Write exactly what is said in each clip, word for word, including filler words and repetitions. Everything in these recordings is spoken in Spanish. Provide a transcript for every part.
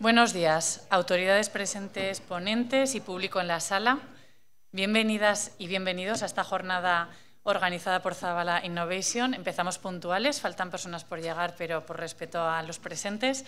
Buenos días, autoridades presentes, ponentes y público en la sala. Bienvenidas y bienvenidos a esta jornada organizada por Zabala Innovation. Empezamos puntuales, faltan personas por llegar, pero por respeto a los presentes.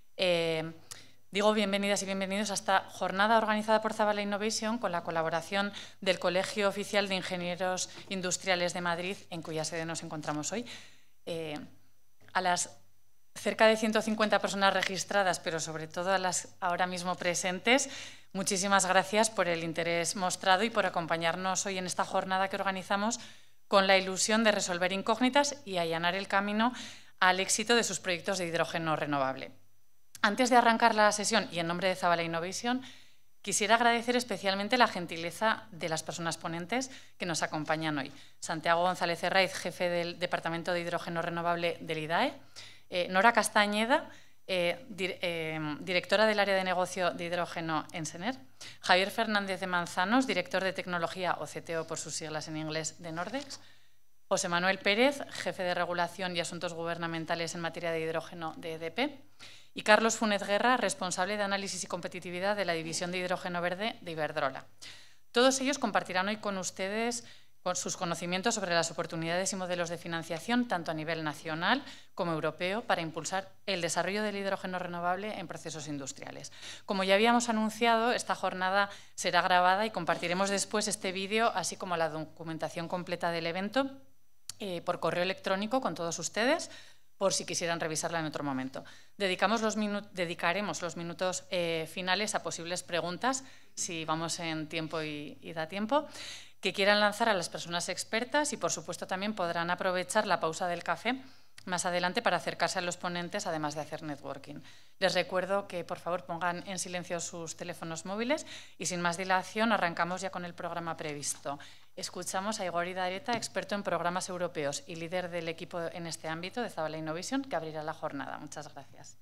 Eh, digo bienvenidas y bienvenidos a esta jornada organizada por Zabala Innovation con la colaboración del Colegio Oficial de Ingenieros Industriales de Madrid, en cuya sede nos encontramos hoy. Eh, a las cerca de ciento cincuenta personas registradas, pero sobre todo a las ahora mismo presentes, muchísimas gracias por el interés mostrado y por acompañarnos hoy en esta jornada que organizamos con la ilusión de resolver incógnitas y allanar el camino al éxito de sus proyectos de hidrógeno renovable. Antes de arrancar la sesión y en nombre de Zabala Innovation, quisiera agradecer especialmente la gentileza de las personas ponentes que nos acompañan hoy. Santiago González Herraiz, jefe del Departamento de Hidrógeno Renovable del I D A E, eh, Nora Castañeda, eh, di eh, directora del área de negocio de hidrógeno en SENER, Javier Fernández de Manzanos, director de tecnología o C T O por sus siglas en inglés de Nordex, José Manuel Pérez, jefe de regulación y asuntos gubernamentales en materia de hidrógeno de E D P, y Carlos Funes Guerra, responsable de análisis y competitividad de la división de hidrógeno verde de Iberdrola. Todos ellos compartirán hoy con ustedes con sus conocimientos sobre las oportunidades y modelos de financiación, tanto a nivel nacional como europeo, para impulsar el desarrollo del hidrógeno renovable en procesos industriales. Como ya habíamos anunciado, esta jornada será grabada y compartiremos después este vídeo, así como la documentación completa del evento, eh, por correo electrónico con todos ustedes, por si quisieran revisarla en otro momento. Dedicamos los dedicaremos los minutos eh, finales a posibles preguntas, si vamos en tiempo y, y da tiempo, que quieran lanzar a las personas expertas y, por supuesto, también podrán aprovechar la pausa del café más adelante para acercarse a los ponentes, además de hacer networking. Les recuerdo que, por favor, pongan en silencio sus teléfonos móviles y, sin más dilación, arrancamos ya con el programa previsto. Escuchamos a Igor Idareta, experto en programas europeos y líder del equipo en este ámbito de Zabala Innovation, que abrirá la jornada. Muchas gracias.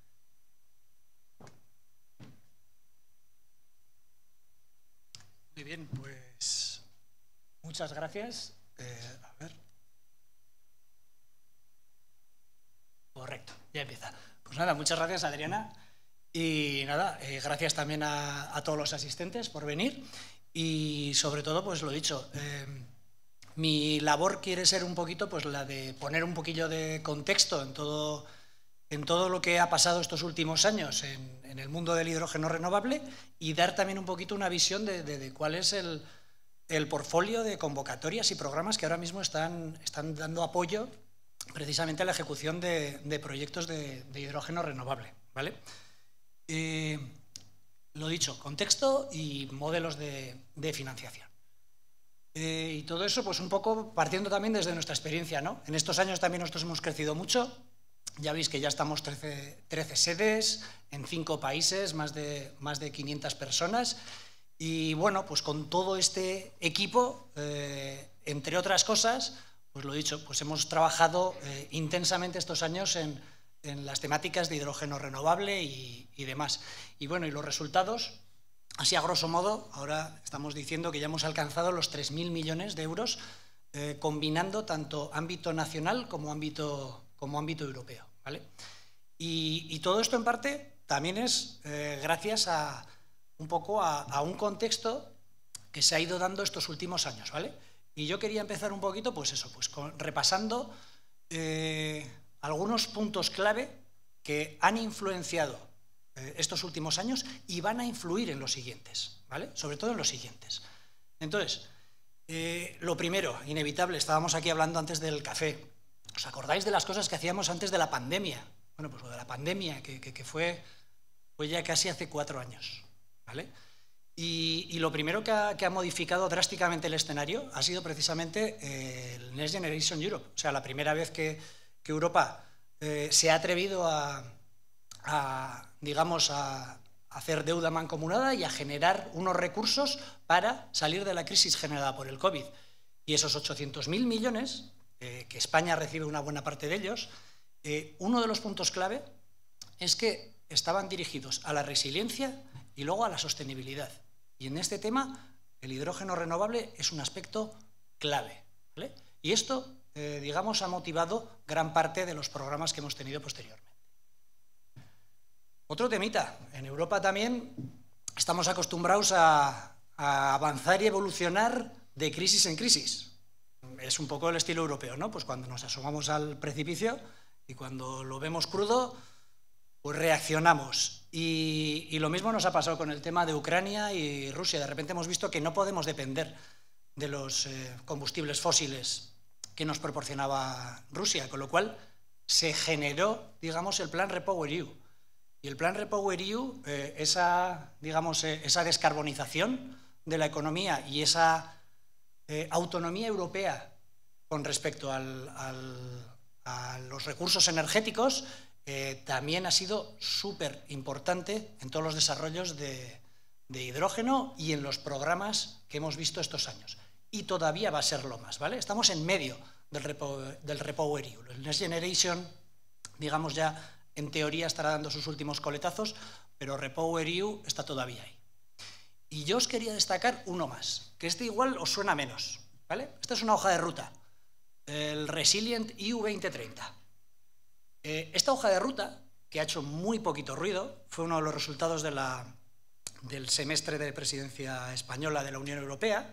Muy bien, pues muchas gracias. Eh, a ver. Correcto, ya empieza. Pues nada, muchas gracias, Adriana. Y nada, eh, gracias también a, a todos los asistentes por venir. Y sobre todo, pues lo dicho, eh, mi labor quiere ser un poquito pues la de poner un poquillo de contexto en todo, en todo lo que ha pasado estos últimos años en, en el mundo del hidrógeno renovable y dar también un poquito una visión de, de, de cuál es el, el portfolio de convocatorias y programas que ahora mismo están, están dando apoyo precisamente a la ejecución de, de proyectos de, de hidrógeno renovable, ¿vale? Eh, lo dicho, contexto y modelos de, de financiación. Eh, y todo eso, pues un poco partiendo también desde nuestra experiencia, ¿no? En estos años también nosotros hemos crecido mucho. Ya veis que ya estamos trece, trece sedes en cinco países, más de, más de quinientas personas. Y bueno, pues con todo este equipo, eh, entre otras cosas, pues lo dicho, pues hemos trabajado eh, intensamente estos años en, en las temáticas de hidrógeno renovable y, y demás. Y bueno, y los resultados, así a grosso modo, ahora estamos diciendo que ya hemos alcanzado los tres mil millones de euros, eh, combinando tanto ámbito nacional como ámbito, como ámbito europeo, ¿vale? Y, y todo esto en parte también es eh, gracias a un poco a, a un contexto que se ha ido dando estos últimos años, ¿vale? Y yo quería empezar un poquito, pues eso, pues con, repasando eh, algunos puntos clave que han influenciado eh, estos últimos años y van a influir en los siguientes, ¿vale? Sobre todo en los siguientes. Entonces, eh, lo primero, inevitable, estábamos aquí hablando antes del café. ¿Os acordáis de las cosas que hacíamos antes de la pandemia? Bueno, pues lo de la pandemia, que, que, que fue, fue ya casi hace cuatro años, ¿vale? Y, y lo primero que ha, que ha modificado drásticamente el escenario ha sido precisamente eh, el Next Generation Europe. O sea, la primera vez que, que Europa eh, se ha atrevido a, a digamos, a, a hacer deuda mancomunada y a generar unos recursos para salir de la crisis generada por el COVID. Y esos ochocientos mil millones, eh, que España recibe una buena parte de ellos, eh, uno de los puntos clave es que estaban dirigidos a la resiliencia y luego a la sostenibilidad. Y en este tema, el hidrógeno renovable es un aspecto clave, ¿vale? Y esto, eh, digamos, ha motivado gran parte de los programas que hemos tenido posteriormente. Otro temita. En Europa también estamos acostumbrados a, a avanzar y evolucionar de crisis en crisis. Es un poco el estilo europeo, ¿no? Pues cuando nos asomamos al precipicio y cuando lo vemos crudo, pues reaccionamos. Y, y lo mismo nos ha pasado con el tema de Ucrania y Rusia. De repente hemos visto que no podemos depender de los eh, combustibles fósiles que nos proporcionaba Rusia, con lo cual se generó, digamos, el plan REPowerEU. Y el plan REPowerEU, eh, esa, digamos, eh, esa descarbonización de la economía y esa eh, autonomía europea con respecto al, al, a los recursos energéticos, eh, también ha sido súper importante en todos los desarrollos de, de hidrógeno y en los programas que hemos visto estos años. Y todavía va a serlo más, ¿vale? Estamos en medio del, Repo, del REPowerEU. El Next Generation, digamos, ya en teoría estará dando sus últimos coletazos, pero REPowerEU está todavía ahí. Y yo os quería destacar uno más, que este igual os suena menos, ¿vale? Esta es una hoja de ruta, el Resilient E U veinte treinta. Eh, esta hoja de ruta, que ha hecho muy poquito ruido, fue uno de los resultados de la, del semestre de presidencia española de la Unión Europea,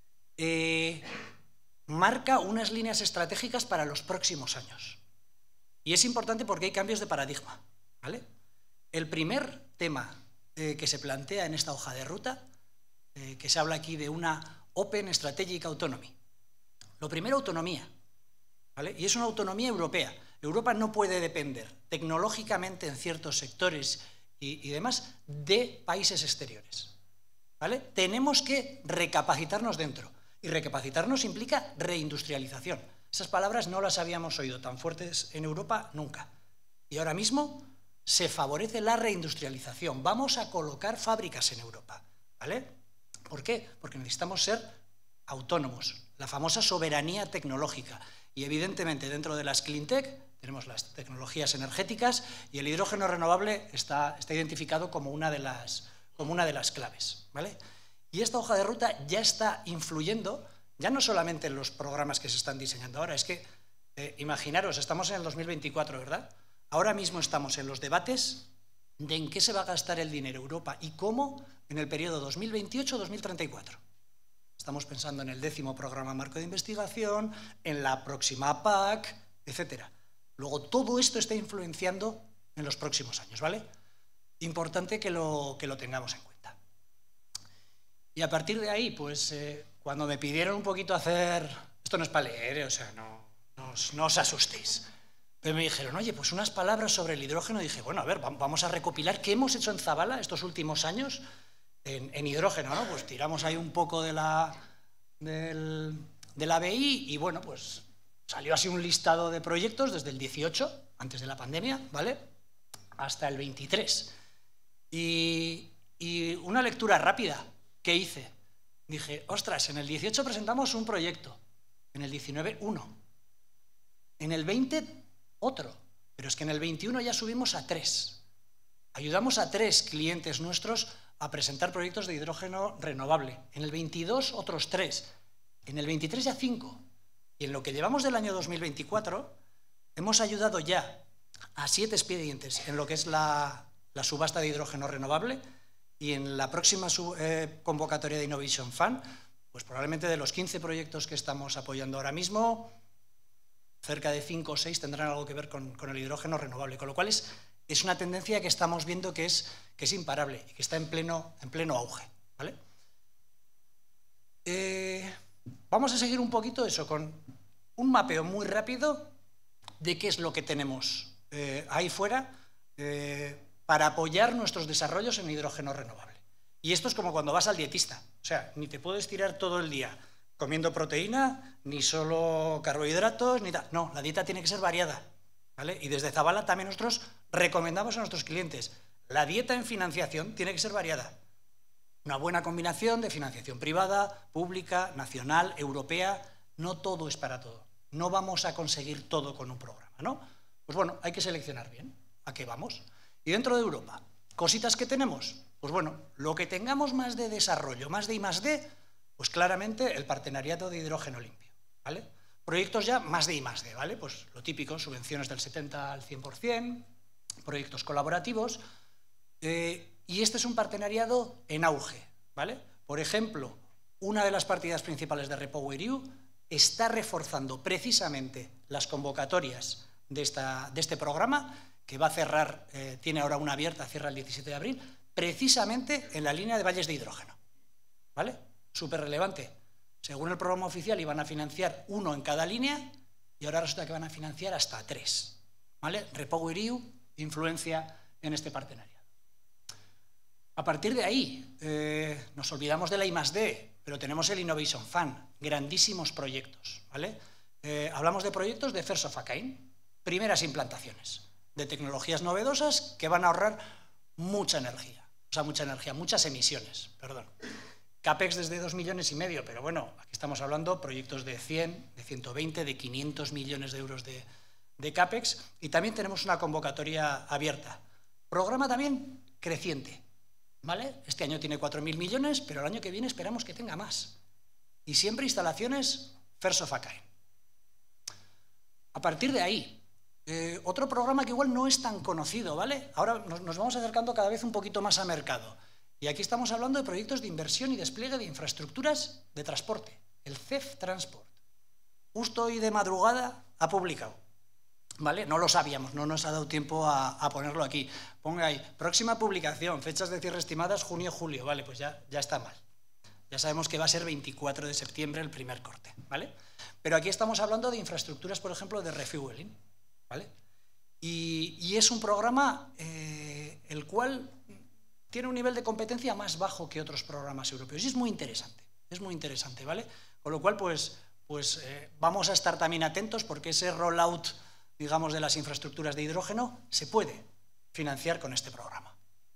eh, marca unas líneas estratégicas para los próximos años. Y es importante porque hay cambios de paradigma, ¿vale? El primer tema eh, que se plantea en esta hoja de ruta, eh, que se habla aquí de una Open Strategic Autonomy. Lo primero, autonomía, ¿vale? Y es una autonomía europea. Europa no puede depender tecnológicamente en ciertos sectores y, y demás de países exteriores, ¿vale? Tenemos que recapacitarnos dentro. Y recapacitarnos implica reindustrialización. Esas palabras no las habíamos oído tan fuertes en Europa nunca. Y ahora mismo se favorece la reindustrialización. Vamos a colocar fábricas en Europa, ¿vale? ¿Por qué? Porque necesitamos ser autónomos, la famosa soberanía tecnológica. Y evidentemente dentro de las Clean Tech tenemos las tecnologías energéticas y el hidrógeno renovable está, está identificado como una de las, como una de las claves, ¿vale? Y esta hoja de ruta ya está influyendo, ya no solamente en los programas que se están diseñando ahora, es que, eh, imaginaros, estamos en el dos mil veinticuatro, ¿verdad? Ahora mismo estamos en los debates de en qué se va a gastar el dinero Europa y cómo en el periodo dos mil veintiocho a dos mil treinta y cuatro. Estamos pensando en el décimo programa marco de investigación, en la próxima P A C, etcétera. Luego, todo esto está influenciando en los próximos años, ¿vale? Importante que lo, que lo tengamos en cuenta. Y a partir de ahí, pues, eh, cuando me pidieron un poquito hacer... Esto no es para leer, ¿eh? O sea, no, no, os, no os asustéis. Pero me dijeron, oye, pues unas palabras sobre el hidrógeno. Y dije, bueno, a ver, vamos a recopilar qué hemos hecho en Zabala estos últimos años en, en hidrógeno, ¿no? Pues tiramos ahí un poco de la, del, de la B I y, bueno, pues salió así un listado de proyectos desde el dieciocho, antes de la pandemia, ¿vale?, hasta el veintitrés. Y, y una lectura rápida que hice. Dije, ostras, en el dieciocho presentamos un proyecto, en el diecinueve uno, en el veinte otro, pero es que en el veintiuno ya subimos a tres. Ayudamos a tres clientes nuestros a presentar proyectos de hidrógeno renovable. En el veintidós otros tres, en el veintitrés ya cinco. Y en lo que llevamos del año dos mil veinticuatro hemos ayudado ya a siete expedientes en lo que es la, la subasta de hidrógeno renovable. Y en la próxima eh, convocatoria de Innovation Fund, pues probablemente de los quince proyectos que estamos apoyando ahora mismo, cerca de cinco o seis tendrán algo que ver con, con el hidrógeno renovable, con lo cual es, es una tendencia que estamos viendo que es, que es imparable y que está en pleno, en pleno auge, ¿vale? Eh, vamos a seguir un poquito eso, con un mapeo muy rápido de qué es lo que tenemos eh, ahí fuera, eh, para apoyar nuestros desarrollos en hidrógeno renovable. Y esto es como cuando vas al dietista. O sea, ni te puedes tirar todo el día comiendo proteína, ni solo carbohidratos, ni tal. No, la dieta tiene que ser variada, ¿vale? Y desde Zabala también nosotros recomendamos a nuestros clientes, la dieta en financiación tiene que ser variada. Una buena combinación de financiación privada, pública, nacional, europea. No todo es para todo. No vamos a conseguir todo con un programa, ¿no? Pues bueno, hay que seleccionar bien a qué vamos. Y dentro de Europa, ¿cositas que tenemos? Pues bueno, lo que tengamos más de desarrollo, más de I más D, pues claramente el partenariado de hidrógeno limpio, ¿vale? Proyectos ya más de I más D, ¿vale? Pues lo típico, subvenciones del setenta al cien por cien, proyectos colaborativos, Eh, y este es un partenariado en auge, ¿vale? Por ejemplo, una de las partidas principales de REPowerEU está reforzando precisamente las convocatorias de, esta, de este programa, que va a cerrar, eh, tiene ahora una abierta, cierra el diecisiete de abril, precisamente en la línea de valles de hidrógeno, ¿vale? Súper relevante. Según el programa oficial iban a financiar uno en cada línea y ahora resulta que van a financiar hasta tres, ¿vale? REPowerEU influencia en este partenariado. A partir de ahí, eh, nos olvidamos de la I más D, pero tenemos el Innovation Fund, grandísimos proyectos, ¿vale? Eh, hablamos de proyectos de First of a Kind, primeras implantaciones de tecnologías novedosas que van a ahorrar mucha energía, o sea, mucha energía, muchas emisiones, perdón. CAPEX desde dos millones y medio, pero bueno, aquí estamos hablando de proyectos de cien, de ciento veinte, de quinientos millones de euros de, de CAPEX, y también tenemos una convocatoria abierta. Programa también creciente, ¿vale? Este año tiene cuatro mil millones, pero el año que viene esperamos que tenga más. Y siempre instalaciones First of a Kind. A partir de ahí, eh, otro programa que igual no es tan conocido, ¿vale? Ahora nos, nos vamos acercando cada vez un poquito más a mercado. Y aquí estamos hablando de proyectos de inversión y despliegue de infraestructuras de transporte, el C E F Transport. Justo hoy de madrugada ha publicado, ¿vale? No lo sabíamos, no nos ha dado tiempo a, a ponerlo aquí. Ponga ahí, próxima publicación, fechas de cierre estimadas, junio-julio, vale, pues ya, ya está mal. Ya sabemos que va a ser veinticuatro de septiembre el primer corte, ¿vale? Pero aquí estamos hablando de infraestructuras, por ejemplo, de refueling, ¿vale? Y, y es un programa eh, el cual tiene un nivel de competencia más bajo que otros programas europeos. Y es muy interesante, es muy interesante, ¿vale? Con lo cual, pues, pues eh, vamos a estar también atentos porque ese rollout, digamos, de las infraestructuras de hidrógeno se puede financiar con este programa.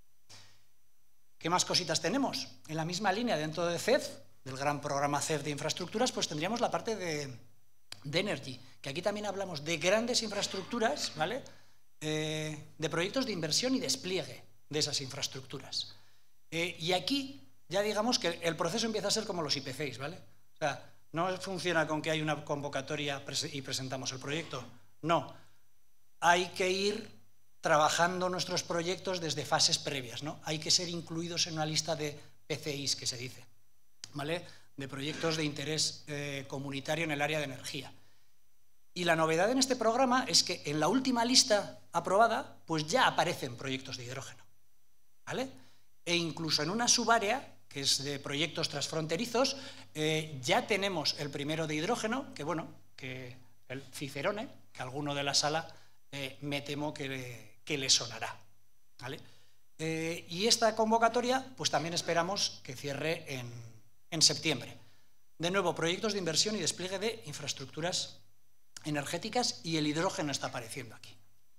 ¿Qué más cositas tenemos? En la misma línea, dentro de C E F, del gran programa C E F de infraestructuras, pues tendríamos la parte de, de Energy, que aquí también hablamos de grandes infraestructuras, ¿vale? Eh, de proyectos de inversión y despliegue de esas infraestructuras. Eh, y aquí ya digamos que el proceso empieza a ser como los I P Cs, ¿vale? O sea, no funciona con que hay una convocatoria y presentamos el proyecto, no. Hay que ir trabajando nuestros proyectos desde fases previas, ¿no? Hay que ser incluidos en una lista de P C Is, que se dice, ¿vale? De proyectos de interés eh, comunitario en el área de energía. Y la novedad en este programa es que en la última lista aprobada, pues ya aparecen proyectos de hidrógeno, ¿vale? E incluso en una subárea, que es de proyectos transfronterizos, eh, ya tenemos el primero de hidrógeno, que bueno, que el Cicerone, que alguno de la sala eh, me temo que le, que le sonará, ¿vale? Eh, y esta convocatoria, pues también esperamos que cierre en, en septiembre. De nuevo, proyectos de inversión y despliegue de infraestructuras energéticas, y el hidrógeno está apareciendo aquí.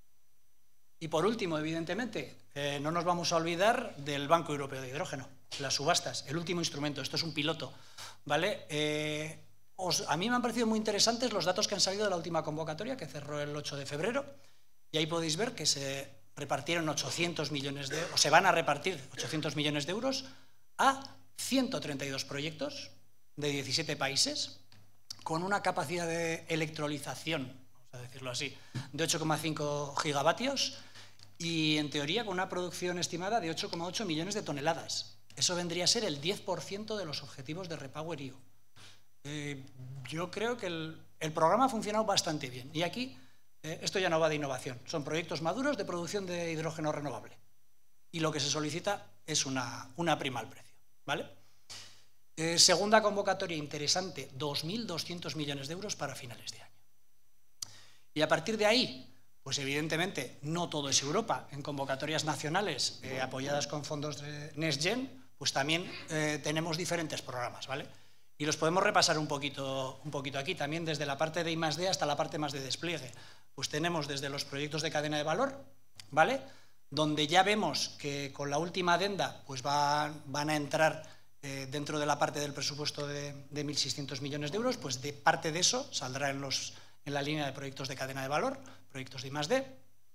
Y por último, evidentemente, eh, no nos vamos a olvidar del Banco Europeo de Hidrógeno, las subastas, el último instrumento. Esto es un piloto, ¿vale? Eh, os, a mí me han parecido muy interesantes los datos que han salido de la última convocatoria, que cerró el ocho de febrero, y ahí podéis ver que se repartieron ochocientos millones de euros, o se van a repartir ochocientos millones de euros a ciento treinta y dos proyectos de diecisiete países, con una capacidad de electrolización, vamos a decirlo así, de ocho coma cinco gigavatios y, en teoría, con una producción estimada de ocho coma ocho millones de toneladas. Eso vendría a ser el diez por ciento de los objetivos de REPowerEU. Eh, yo creo que el, el programa ha funcionado bastante bien. Y aquí, eh, esto ya no va de innovación, son proyectos maduros de producción de hidrógeno renovable. Y lo que se solicita es una, una prima al precio, ¿vale? Eh, segunda convocatoria interesante, dos mil doscientos millones de euros para finales de año. Y a partir de ahí, pues evidentemente no todo es Europa. En convocatorias nacionales eh, apoyadas con fondos de NextGen, pues también eh, tenemos diferentes programas, ¿vale? Y los podemos repasar un poquito, un poquito aquí, también desde la parte de I más D hasta la parte más de despliegue. Pues tenemos desde los proyectos de cadena de valor, ¿vale? Donde ya vemos que con la última adenda pues van, van a entrar Eh, dentro de la parte del presupuesto de, de mil seiscientos millones de euros, pues de parte de eso saldrá en, los, en la línea de proyectos de cadena de valor, proyectos de I más D.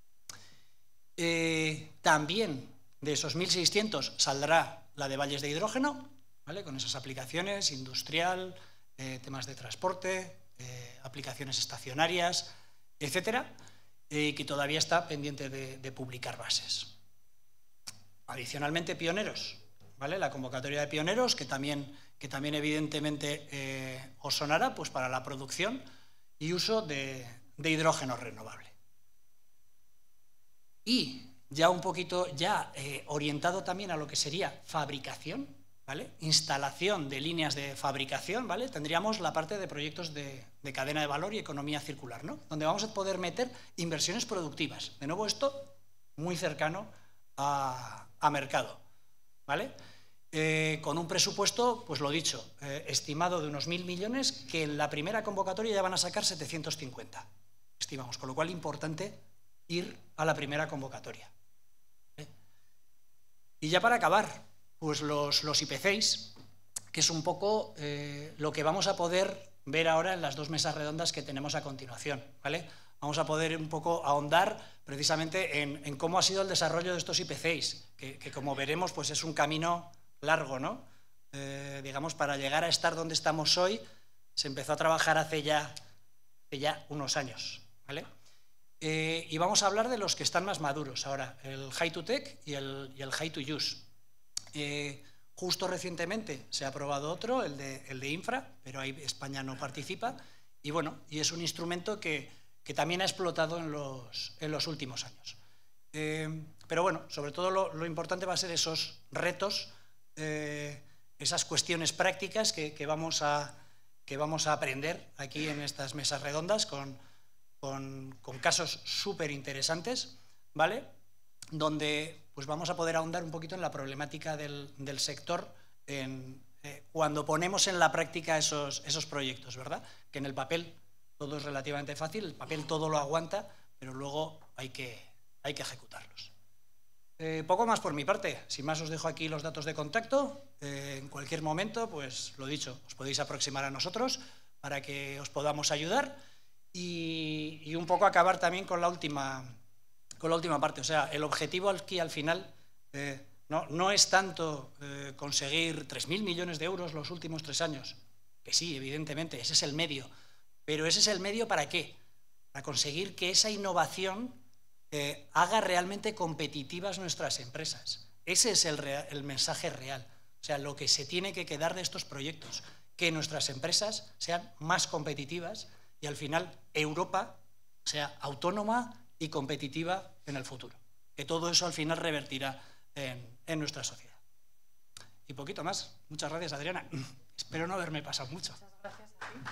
Eh, también de esos mil seiscientos saldrá la de valles de hidrógeno, ¿vale? Con esas aplicaciones, industrial, eh, temas de transporte, eh, aplicaciones estacionarias, etcétera, y eh, que todavía está pendiente de, de publicar bases. adicionalmente pioneros, ¿vale? La convocatoria de pioneros, que también, que también evidentemente eh, os sonará, pues para la producción y uso de, de hidrógeno renovable. Y ya un poquito ya eh, orientado también a lo que sería fabricación, ¿vale? Instalación de líneas de fabricación, ¿vale? Tendríamos la parte de proyectos de, de cadena de valor y economía circular, ¿no? Donde vamos a poder meter inversiones productivas. De nuevo, esto muy cercano a, a mercado, ¿vale? Eh, con un presupuesto, pues lo dicho, eh, estimado de unos mil millones, que en la primera convocatoria ya van a sacar setecientos cincuenta, estimamos, con lo cual importante ir a la primera convocatoria. ¿Eh? Y ya para acabar, pues los, los I P Cs, que es un poco eh, lo que vamos a poder ver ahora en las dos mesas redondas que tenemos a continuación, ¿vale? Vamos a poder un poco ahondar precisamente en, en cómo ha sido el desarrollo de estos I P Cs, que, que como veremos pues es un camino largo, ¿no? Eh, digamos, para llegar a estar donde estamos hoy, se empezó a trabajar hace ya, hace ya unos años, ¿vale? Eh, y vamos a hablar de los que están más maduros ahora, el High to Tech y el, y el High to Use. Eh, justo recientemente se ha aprobado otro, el de, el de Infra, pero ahí España no participa, y bueno, y es un instrumento que, que también ha explotado en los, en los últimos años. Eh, pero bueno, sobre todo lo, lo importante va a ser esos retos, eh, esas cuestiones prácticas que, que, vamos a, que vamos a aprender aquí en estas mesas redondas con, con, con casos súper interesantes, ¿vale? Donde pues vamos a poder ahondar un poquito en la problemática del, del sector en, eh, cuando ponemos en la práctica esos, esos proyectos, ¿verdad? Que en el papel todo es relativamente fácil, el papel todo lo aguanta, pero luego hay que, hay que ejecutarlos. Eh, poco más por mi parte, sin más os dejo aquí los datos de contacto, eh, en cualquier momento, pues lo dicho, os podéis aproximar a nosotros para que os podamos ayudar y, y un poco acabar también con la última... con la última parte, o sea, el objetivo aquí al final eh, no, no es tanto eh, conseguir tres mil millones de euros los últimos tres años, que sí, evidentemente, ese es el medio, pero ese es el medio ¿para qué? Para conseguir que esa innovación eh, haga realmente competitivas nuestras empresas. Ese es el, real, el mensaje real, o sea, lo que se tiene que quedar de estos proyectos, que nuestras empresas sean más competitivas y al final Europa sea autónoma y competitiva en el futuro. Que todo eso al final revertirá en, en nuestra sociedad. Y poquito más. Muchas gracias, Adriana. Espero no haberme pasado mucho. Muchas gracias a ti.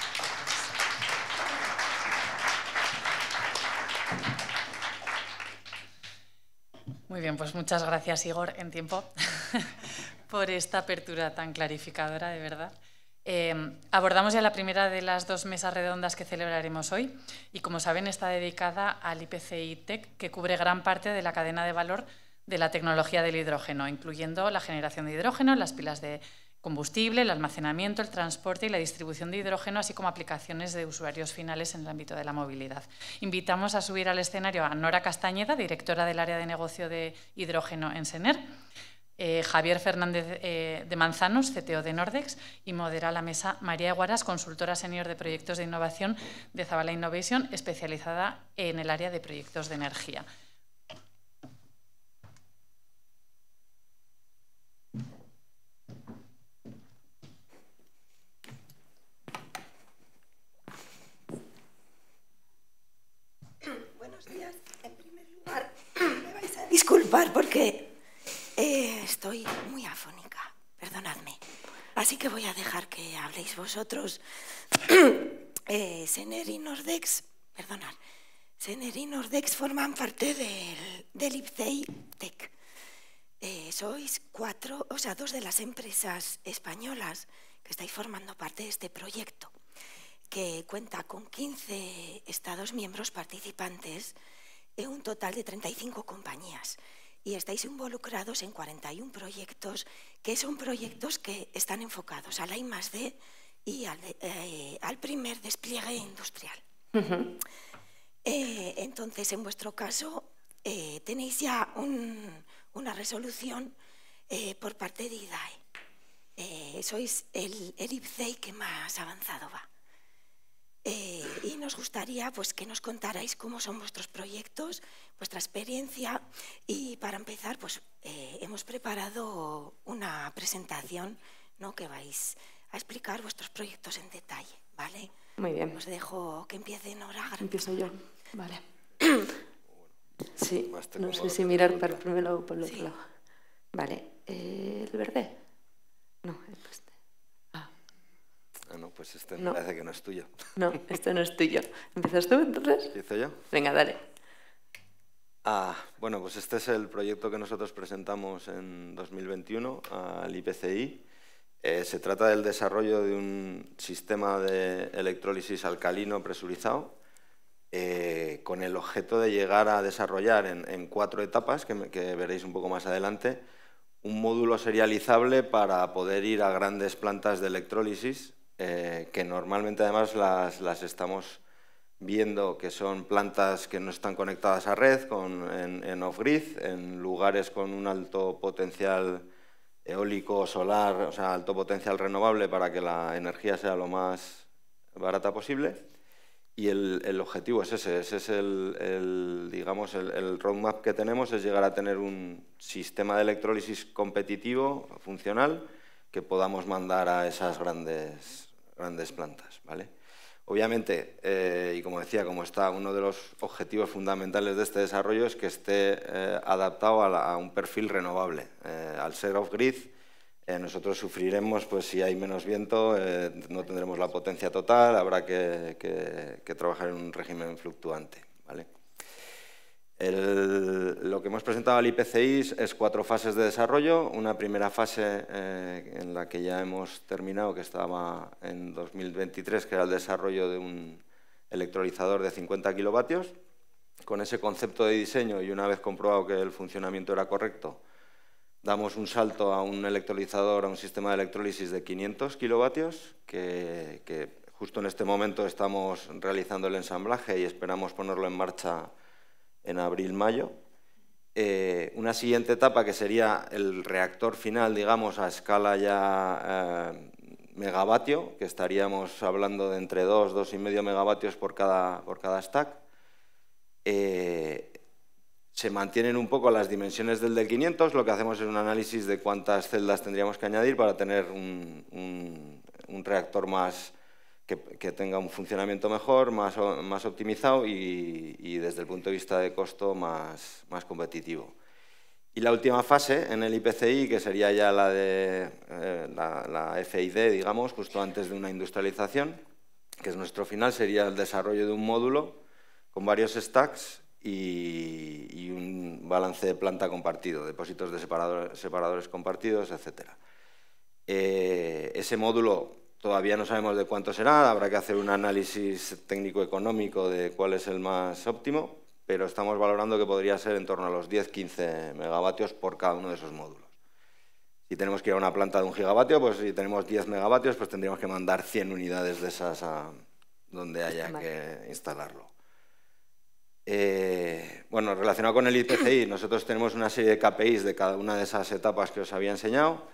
Muy bien, pues muchas gracias, Igor, en tiempo, por esta apertura tan clarificadora, de verdad. Eh, abordamos ya la primera de las dos mesas redondas que celebraremos hoy y, como saben, está dedicada al I P C I Tech, que cubre gran parte de la cadena de valor de la tecnología del hidrógeno, incluyendo la generación de hidrógeno, las pilas de combustible, el almacenamiento, el transporte y la distribución de hidrógeno, así como aplicaciones de usuarios finales en el ámbito de la movilidad. Invitamos a subir al escenario a Nora Castañeda, directora del área de negocio de hidrógeno en SENER, Eh, Javier Fernández eh, de Manzanos, C T O de Nordex, y modera la mesa María Eguaras, consultora senior de proyectos de innovación de Zabala Innovation, especializada en el área de proyectos de energía. Buenos días. En primer lugar, me vais a disculpar porque Eh, estoy muy afónica, perdonadme. Así que voy a dejar que habléis vosotros. eh, SENER y Nordex, perdonad, SENER y Nordex forman parte del, del I P C I Tech. Eh, sois cuatro, o sea, dos de las empresas españolas que estáis formando parte de este proyecto, que cuenta con quince Estados miembros participantes y un total de treinta y cinco compañías. Y estáis involucrados en cuarenta y un proyectos, que son proyectos que están enfocados a la I más D y al, de, eh, al primer despliegue industrial. Uh-huh. eh, entonces, en vuestro caso, eh, tenéis ya un, una resolución eh, por parte de I D A E. Eh, sois el, el I P C I que más avanzado va. Eh, y nos gustaría pues, que nos contarais cómo son vuestros proyectos, vuestra experiencia, y para empezar pues, eh, hemos preparado una presentación, ¿no?, que vais a explicar vuestros proyectos en detalle, ¿vale? Muy bien. Os dejo que empiece Nora. Empiezo yo, vale. Sí, no sé si mirar para el primer lado o por el otro Sí. lado. Vale, eh, ¿el verde? No, este. Ah, Ah, no, pues este me No. parece que no es tuyo. no, este no es tuyo. ¿Empiezas tú entonces? ¿Empiezo yo? Venga, dale. Ah, bueno, pues este es el proyecto que nosotros presentamos en dos mil veintiuno al I P C I. Eh, se trata del desarrollo de un sistema de electrólisis alcalino presurizado eh, con el objeto de llegar a desarrollar en, en cuatro etapas, que, me, que veréis un poco más adelante, un módulo serializable para poder ir a grandes plantas de electrólisis, eh, que normalmente además las, las estamos viendo que son plantas que no están conectadas a red, con, en, en off-grid, en lugares con un alto potencial eólico o solar, o sea, alto potencial renovable para que la energía sea lo más barata posible. Y el, el objetivo es ese, ese es el, el, digamos, el, el roadmap que tenemos, es llegar a tener un sistema de electrólisis competitivo, funcional, que podamos mandar a esas grandes, grandes plantas, ¿vale? Obviamente, eh, y como decía, como está uno de los objetivos fundamentales de este desarrollo es que esté eh, adaptado a, la, a un perfil renovable. Eh, al ser off-grid, eh, nosotros sufriremos, pues si hay menos viento, eh, no tendremos la potencia total, habrá que, que, que trabajar en un régimen fluctuante, ¿vale? El, lo que hemos presentado al I P C I es cuatro fases de desarrollo. Una primera fase eh, en la que ya hemos terminado, que estaba en dos mil veintitrés, que era el desarrollo de un electrolizador de cincuenta kilovatios. Con ese concepto de diseño y una vez comprobado que el funcionamiento era correcto, damos un salto a un electrolizador, a un sistema de electrólisis de quinientos kilovatios, que, que justo en este momento estamos realizando el ensamblaje y esperamos ponerlo en marcha en abril-mayo. Eh, una siguiente etapa que sería el reactor final, digamos, a escala ya eh, megavatio, que estaríamos hablando de entre dos, dos y medio megavatios por cada, por cada stack. Eh, se mantienen un poco las dimensiones del del quinientos, lo que hacemos es un análisis de cuántas celdas tendríamos que añadir para tener un, un, un reactor más Que, que tenga un funcionamiento mejor, más, más optimizado y, y desde el punto de vista de costo más, más competitivo. Y la última fase en el I P C I, que sería ya la de eh, la, la F I D, digamos, justo antes de una industrialización, que es nuestro final, sería el desarrollo de un módulo con varios stacks y, y un balance de planta compartido, depósitos de separadores, separadores compartidos, etcétera. Eh, ese módulo todavía no sabemos de cuánto será, habrá que hacer un análisis técnico-económico de cuál es el más óptimo, pero estamos valorando que podría ser en torno a los diez a quince megavatios por cada uno de esos módulos. Si tenemos que ir a una planta de un gigavatio, pues si tenemos diez megavatios, pues tendríamos que mandar cien unidades de esas a donde haya que instalarlo. Eh, bueno, relacionado con el I P C I, nosotros tenemos una serie de K P Is de cada una de esas etapas que os había enseñado,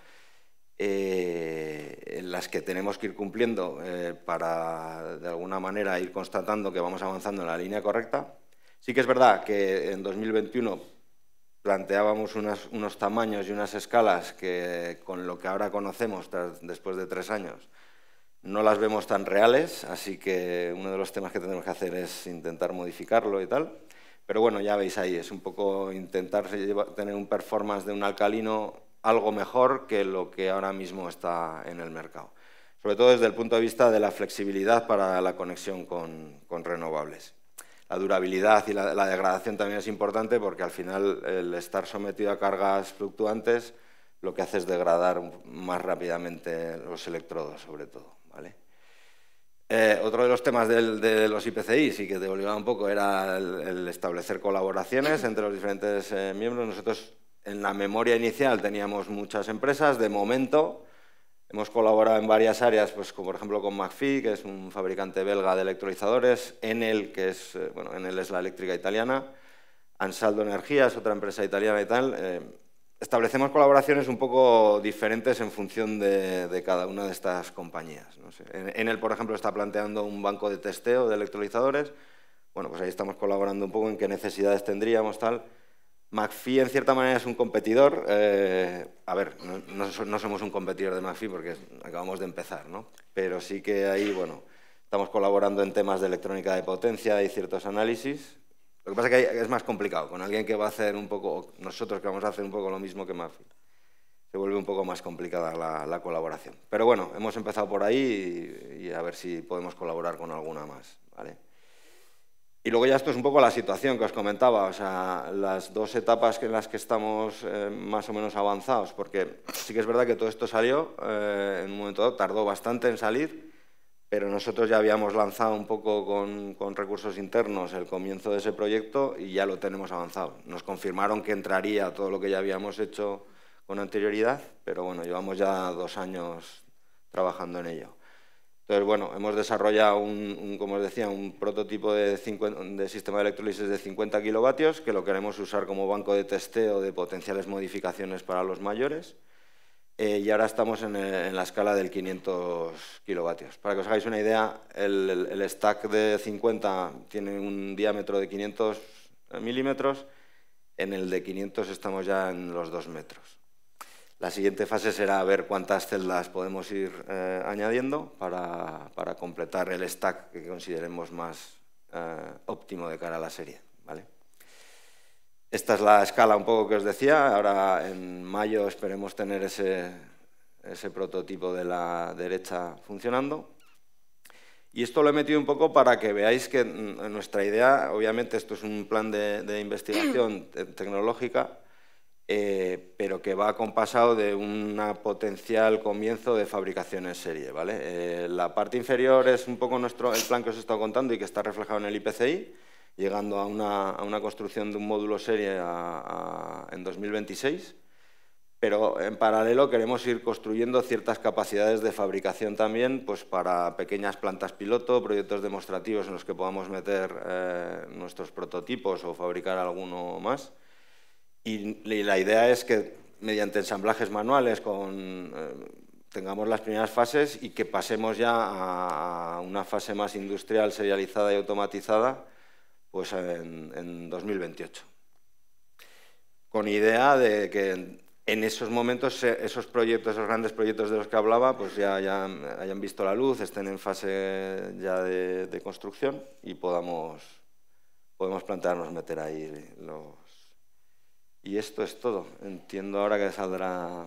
Eh, en las que tenemos que ir cumpliendo eh, para, de alguna manera, ir constatando que vamos avanzando en la línea correcta. Sí que es verdad que en dos mil veintiuno planteábamos unas, unos tamaños y unas escalas que, con lo que ahora conocemos, tras, después de tres años, no las vemos tan reales, así que uno de los temas que tenemos que hacer es intentar modificarlo y tal. Pero bueno, ya veis ahí, es un poco intentar tener un performance de un alcalino algo mejor que lo que ahora mismo está en el mercado. Sobre todo desde el punto de vista de la flexibilidad para la conexión con, con renovables. La durabilidad y la, la degradación también es importante porque al final el estar sometido a cargas fluctuantes lo que hace es degradar más rápidamente los electrodos, sobre todo, ¿vale? Eh, otro de los temas del, de los I P C Is, y que te obligaba un poco, era el, el establecer colaboraciones entre los diferentes eh, miembros. Nosotros en la memoria inicial teníamos muchas empresas, de momento hemos colaborado en varias áreas, pues como por ejemplo con McPhy, que es un fabricante belga de electrolizadores, Enel, que es, eh, bueno, Enel es la eléctrica italiana, Ansaldo Energía es otra empresa italiana y tal. Eh, establecemos colaboraciones un poco diferentes en función de, de cada una de estas compañías. No sé. En, en él, por ejemplo, está planteando un banco de testeo de electrolizadores. Bueno, pues ahí estamos colaborando un poco en qué necesidades tendríamos, tal. McPhy, en cierta manera, es un competidor. Eh, a ver, no, no, no somos un competidor de McPhy porque acabamos de empezar, ¿no? Pero sí que ahí, bueno, estamos colaborando en temas de electrónica de potencia y ciertos análisis. Lo que pasa es que es más complicado, con alguien que va a hacer un poco, nosotros que vamos a hacer un poco lo mismo que McPhy. Se vuelve un poco más complicada la, la colaboración. Pero bueno, hemos empezado por ahí y, y a ver si podemos colaborar con alguna más, ¿vale? Y luego ya esto es un poco la situación que os comentaba, o sea, las dos etapas en las que estamos eh, más o menos avanzados, porque sí que es verdad que todo esto salió, eh, en un momento dado, tardó bastante en salir, pero nosotros ya habíamos lanzado un poco con, con recursos internos el comienzo de ese proyecto y ya lo tenemos avanzado. Nos confirmaron que entraría todo lo que ya habíamos hecho con anterioridad, pero bueno, llevamos ya dos años trabajando en ello. Entonces, bueno, hemos desarrollado, un, un, como os decía, un prototipo de, cincuenta, de sistema de electrólisis de cincuenta kilovatios que lo queremos usar como banco de testeo de potenciales modificaciones para los mayores. Eh, y ahora estamos en, el, en la escala del quinientos kilovatios. Para que os hagáis una idea, el, el, el stack de cincuenta tiene un diámetro de quinientos milímetros, en el de quinientos estamos ya en los dos metros. La siguiente fase será ver cuántas celdas podemos ir eh, añadiendo para, para completar el stack que consideremos más eh, óptimo de cara a la serie, ¿vale? Esta es la escala un poco que os decía. Ahora en mayo esperemos tener ese, ese prototipo de la derecha funcionando. Y esto lo he metido un poco para que veáis que nuestra idea, obviamente esto es un plan de, de investigación tecnológica, Eh, pero que va acompasado de un potencial comienzo de fabricación en serie, ¿vale? Eh, la parte inferior es un poco nuestro, el plan que os he estado contando y que está reflejado en el I P C I, llegando a una, a una construcción de un módulo serie a, a, en dos mil veintiséis, pero en paralelo queremos ir construyendo ciertas capacidades de fabricación también, pues para pequeñas plantas piloto, proyectos demostrativos en los que podamos meter eh, nuestros prototipos o fabricar alguno más. Y la idea es que mediante ensamblajes manuales con, eh, tengamos las primeras fases y que pasemos ya a una fase más industrial, serializada y automatizada pues en, en dos mil veintiocho. Con idea de que en, en esos momentos esos proyectos, esos grandes proyectos de los que hablaba, pues ya, ya hayan visto la luz, estén en fase ya de, de construcción y podamos, podemos plantearnos meter ahí los... Y esto es todo. Entiendo ahora que saldrá...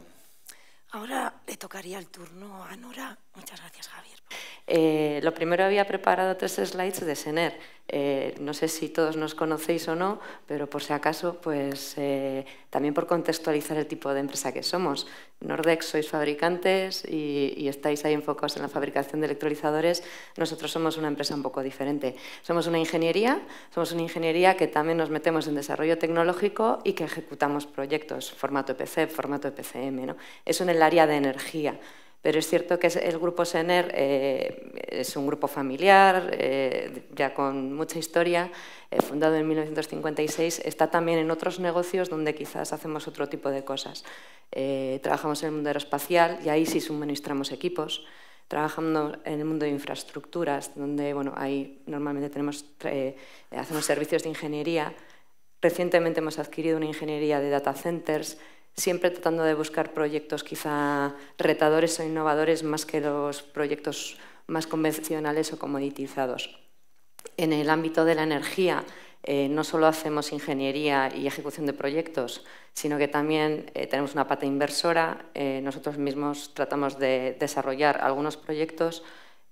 Ahora le tocaría el turno a Nora. Muchas gracias, Javier. Eh, lo primero, había preparado tres slides de Sener. Eh, no sé si todos nos conocéis o no, pero por si acaso, pues eh, también por contextualizar el tipo de empresa que somos. Nordex sois fabricantes y, y estáis ahí enfocados en la fabricación de electrolizadores. Nosotros somos una empresa un poco diferente. Somos una ingeniería, somos una ingeniería que también nos metemos en desarrollo tecnológico y que ejecutamos proyectos, formato E P C, formato E P C M, ¿no? Eso en el área de energía. Pero es cierto que el grupo Sener eh, es un grupo familiar, eh, ya con mucha historia, eh, fundado en mil novecientos cincuenta y seis, está también en otros negocios donde quizás hacemos otro tipo de cosas. Eh, trabajamos en el mundo aeroespacial y ahí sí suministramos equipos. Trabajando en el mundo de infraestructuras, donde bueno, ahí normalmente tenemos, eh, hacemos servicios de ingeniería. Recientemente hemos adquirido una ingeniería de data centers, siempre tratando de buscar proyectos quizá retadores o innovadores más que los proyectos más convencionales o comoditizados. En el ámbito de la energía, eh, no solo hacemos ingeniería y ejecución de proyectos, sino que también eh, tenemos una pata inversora. Eh, nosotros mismos tratamos de desarrollar algunos proyectos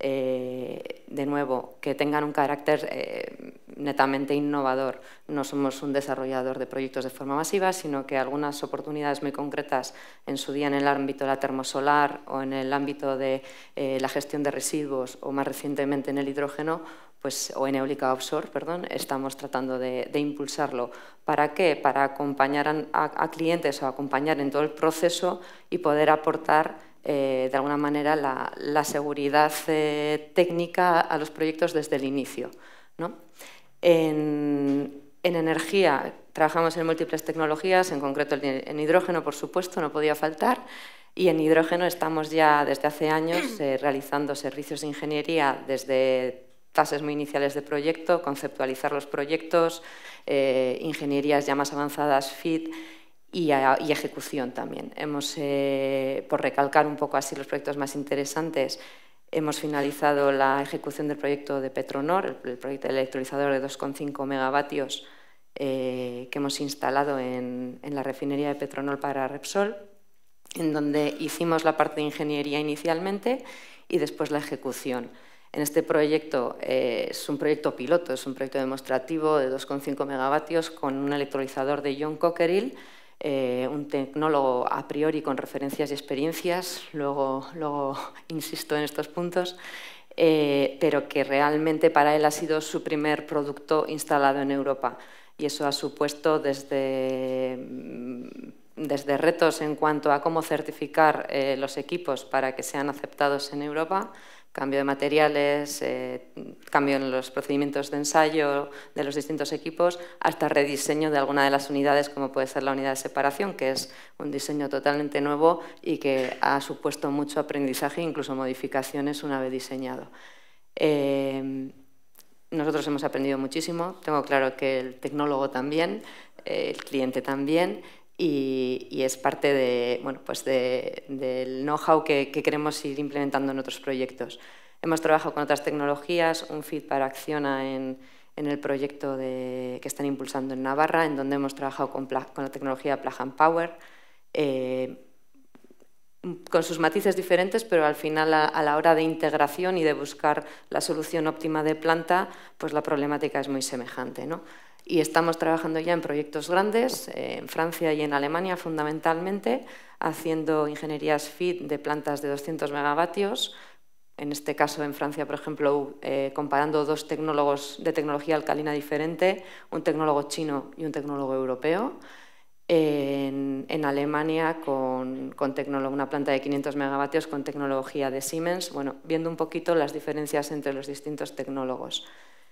Eh, de nuevo, que tengan un carácter eh, netamente innovador. No somos un desarrollador de proyectos de forma masiva, sino que algunas oportunidades muy concretas en su día en el ámbito de la termosolar o en el ámbito de eh, la gestión de residuos o más recientemente en el hidrógeno, pues, o en eólica offshore, perdón, estamos tratando de, de impulsarlo. ¿Para qué? Para acompañar a, a clientes o acompañar en todo el proceso y poder aportar Eh, de alguna manera la, la seguridad eh, técnica a los proyectos desde el inicio, ¿no? En, en energía trabajamos en múltiples tecnologías, en concreto en hidrógeno, por supuesto, no podía faltar. Y en hidrógeno estamos ya desde hace años eh, realizando servicios de ingeniería desde fases muy iniciales de proyecto, conceptualizar los proyectos, eh, ingenierías ya más avanzadas, F I D y, a, y ejecución también. Hemos, eh, por recalcar un poco así los proyectos más interesantes, hemos finalizado la ejecución del proyecto de Petronor, el, el proyecto de electrolizador de dos coma cinco megavatios eh, que hemos instalado en, en la refinería de Petronor para Repsol, en donde hicimos la parte de ingeniería inicialmente y después la ejecución. En este proyecto eh, es un proyecto piloto, es un proyecto demostrativo de dos coma cinco megavatios con un electrolizador de John Cockerill, eh, un tecnólogo a priori con referencias y experiencias, luego, luego insisto en estos puntos, eh, pero que realmente para él ha sido su primer producto instalado en Europa. Y eso ha supuesto desde, desde retos en cuanto a cómo certificar eh, los equipos para que sean aceptados en Europa, cambio de materiales, eh, cambio en los procedimientos de ensayo de los distintos equipos, hasta rediseño de alguna de las unidades, como puede ser la unidad de separación, que es un diseño totalmente nuevo y que ha supuesto mucho aprendizaje e incluso modificaciones una vez diseñado. Eh, nosotros hemos aprendido muchísimo, tengo claro que el tecnólogo también, eh, el cliente también, Y, y es parte de, bueno, pues de, del know-how que, que queremos ir implementando en otros proyectos. Hemos trabajado con otras tecnologías, un F I D para Acciona en, en el proyecto de, que están impulsando en Navarra, en donde hemos trabajado con, con la tecnología Plug and Power, eh, con sus matices diferentes, pero al final a, a la hora de integración y de buscar la solución óptima de planta, pues la problemática es muy semejante, ¿no? Y estamos trabajando ya en proyectos grandes, eh, en Francia y en Alemania fundamentalmente, haciendo ingenierías F I D de plantas de doscientos megavatios. En este caso, en Francia, por ejemplo, eh, comparando dos tecnólogos de tecnología alcalina diferente, un tecnólogo chino y un tecnólogo europeo. En, en Alemania, con, con una planta de quinientos megavatios con tecnología de Siemens, bueno, viendo un poquito las diferencias entre los distintos tecnólogos.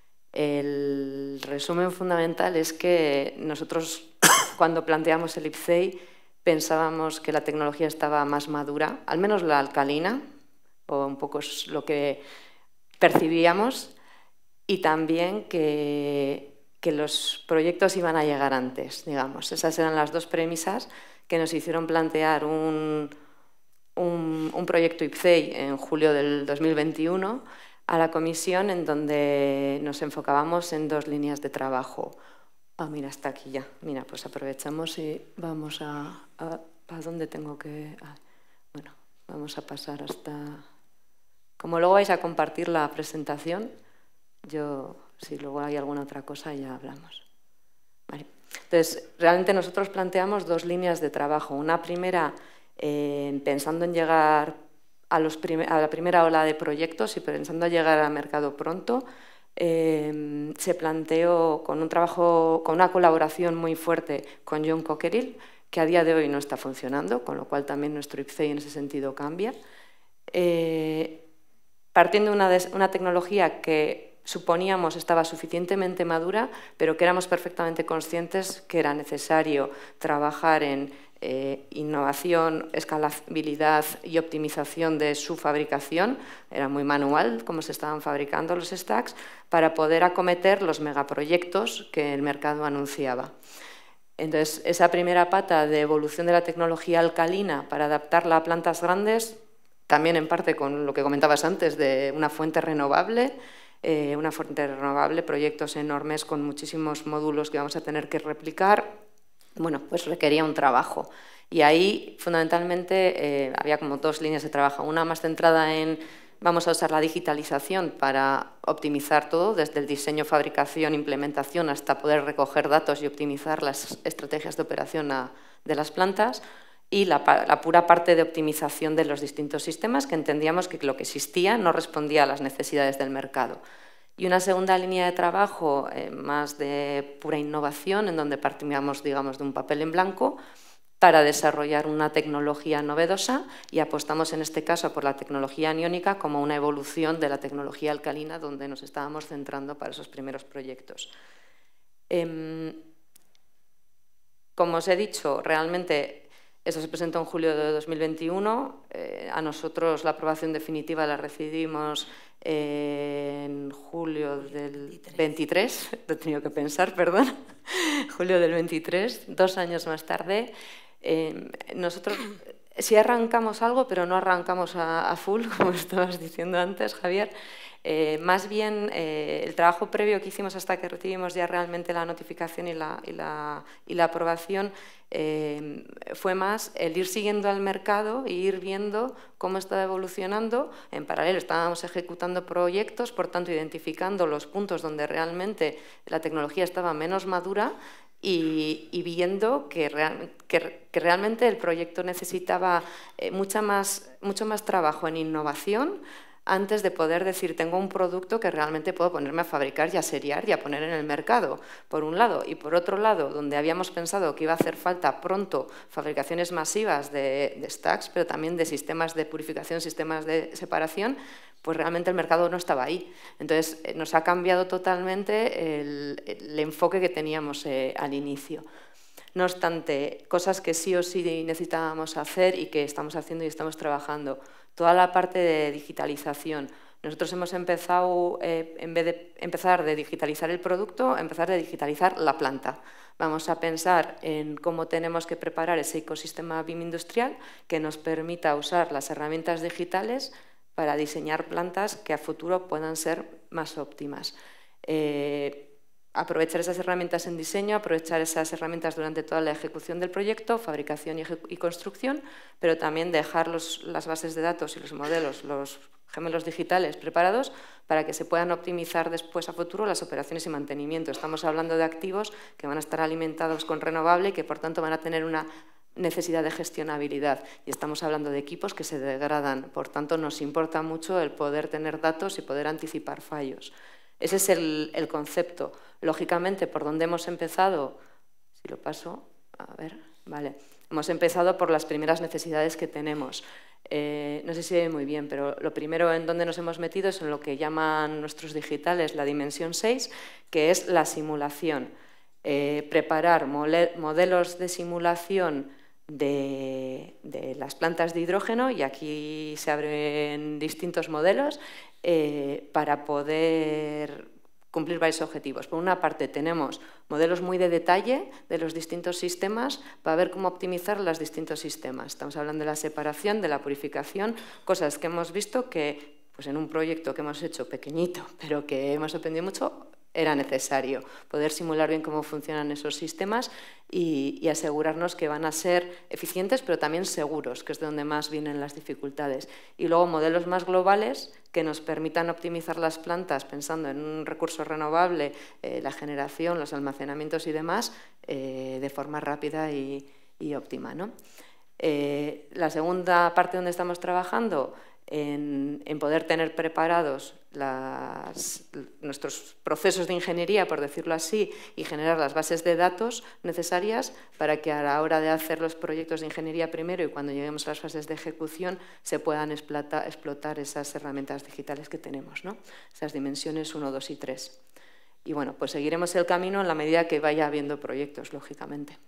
El resumen fundamental es que nosotros, cuando planteamos el I P C E I, pensábamos que la tecnología estaba más madura, al menos la alcalina, o un poco es lo que percibíamos, y también que, que los proyectos iban a llegar antes, digamos. Esas eran las dos premisas que nos hicieron plantear un, un, un proyecto I P C E I en julio del dos mil veintiuno, a la comisión, en donde nos enfocábamos en dos líneas de trabajo. Ah, mira, está aquí ya. Mira, pues aprovechamos y vamos a... a ¿a dónde tengo que...? Ah, bueno, vamos a pasar hasta... Como luego vais a compartir la presentación, yo, si luego hay alguna otra cosa, ya hablamos. Vale. Entonces, realmente nosotros planteamos dos líneas de trabajo. Una primera, eh, pensando en llegar A, los a la primera ola de proyectos y pensando en llegar al mercado pronto, eh, se planteó con un trabajo, con una colaboración muy fuerte con John Cockerill, que a día de hoy no está funcionando, con lo cual también nuestro I P C E I en ese sentido cambia. Eh, partiendo de una, de una tecnología que suponíamos estaba suficientemente madura, pero que éramos perfectamente conscientes que era necesario trabajar en Eh, innovación, escalabilidad y optimización de su fabricación. Era muy manual cómo se estaban fabricando los stacks para poder acometer los megaproyectos que el mercado anunciaba. Entonces, esa primera pata de evolución de la tecnología alcalina para adaptarla a plantas grandes, también en parte con lo que comentabas antes de una fuente renovable, eh, una fuente renovable, proyectos enormes con muchísimos módulos que vamos a tener que replicar, bueno, pues requería un trabajo. Y ahí, fundamentalmente, eh, había como dos líneas de trabajo. Una más centrada en, vamos a usar la digitalización para optimizar todo, desde el diseño, fabricación, implementación, hasta poder recoger datos y optimizar las estrategias de operación a, de las plantas. Y la, la pura parte de optimización de los distintos sistemas, que entendíamos que lo que existía no respondía a las necesidades del mercado. Y una segunda línea de trabajo eh, más de pura innovación, en donde partíamos, digamos, de un papel en blanco para desarrollar una tecnología novedosa y apostamos en este caso por la tecnología aniónica como una evolución de la tecnología alcalina, donde nos estábamos centrando para esos primeros proyectos. Eh, como os he dicho, realmente eso se presentó en julio de dos mil veintiuno. Eh, a nosotros la aprobación definitiva la recibimos eh, en julio del veintitrés. Lo he tenido que pensar, perdón. Julio del veintitrés, dos años más tarde. Eh, nosotros sí arrancamos algo, pero no arrancamos a, a full, como estabas diciendo antes, Javier. Eh, más bien, eh, el trabajo previo que hicimos hasta que recibimos ya realmente la notificación y la, y la, y la aprobación eh, fue más el ir siguiendo al mercado e ir viendo cómo estaba evolucionando. En paralelo estábamos ejecutando proyectos, por tanto identificando los puntos donde realmente la tecnología estaba menos madura y, y viendo que, real, que, que realmente el proyecto necesitaba eh, mucha más, mucho más trabajo en innovación antes de poder decir, tengo un producto que realmente puedo ponerme a fabricar y a seriar y a poner en el mercado, por un lado. Y por otro lado, donde habíamos pensado que iba a hacer falta pronto fabricaciones masivas de, de stacks, pero también de sistemas de purificación, sistemas de separación, pues realmente el mercado no estaba ahí. Entonces, nos ha cambiado totalmente el, el enfoque que teníamos eh, al inicio. No obstante, cosas que sí o sí necesitábamos hacer y que estamos haciendo y estamos trabajando. Toda la parte de digitalización. Nosotros hemos empezado, eh, en vez de empezar de digitalizar el producto, empezar de digitalizar la planta. Vamos a pensar en cómo tenemos que preparar ese ecosistema B I M industrial que nos permita usar las herramientas digitales para diseñar plantas que a futuro puedan ser más óptimas. Eh, Aprovechar esas herramientas en diseño, aprovechar esas herramientas durante toda la ejecución del proyecto, fabricación y, y construcción, pero también dejar los, las bases de datos y los modelos, los gemelos digitales preparados para que se puedan optimizar después a futuro las operaciones y mantenimiento. Estamos hablando de activos que van a estar alimentados con renovable y que por tanto van a tener una necesidad de gestionabilidad. Y estamos hablando de equipos que se degradan. Por tanto, nos importa mucho el poder tener datos y poder anticipar fallos. Ese es el, el concepto. Lógicamente, por donde hemos empezado, si lo paso, a ver, vale, hemos empezado por las primeras necesidades que tenemos. Eh, no sé si se ve muy bien, pero lo primero en donde nos hemos metido es en lo que llaman nuestros digitales la dimensión seis, que es la simulación. Eh, preparar modelos de simulación de, de las plantas de hidrógeno, y aquí se abren distintos modelos, eh, para poder cumplir varios objetivos. Por una parte, tenemos modelos muy de detalle de los distintos sistemas para ver cómo optimizar los distintos sistemas. Estamos hablando de la separación, de la purificación, cosas que hemos visto que, pues en un proyecto que hemos hecho pequeñito, pero que hemos aprendido mucho, era necesario poder simular bien cómo funcionan esos sistemas y, y asegurarnos que van a ser eficientes, pero también seguros, que es de donde más vienen las dificultades. Y luego modelos más globales que nos permitan optimizar las plantas pensando en un recurso renovable, eh, la generación, los almacenamientos y demás, eh, de forma rápida y, y óptima, ¿no? Eh, la segunda parte donde estamos trabajando, En, en poder tener preparados las, nuestros procesos de ingeniería, por decirlo así, y generar las bases de datos necesarias para que a la hora de hacer los proyectos de ingeniería primero y cuando lleguemos a las fases de ejecución se puedan explotar, explotar esas herramientas digitales que tenemos, ¿no? Esas dimensiones uno, dos y tres. Y bueno, pues seguiremos el camino en la medida que vaya habiendo proyectos, lógicamente.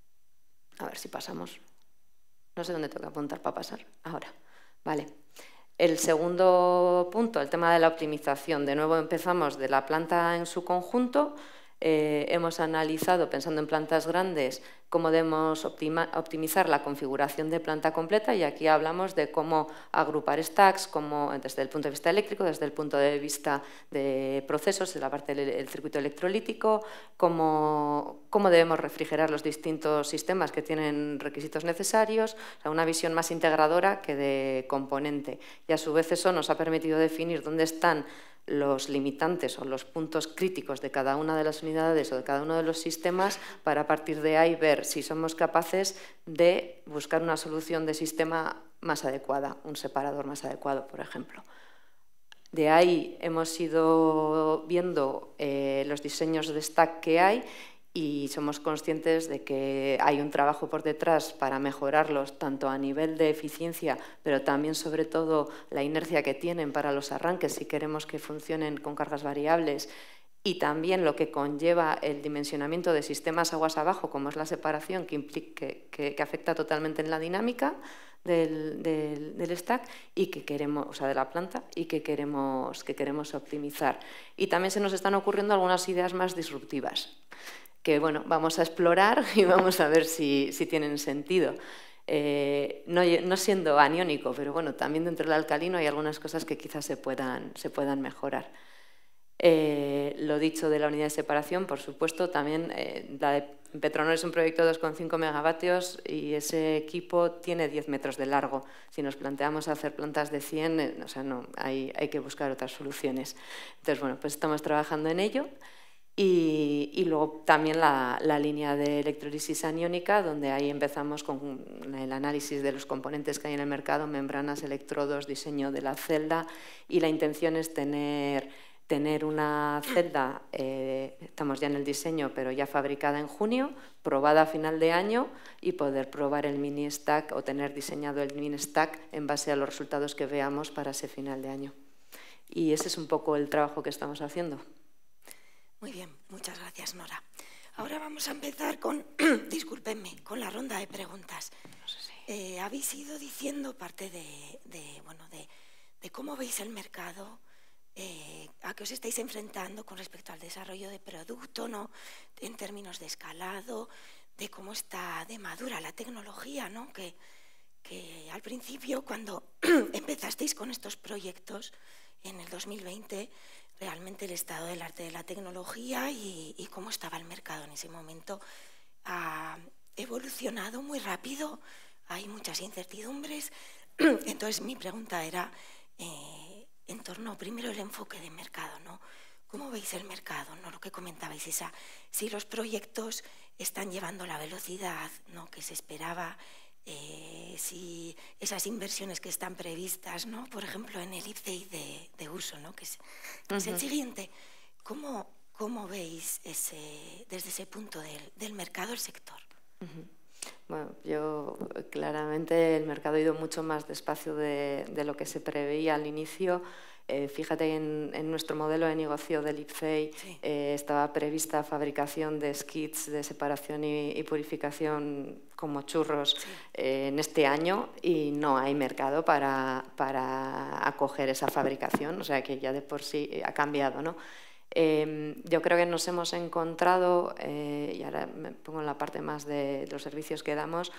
A ver si pasamos. No sé dónde tengo que apuntar para pasar. Ahora. Vale. El segundo punto, el tema de la optimización. De nuevo empezamos de la planta en su conjunto. Eh, hemos analizado, pensando en plantas grandes, cómo debemos optima, optimizar la configuración de planta completa, y aquí hablamos de cómo agrupar stacks, cómo, desde el punto de vista eléctrico, desde el punto de vista de procesos, de la parte del el circuito electrolítico, cómo, cómo debemos refrigerar los distintos sistemas que tienen requisitos necesarios, o sea, una visión más integradora que de componente. Y a su vez eso nos ha permitido definir dónde están los limitantes o los puntos críticos de cada una de las unidades o de cada uno de los sistemas, para a partir de ahí ver si somos capaces de buscar una solución de sistema más adecuada, un separador más adecuado, por ejemplo. De ahí hemos ido viendo eh, los diseños de stack que hay y somos conscientes de que hay un trabajo por detrás para mejorarlos, tanto a nivel de eficiencia, pero también, sobre todo, la inercia que tienen para los arranques, si queremos que funcionen con cargas variables, y también lo que conlleva el dimensionamiento de sistemas aguas abajo, como es la separación, que, implica, que, que afecta totalmente en la dinámica del, del, del stack y que queremos, o sea, de la planta, y que queremos, que queremos optimizar. Y también se nos están ocurriendo algunas ideas más disruptivas, que bueno, vamos a explorar y vamos a ver si, si tienen sentido. Eh, no, no siendo aniónico, pero bueno, también dentro del alcalino hay algunas cosas que quizás se puedan, se puedan mejorar. Eh, lo dicho de la unidad de separación, por supuesto, también eh, la de Petronor es un proyecto de dos coma cinco megavatios y ese equipo tiene diez metros de largo. Si nos planteamos hacer plantas de cien, eh, o sea, no, hay, hay que buscar otras soluciones. Entonces, bueno, pues estamos trabajando en ello. Y, y luego también la, la línea de electrólisis aniónica, donde ahí empezamos con el análisis de los componentes que hay en el mercado, membranas, electrodos, diseño de la celda, y la intención es tener, tener una celda, eh, estamos ya en el diseño, pero ya fabricada en junio, probada a final de año y poder probar el mini stack o tener diseñado el mini stack en base a los resultados que veamos para ese final de año. Y ese es un poco el trabajo que estamos haciendo. Muy bien, muchas gracias, Nora. Ahora vamos a empezar con, discúlpenme, con la ronda de preguntas. No sé si... eh, habéis ido diciendo parte de, de, bueno, de, de cómo veis el mercado, eh, a qué os estáis enfrentando con respecto al desarrollo de producto, ¿no? En términos de escalado, de cómo está de madura la tecnología, ¿no? Que, que al principio, cuando empezasteis con estos proyectos en el dos mil veinte, realmente el estado del arte de la tecnología y, y cómo estaba el mercado en ese momento ha evolucionado muy rápido, hay muchas incertidumbres. Entonces mi pregunta era eh, en torno primero el enfoque de mercado, ¿no? ¿Cómo veis el mercado? ¿No? Lo que comentabais, esa, si los proyectos están llevando la velocidad, ¿no?, que se esperaba, Eh, si esas inversiones que están previstas, ¿no?, por ejemplo, en el I P C E I de, de uso, ¿no?, que es, que uh-huh. es el siguiente, ¿cómo, cómo veis ese, desde ese punto del, del mercado el sector? Uh-huh. Bueno, yo claramente el mercado ha ido mucho más despacio de, de lo que se preveía al inicio. Eh, fíjate, en, en nuestro modelo de negocio del I P C E I sí. eh, estaba prevista fabricación de skits de separación y, y purificación como churros sí. eh, en este año, y no hay mercado para, para acoger esa fabricación, o sea que ya de por sí ha cambiado, ¿no? Eh, yo creo que nos hemos encontrado, eh, y ahora me pongo en la parte más de los servicios que damos,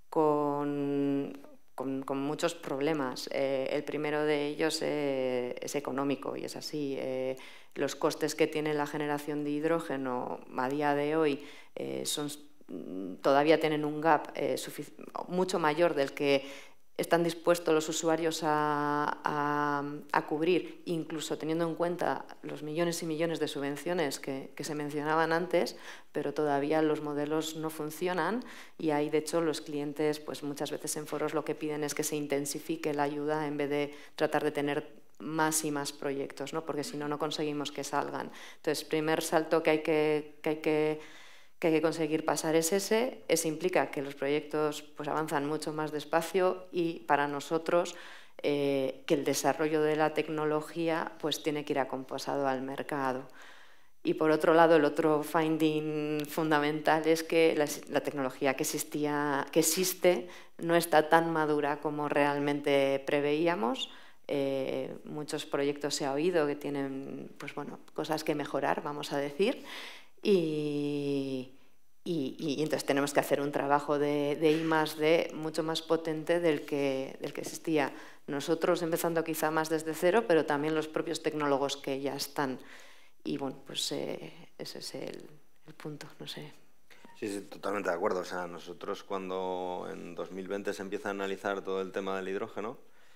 con... Con, con muchos problemas. Eh, el primero de ellos eh, es económico, y es así. Eh, los costes que tiene la generación de hidrógeno a día de hoy eh, son, todavía tienen un gap eh, mucho mayor del que están dispuestos los usuarios a, a, a cubrir, incluso teniendo en cuenta los millones y millones de subvenciones que, que se mencionaban antes, pero todavía los modelos no funcionan, y ahí, de hecho, los clientes pues muchas veces en foros lo que piden es que se intensifique la ayuda en vez de tratar de tener más y más proyectos, ¿no?, porque si no, no conseguimos que salgan. Entonces, primer salto que hay que, que, hay que que hay que conseguir pasar es ese. Eso implica que los proyectos pues, avanzan mucho más despacio, y para nosotros eh, que el desarrollo de la tecnología pues, tiene que ir acompasado al mercado. Y por otro lado, el otro finding fundamental es que la, la tecnología que, existía, que existe no está tan madura como realmente preveíamos. Eh, muchos proyectos se ha oído que tienen pues, bueno, cosas que mejorar, vamos a decir. Y, y, y entonces tenemos que hacer un trabajo de, de I más D mucho más potente del que, del que existía. Nosotros empezando quizá más desde cero, pero también los propios tecnólogos que ya están. Y bueno, pues eh, ese es el, el punto, no sé. Sí, sí, totalmente de acuerdo. O sea, nosotros cuando en dos mil veinte se empieza a analizar todo el tema del hidrógeno,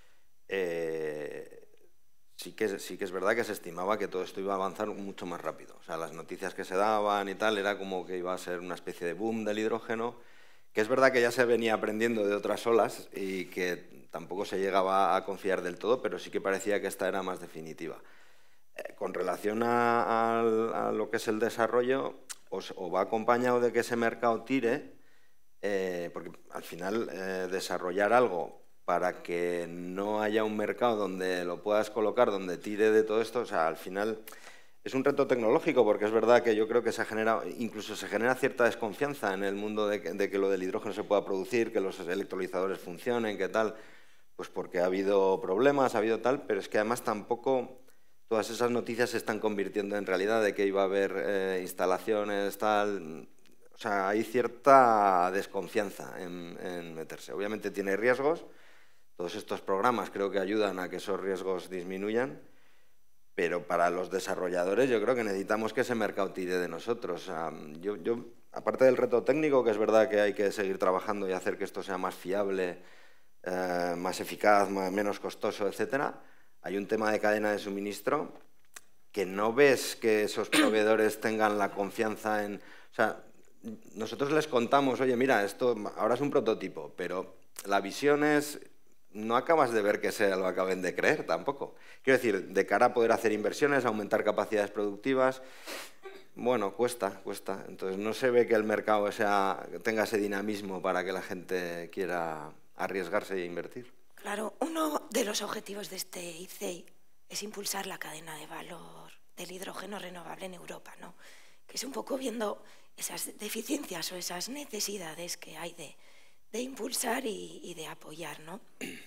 eh, Sí que, sí que es verdad que se estimaba que todo esto iba a avanzar mucho más rápido. O sea, las noticias que se daban y tal, era como que iba a ser una especie de boom del hidrógeno, que es verdad que ya se venía aprendiendo de otras olas y que tampoco se llegaba a confiar del todo, pero sí que parecía que esta era más definitiva. Eh, con relación a, a, a lo que es el desarrollo, os, o va acompañado de que ese mercado tire, eh, porque al final eh, desarrollar algo para que no haya un mercado donde lo puedas colocar, donde tire de todo esto, o sea, al final Es un reto tecnológico porque es verdad que yo creo que se genera, incluso se genera cierta desconfianza en el mundo de que, de que lo del hidrógeno se pueda producir, que los electrolizadores funcionen, que tal, pues porque ha habido problemas, ha habido tal, pero es que además tampoco todas esas noticias se están convirtiendo en realidad de que iba a haber eh, instalaciones, tal. O sea, hay cierta desconfianza en, en meterse. Obviamente tiene riesgos, todos estos programas creo que ayudan a que esos riesgos disminuyan, pero para los desarrolladores yo creo que necesitamos que ese mercado tire de nosotros. O sea, yo, yo, aparte del reto técnico, que es verdad que hay que seguir trabajando y hacer que esto sea más fiable, eh, más eficaz, más, menos costoso, etcétera, hay un tema de cadena de suministro que no ves que esos proveedores tengan la confianza en... O sea, nosotros les contamos, oye, mira, esto ahora es un prototipo, pero la visión es... No acabas de ver que se lo acaben de creer tampoco. Quiero decir, de cara a poder hacer inversiones, aumentar capacidades productivas, bueno, cuesta, cuesta. Entonces no se ve que el mercado sea, tenga ese dinamismo para que la gente quiera arriesgarse e invertir. Claro, uno de los objetivos de este I C E I es impulsar la cadena de valor del hidrógeno renovable en Europa, ¿no? Que es un poco viendo esas deficiencias o esas necesidades que hay de... de impulsar y, y de apoyar, ¿no?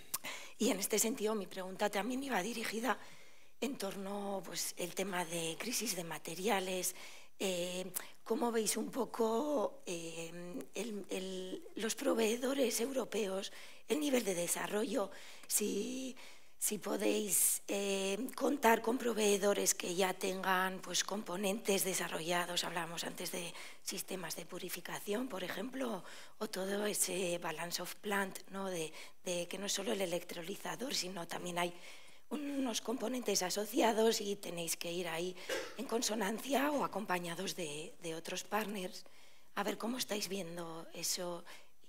Y en este sentido mi pregunta también iba dirigida en torno pues el tema de crisis de materiales, eh, cómo veis un poco eh, el, el, los proveedores europeos, el nivel de desarrollo, si, si podéis eh, contar con proveedores que ya tengan pues, componentes desarrollados, hablábamos antes de sistemas de purificación, por ejemplo, o todo ese balance of plant, ¿no? de, de que no es solo el electrolizador, sino también hay unos componentes asociados y tenéis que ir ahí en consonancia o acompañados de, de otros partners. A ver cómo estáis viendo eso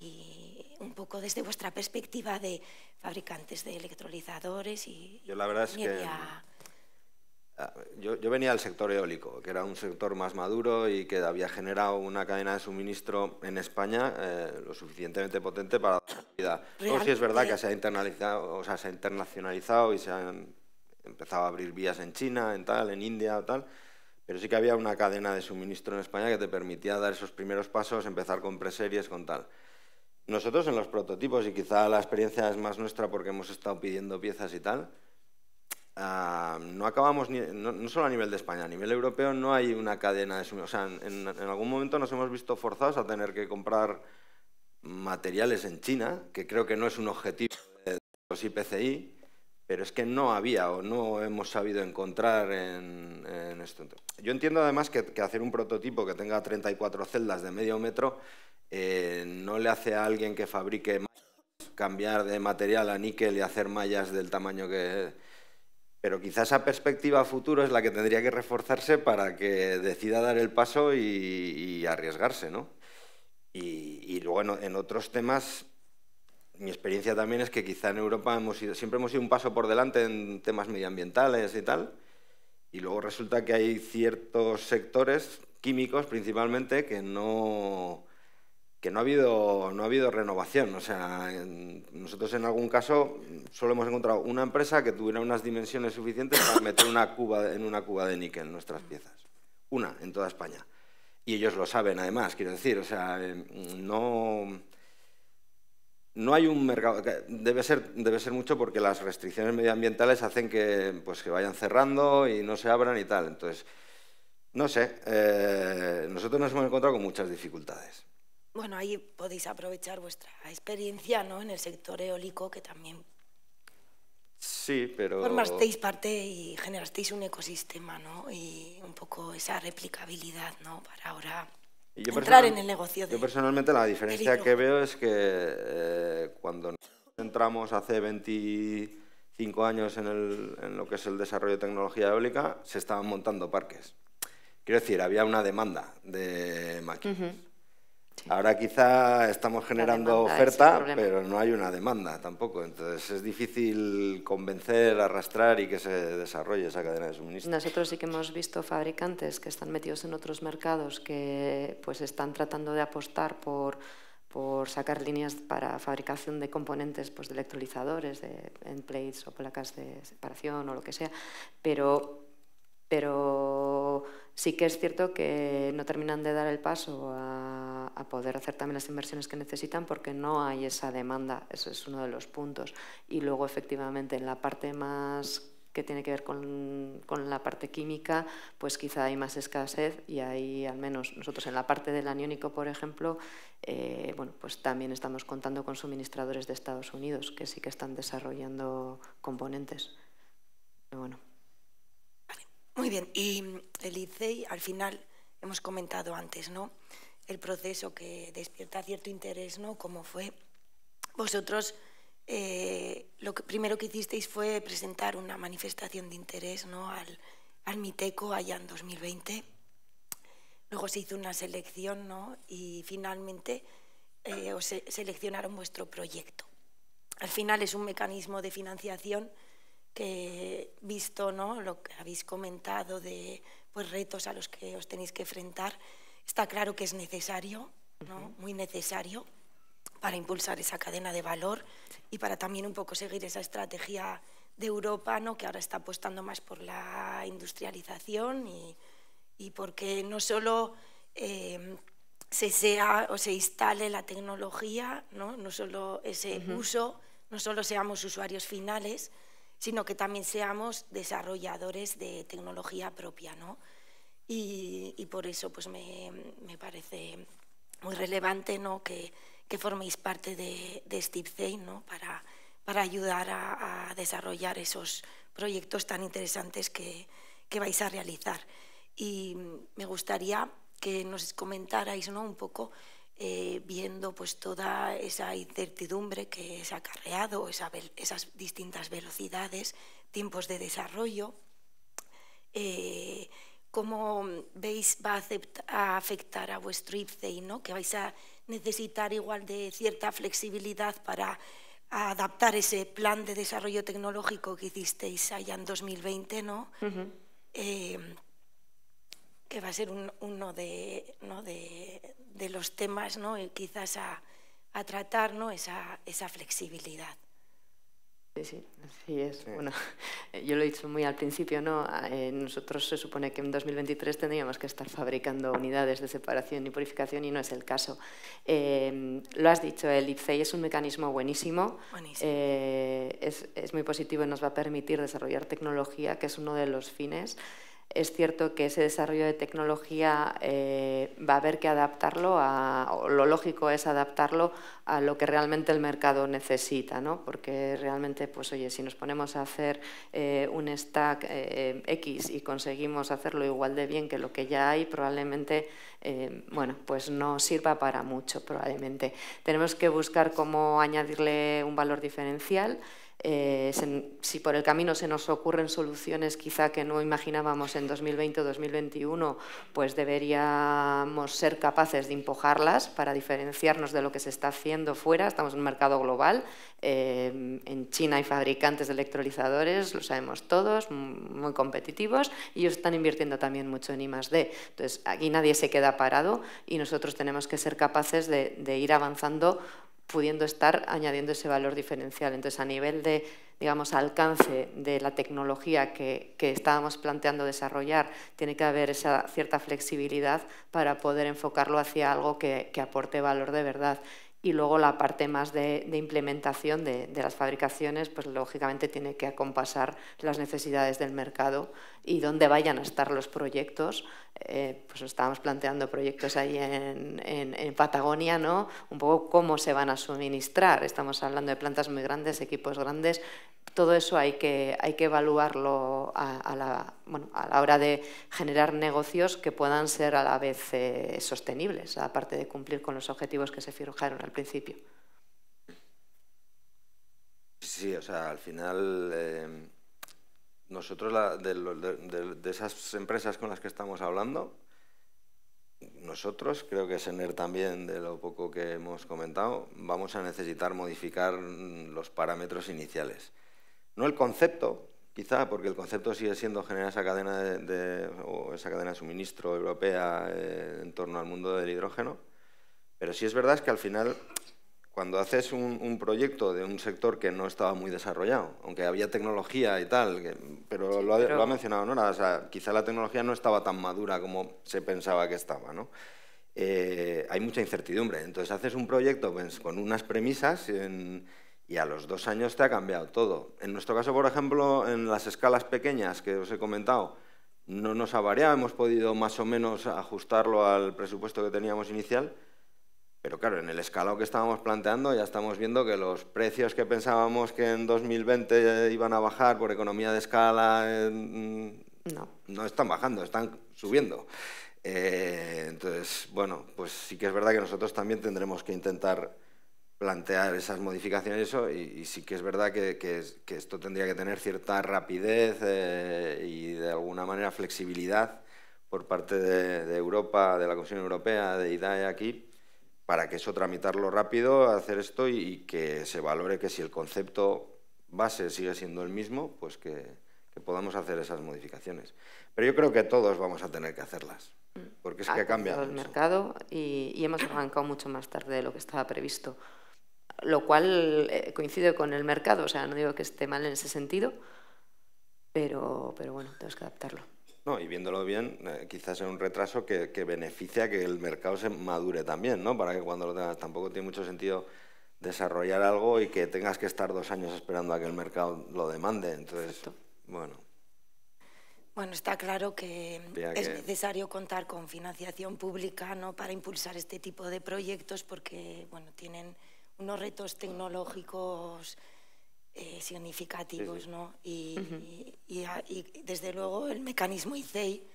y un poco desde vuestra perspectiva de fabricantes de electrolizadores y yo la verdad es media... que yo, yo venía del sector eólico, que era un sector más maduro y que había generado una cadena de suministro en España eh, lo suficientemente potente para dar vida. Luego sí es verdad que se ha internalizado, o sea, se ha internacionalizado y se han empezado a abrir vías en China, en tal, en India, tal, pero sí que había una cadena de suministro en España que te permitía dar esos primeros pasos, empezar con preseries, con tal. Nosotros en los prototipos, y quizá la experiencia es más nuestra porque hemos estado pidiendo piezas y tal, uh, no acabamos, ni, no, no solo a nivel de España, a nivel europeo no hay una cadena de suministro. O sea, en, en algún momento nos hemos visto forzados a tener que comprar materiales en China, que creo que no es un objetivo de los I P C I, pero es que no había o no hemos sabido encontrar en, en esto. Yo entiendo además que, que hacer un prototipo que tenga treinta y cuatro celdas de medio metro Eh, no le hace a alguien que fabrique mallas, cambiar de material a níquel y hacer mallas del tamaño que... Pero quizá esa perspectiva a futuro es la que tendría que reforzarse para que decida dar el paso y, y arriesgarse, ¿no? Y, y luego en, en otros temas, mi experiencia también es que quizá en Europa hemos ido, siempre hemos ido un paso por delante en temas medioambientales y tal, y luego resulta que hay ciertos sectores químicos principalmente que no... que no ha habido, no ha habido renovación. O sea, en, nosotros en algún caso solo hemos encontrado una empresa que tuviera unas dimensiones suficientes para meter una cuba, en una cuba de níquel en nuestras piezas. Una, en toda España. Y ellos lo saben, además, quiero decir. O sea, no, no hay un mercado... Debe ser, debe ser mucho porque las restricciones medioambientales hacen que, pues, que vayan cerrando y no se abran y tal. Entonces, no sé, eh, nosotros nos hemos encontrado con muchas dificultades. Bueno, ahí podéis aprovechar vuestra experiencia, ¿no? En el sector eólico, que también sí, pero... formasteis parte y generasteis un ecosistema, ¿no? Y un poco esa replicabilidad, ¿no? Para ahora yo entrar en el negocio de... Yo personalmente la diferencia que veo es que eh, cuando entramos hace veinticinco años en, el, en lo que es el desarrollo de tecnología eólica, se estaban montando parques. Quiero decir, había una demanda de máquinas. Uh-huh. Sí. Ahora quizá estamos generando oferta, pero no hay una demanda tampoco. Entonces es difícil convencer, arrastrar y que se desarrolle esa cadena de suministro. Nosotros sí que hemos visto fabricantes que están metidos en otros mercados que pues están tratando de apostar por, por sacar líneas para fabricación de componentes pues, de electrolizadores, de end plates o placas de separación o lo que sea, pero pero sí que es cierto que no terminan de dar el paso a, a poder hacer también las inversiones que necesitan porque no hay esa demanda, eso es uno de los puntos. Y luego, efectivamente, en la parte más que tiene que ver con, con la parte química, pues quizá hay más escasez y ahí, al menos nosotros en la parte del aniónico, por ejemplo, eh, bueno, pues también estamos contando con suministradores de Estados Unidos que sí que están desarrollando componentes. Pero bueno. Muy bien, y el I C E I, al final, hemos comentado antes, ¿no? El proceso que despierta cierto interés, ¿no? ¿Cómo fue? Vosotros, eh, lo que primero que hicisteis fue presentar una manifestación de interés, ¿no? Al, al MITECO allá en dos mil veinte. Luego se hizo una selección, ¿no? Y finalmente eh, os seleccionaron vuestro proyecto. Al final es un mecanismo de financiación que, visto, ¿no?, lo que habéis comentado de, pues, retos a los que os tenéis que enfrentar, está claro que es necesario, ¿no? Muy necesario para impulsar esa cadena de valor y para también un poco seguir esa estrategia de Europa, ¿no?, que ahora está apostando más por la industrialización y, y porque no solo eh, se sea o se instale la tecnología, ¿no?, no solo ese uh-huh. uso, no solo seamos usuarios finales, sino que también seamos desarrolladores de tecnología propia, ¿no? Y, y por eso pues me, me parece muy relevante, ¿no?, que, que forméis parte de, de este I C E I, ¿no?, para, para ayudar a, a desarrollar esos proyectos tan interesantes que, que vais a realizar. Y me gustaría que nos comentarais, ¿no?, un poco, Eh, viendo pues toda esa incertidumbre que se ha acarreado, esa, esas distintas velocidades, tiempos de desarrollo, eh, ¿cómo veis va a, aceptar, a afectar a vuestro I C E I, ¿no?, que vais a necesitar igual de cierta flexibilidad para adaptar ese plan de desarrollo tecnológico que hicisteis allá en dos mil veinte, ¿no? Uh-huh. eh, que va a ser un, uno de, ¿no?, de, de los temas, ¿no?, y quizás a, a tratar, ¿no?, esa, esa flexibilidad. Sí, sí, así es. Sí. Bueno, yo lo he dicho muy al principio, ¿no? Eh, nosotros se supone que en dos mil veintitrés tendríamos que estar fabricando unidades de separación y purificación y no es el caso. Eh, lo has dicho, el I C E I es un mecanismo buenísimo, buenísimo. Eh, es, es muy positivo y nos va a permitir desarrollar tecnología, que es uno de los fines. Es cierto que ese desarrollo de tecnología eh, va a haber que adaptarlo, a, o lo lógico es adaptarlo a lo que realmente el mercado necesita, ¿no? Porque realmente, pues oye, si nos ponemos a hacer eh, un stack eh, X y conseguimos hacerlo igual de bien que lo que ya hay, probablemente, eh, bueno, pues no sirva para mucho, probablemente. Tenemos que buscar cómo añadirle un valor diferencial. Eh, se, si por el camino se nos ocurren soluciones quizá que no imaginábamos en dos mil veinte o dos mil veintiuno, pues deberíamos ser capaces de empujarlas para diferenciarnos de lo que se está haciendo fuera. Estamos en un mercado global, eh, en China hay fabricantes de electrolizadores, lo sabemos todos, muy competitivos, y ellos están invirtiendo también mucho en I más D. Entonces aquí nadie se queda parado y nosotros tenemos que ser capaces de, de ir avanzando, pudiendo estar añadiendo ese valor diferencial. Entonces, a nivel de, digamos, alcance de la tecnología que, que estábamos planteando desarrollar, tiene que haber esa cierta flexibilidad para poder enfocarlo hacia algo que, que aporte valor de verdad. Y luego la parte más de, de implementación de, de las fabricaciones, pues lógicamente tiene que acompasar las necesidades del mercado y dónde vayan a estar los proyectos. Eh, pues estábamos planteando proyectos ahí en, en, en Patagonia, ¿no? Un poco cómo se van a suministrar. Estamos hablando de plantas muy grandes, equipos grandes. Todo eso hay que, hay que evaluarlo a, a, la, bueno, a la hora de generar negocios que puedan ser a la vez eh, sostenibles, aparte de cumplir con los objetivos que se fijaron al principio. Sí, o sea, al final eh, nosotros la, de, de, de esas empresas con las que estamos hablando, nosotros, creo que Sener también, de lo poco que hemos comentado, vamos a necesitar modificar los parámetros iniciales. No el concepto, quizá, porque el concepto sigue siendo generar esa cadena de, de, o esa cadena de suministro europea eh, en torno al mundo del hidrógeno, pero sí es verdad que al final, cuando haces un, un proyecto de un sector que no estaba muy desarrollado, aunque había tecnología y tal, que, pero, sí, lo, ha, pero lo ha mencionado Nora, o sea, quizá la tecnología no estaba tan madura como se pensaba que estaba, ¿no? Eh, hay mucha incertidumbre. Entonces haces un proyecto pues, con unas premisas en, y a los dos años te ha cambiado todo. En nuestro caso, por ejemplo, en las escalas pequeñas que os he comentado, no nos ha variado, hemos podido más o menos ajustarlo al presupuesto que teníamos inicial, pero claro, en el escalado que estábamos planteando ya estamos viendo que los precios que pensábamos que en dos mil veinte iban a bajar por economía de escala, eh, no. no están bajando, están subiendo. Eh, entonces, bueno, pues sí que es verdad que nosotros también tendremos que intentar plantear esas modificaciones y eso, y, y sí que es verdad que, que, que esto tendría que tener cierta rapidez eh, y de alguna manera flexibilidad por parte de, de Europa, de la Comisión Europea, de I D A E aquí, para que eso tramitarlo rápido, hacer esto y, y que se valore que si el concepto base sigue siendo el mismo, pues que, que podamos hacer esas modificaciones. Pero yo creo que todos vamos a tener que hacerlas, porque es que cambia el mercado y, y hemos arrancado mucho más tarde de lo que estaba previsto, lo cual eh, coincide con el mercado, o sea, no digo que esté mal en ese sentido, pero, pero bueno, tenemos que adaptarlo. No, y viéndolo bien, eh, quizás sea un retraso que, que beneficia que el mercado se madure también, ¿no? Para que cuando lo tengas, tampoco tiene mucho sentido desarrollar algo y que tengas que estar dos años esperando a que el mercado lo demande. Entonces, Perfecto. bueno. Bueno, está claro que Ya es que... necesario contar con financiación pública, ¿no?, para impulsar este tipo de proyectos porque, bueno, tienen unos retos tecnológicos Eh, significativos, sí, sí. ¿no? Y, uh-huh. y, y, y desde luego el mecanismo I C E I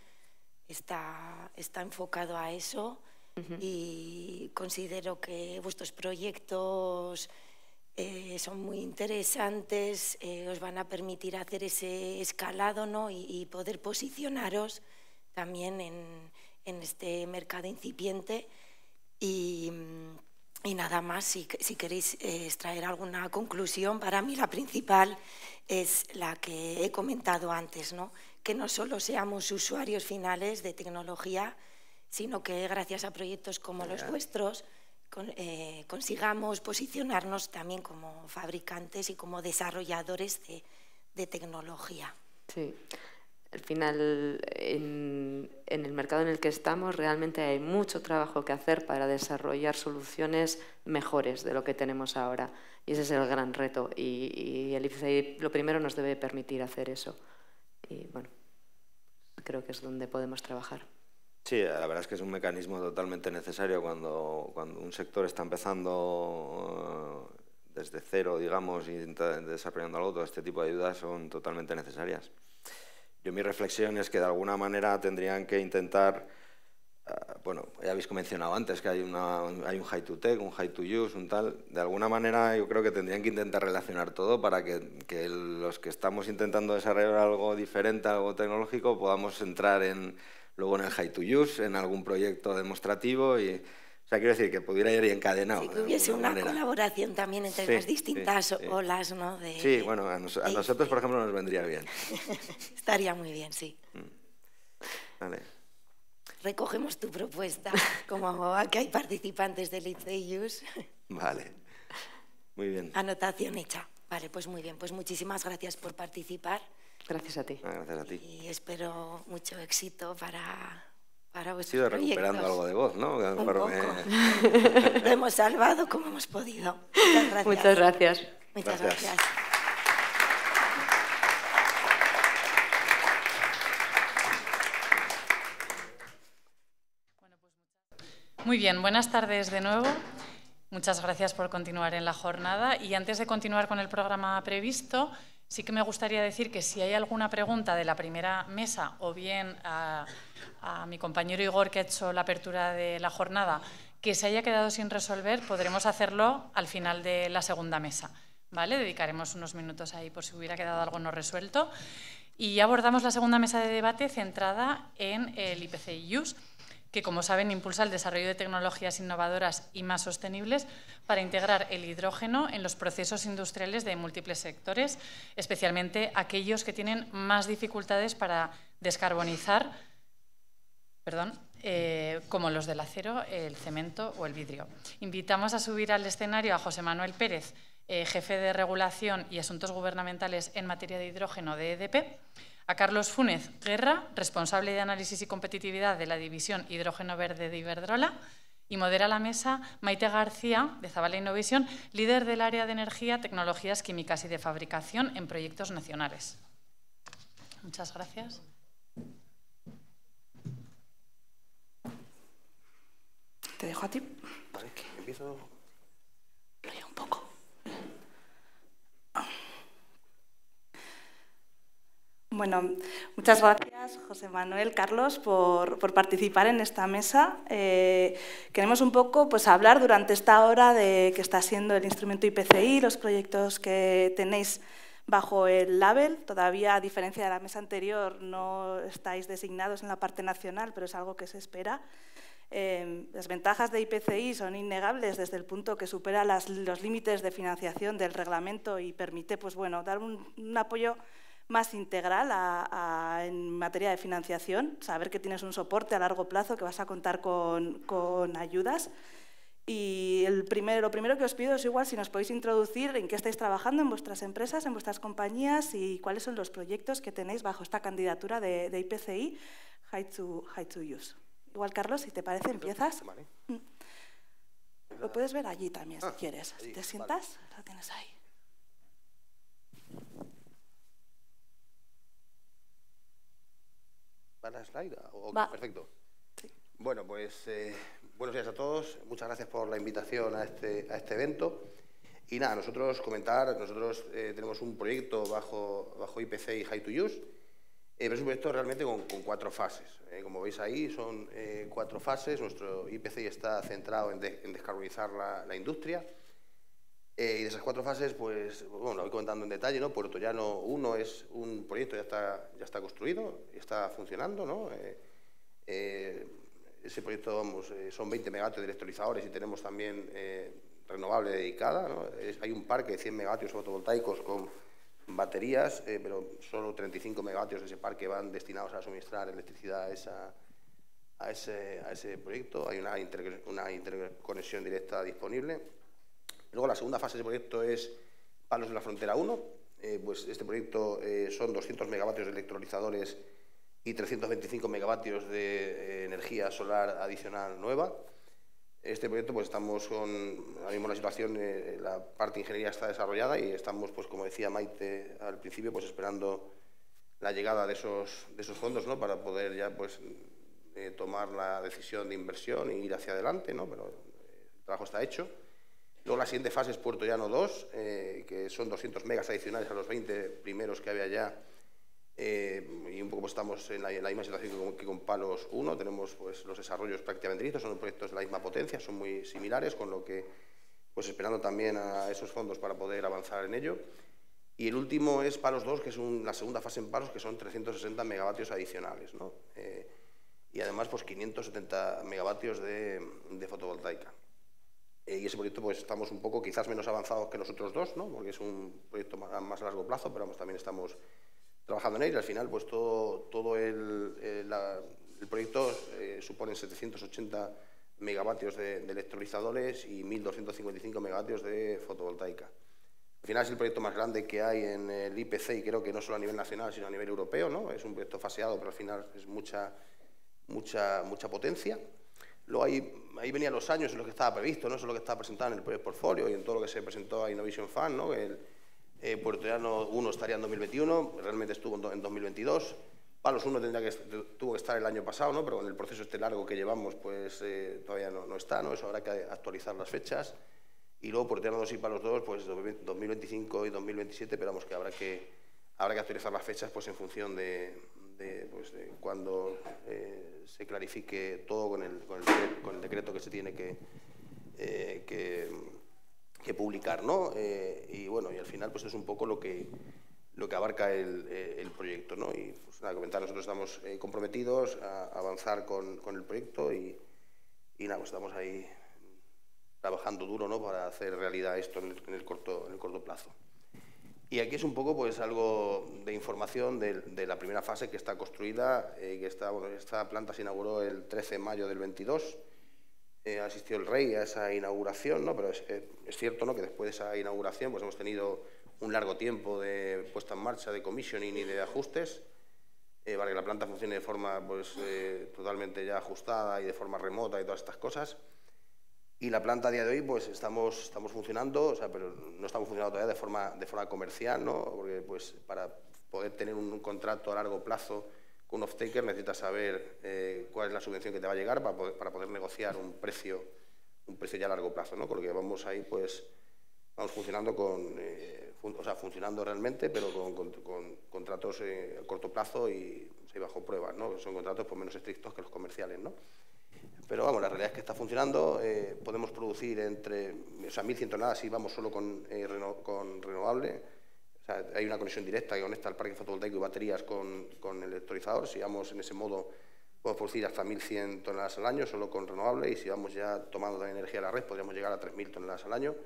está, está enfocado a eso uh-huh. y considero que vuestros proyectos eh, son muy interesantes, eh, os van a permitir hacer ese escalado, ¿no? y, y poder posicionaros también en, en este mercado incipiente y... Y nada más, si, si queréis eh, extraer alguna conclusión, para mí la principal es la que he comentado antes, ¿no? Que no solo seamos usuarios finales de tecnología, sino que gracias a proyectos como los vuestros con, eh, consigamos posicionarnos también como fabricantes y como desarrolladores de, de tecnología. Sí. Al final, en, en el mercado en el que estamos, realmente hay mucho trabajo que hacer para desarrollar soluciones mejores de lo que tenemos ahora. Y ese es el gran reto. Y, y el I C E I lo primero nos debe permitir hacer eso. Y bueno, creo que es donde podemos trabajar. Sí, la verdad es que es un mecanismo totalmente necesario cuando, cuando un sector está empezando desde cero, digamos, y desarrollando algo. Todo este tipo de ayudas son totalmente necesarias. Yo mi reflexión es que de alguna manera tendrían que intentar, uh, bueno, ya habéis mencionado antes que hay, una, hay un high to tech, un high to use, un tal, de alguna manera yo creo que tendrían que intentar relacionar todo para que, que los que estamos intentando desarrollar algo diferente, algo tecnológico, podamos entrar en, luego en el high to use, en algún proyecto demostrativo y... O sea, quiero decir que pudiera ir encadenado. Sí, que hubiese una manera. colaboración también entre sí, las distintas sí, sí. olas, ¿no? De, sí, bueno, a, nos, a nosotros, por ejemplo, nos vendría bien. Estaría muy bien, sí. Vale. Recogemos tu propuesta, como aquí hay participantes del I C E I U S. Vale, muy bien. Anotación hecha. Vale, pues muy bien. Pues muchísimas gracias por participar. Gracias a ti. Ah, gracias a ti. Y espero mucho éxito para... Para He ido recuperando proyectos. algo de voz, ¿no? Un Conforme... poco. Lo hemos salvado como hemos podido. Muchas gracias. Muchas gracias. Muchas gracias. gracias. Muy bien, buenas tardes de nuevo. Muchas gracias por continuar en la jornada. Y antes de continuar con el programa previsto, sí que me gustaría decir que si hay alguna pregunta de la primera mesa o bien a, a mi compañero Igor, que ha hecho la apertura de la jornada, que se haya quedado sin resolver, podremos hacerlo al final de la segunda mesa, ¿vale? Dedicaremos unos minutos ahí por si hubiera quedado algo no resuelto. Y ya abordamos la segunda mesa de debate centrada en el I P C I U S, que, como saben, impulsa el desarrollo de tecnologías innovadoras y más sostenibles para integrar el hidrógeno en los procesos industriales de múltiples sectores, especialmente aquellos que tienen más dificultades para descarbonizar, perdón, eh, como los del acero, el cemento o el vidrio. Invitamos a subir al escenario a José Manuel Pérez, eh, jefe de Regulación y Asuntos Gubernamentales en materia de hidrógeno de E D P, a Carlos Fúnez Guerra, responsable de Análisis y Competitividad de la División Hidrógeno Verde de Iberdrola, y modera la mesa Maite García, de Zabala Innovation, líder del área de energía, tecnologías químicas y de fabricación en proyectos nacionales. Muchas gracias. Te dejo a ti. Vale, empiezo. Lo oigo un poco. Bueno, muchas gracias, José Manuel, Carlos, por, por participar en esta mesa. Eh, queremos un poco pues, hablar durante esta hora de que está siendo el instrumento I P C I, los proyectos que tenéis bajo el label. Todavía, a diferencia de la mesa anterior, no estáis designados en la parte nacional, pero es algo que se espera. Eh, las ventajas de I P C I son innegables desde el punto que supera las, los límites de financiación del reglamento y permite pues, bueno, dar un, un apoyo más integral a, a, en materia de financiación, saber que tienes un soporte a largo plazo, que vas a contar con, con ayudas. Y el primer, lo primero que os pido es igual si nos podéis introducir en qué estáis trabajando en vuestras empresas, en vuestras compañías y cuáles son los proyectos que tenéis bajo esta candidatura de, de I P C I, High to, High to Use. Igual, Carlos, si te parece, empiezas. Vale. Lo puedes ver allí también, ah, si quieres. Si te sientas, vale. Lo tienes ahí. ¿Va la slide? Okay, Va. Perfecto. Sí. Bueno, pues eh, buenos días a todos. Muchas gracias por la invitación a este, a este evento. Y nada, nosotros comentar, nosotros eh, tenemos un proyecto bajo, bajo I P C I High to Use, eh, pero es un proyecto realmente con, con cuatro fases. Eh, como veis ahí, son eh, cuatro fases. Nuestro I P C I está centrado en, de, en descarbonizar la, la industria. Eh, y de esas cuatro fases, pues, bueno, lo voy comentando en detalle, ¿no? Puerto Llano uno es un proyecto, ya está, ya está construido, y está funcionando, ¿no? Eh, eh, ese proyecto, vamos, eh, son veinte megavatios de electrolizadores y tenemos también eh, renovable dedicada, ¿no? Es, hay un parque de cien megavatios fotovoltaicos con baterías, eh, pero solo treinta y cinco megavatios de ese parque van destinados a suministrar electricidad a, esa, a, ese, a ese proyecto. Hay una, inter, una interconexión directa disponible. Luego la segunda fase del proyecto es Palos de la Frontera uno. Eh, pues este proyecto eh, son doscientos megavatios de electrolizadores y trescientos veinticinco megavatios de eh, energía solar adicional nueva. Este proyecto, pues estamos con, ahora mismo la situación, eh, la parte de ingeniería está desarrollada y estamos, pues como decía Maite al principio, pues esperando la llegada de esos, de esos fondos, ¿no? Para poder ya pues eh, tomar la decisión de inversión e ir hacia adelante, ¿no? Pero eh, el trabajo está hecho. Luego la siguiente fase es Puerto Llano dos, eh, que son doscientos megas adicionales a los veinte primeros que había ya. Eh, y un poco pues, estamos en la, en la misma situación que con, que con Palos uno. Tenemos pues, los desarrollos prácticamente listos, son proyectos de la misma potencia, son muy similares, con lo que pues esperando también a esos fondos para poder avanzar en ello. Y el último es Palos dos, que es un, la segunda fase en Palos, que son trescientos sesenta megavatios adicionales, ¿no? Eh, y además pues quinientos setenta megavatios de, de fotovoltaica. Eh, y ese proyecto pues estamos un poco quizás menos avanzados que los otros dos, ¿no? Porque es un proyecto más, más a largo plazo, pero vamos, también estamos trabajando en él y al final pues todo, todo el, el, la, el proyecto eh, supone setecientos ochenta megavatios de, de electrolizadores y mil doscientos cincuenta y cinco megavatios de fotovoltaica. Al final es el proyecto más grande que hay en el I P C I, creo que no solo a nivel nacional, sino a nivel europeo, ¿no? Es un proyecto faseado, pero al final es mucha, mucha, mucha potencia. Luego ahí, ahí venían los años en los que estaba previsto, no eso es lo que estaba presentado en el Project Portfolio y en todo lo que se presentó a Innovation Fund, ¿no? El eh, Puerto Llano uno estaría en dos mil veintiuno, realmente estuvo en, en dos mil veintidós. Palos uno tendría que, tuvo que estar el año pasado, ¿no? Pero con el proceso este largo que llevamos, pues eh, todavía no, no está, ¿no? Eso habrá que actualizar las fechas. Y luego Puerto Llano dos y Palos dos, pues dos mil veinticinco y dos mil veintisiete, esperamos que habrá que, habrá que actualizar las fechas pues, en función de, de, pues, de cuando eh, se clarifique todo con el, con, el, con el decreto que se tiene que, eh, que, que publicar, ¿no? Eh, y bueno, y al final pues es un poco lo que, lo que abarca el, el proyecto, ¿no? Y pues nada, comentar, nosotros estamos eh, comprometidos a avanzar con, con el proyecto y, y nada, pues estamos ahí trabajando duro, ¿no? Para hacer realidad esto en el, en el, corto, en el corto plazo. Y aquí es un poco pues algo de información de, de la primera fase que está construida, eh, que está, bueno, esta planta se inauguró el trece de mayo del veintidós, eh, asistió el rey a esa inauguración, ¿no? Pero es, es cierto, ¿no?, que después de esa inauguración pues hemos tenido un largo tiempo de puesta en marcha, de commissioning y de ajustes, eh, para que la planta funcione de forma pues, eh, totalmente ya ajustada y de forma remota y todas estas cosas. Y la planta a día de hoy pues estamos, estamos funcionando, o sea, pero no estamos funcionando todavía de forma, de forma comercial, ¿no? Porque pues, para poder tener un, un contrato a largo plazo con un off-taker necesitas saber eh, cuál es la subvención que te va a llegar para poder, para poder negociar un precio, un precio ya a largo plazo, ¿no? Porque vamos ahí, pues, vamos funcionando con, eh, fun, o sea, funcionando realmente, pero con, con, con contratos eh, a corto plazo y o sea, bajo pruebas, ¿no? Son contratos pues, menos estrictos que los comerciales, ¿no? Pero vamos, la realidad es que está funcionando, eh, podemos producir entre, o sea, mil cien toneladas si vamos solo con, eh, reno, con renovable, o sea, hay una conexión directa que conecta el parque fotovoltaico y baterías con, con el electrolizador, si vamos en ese modo podemos producir hasta mil cien toneladas al año solo con renovable y si vamos ya tomando la energía de la red podríamos llegar a tres mil toneladas al año.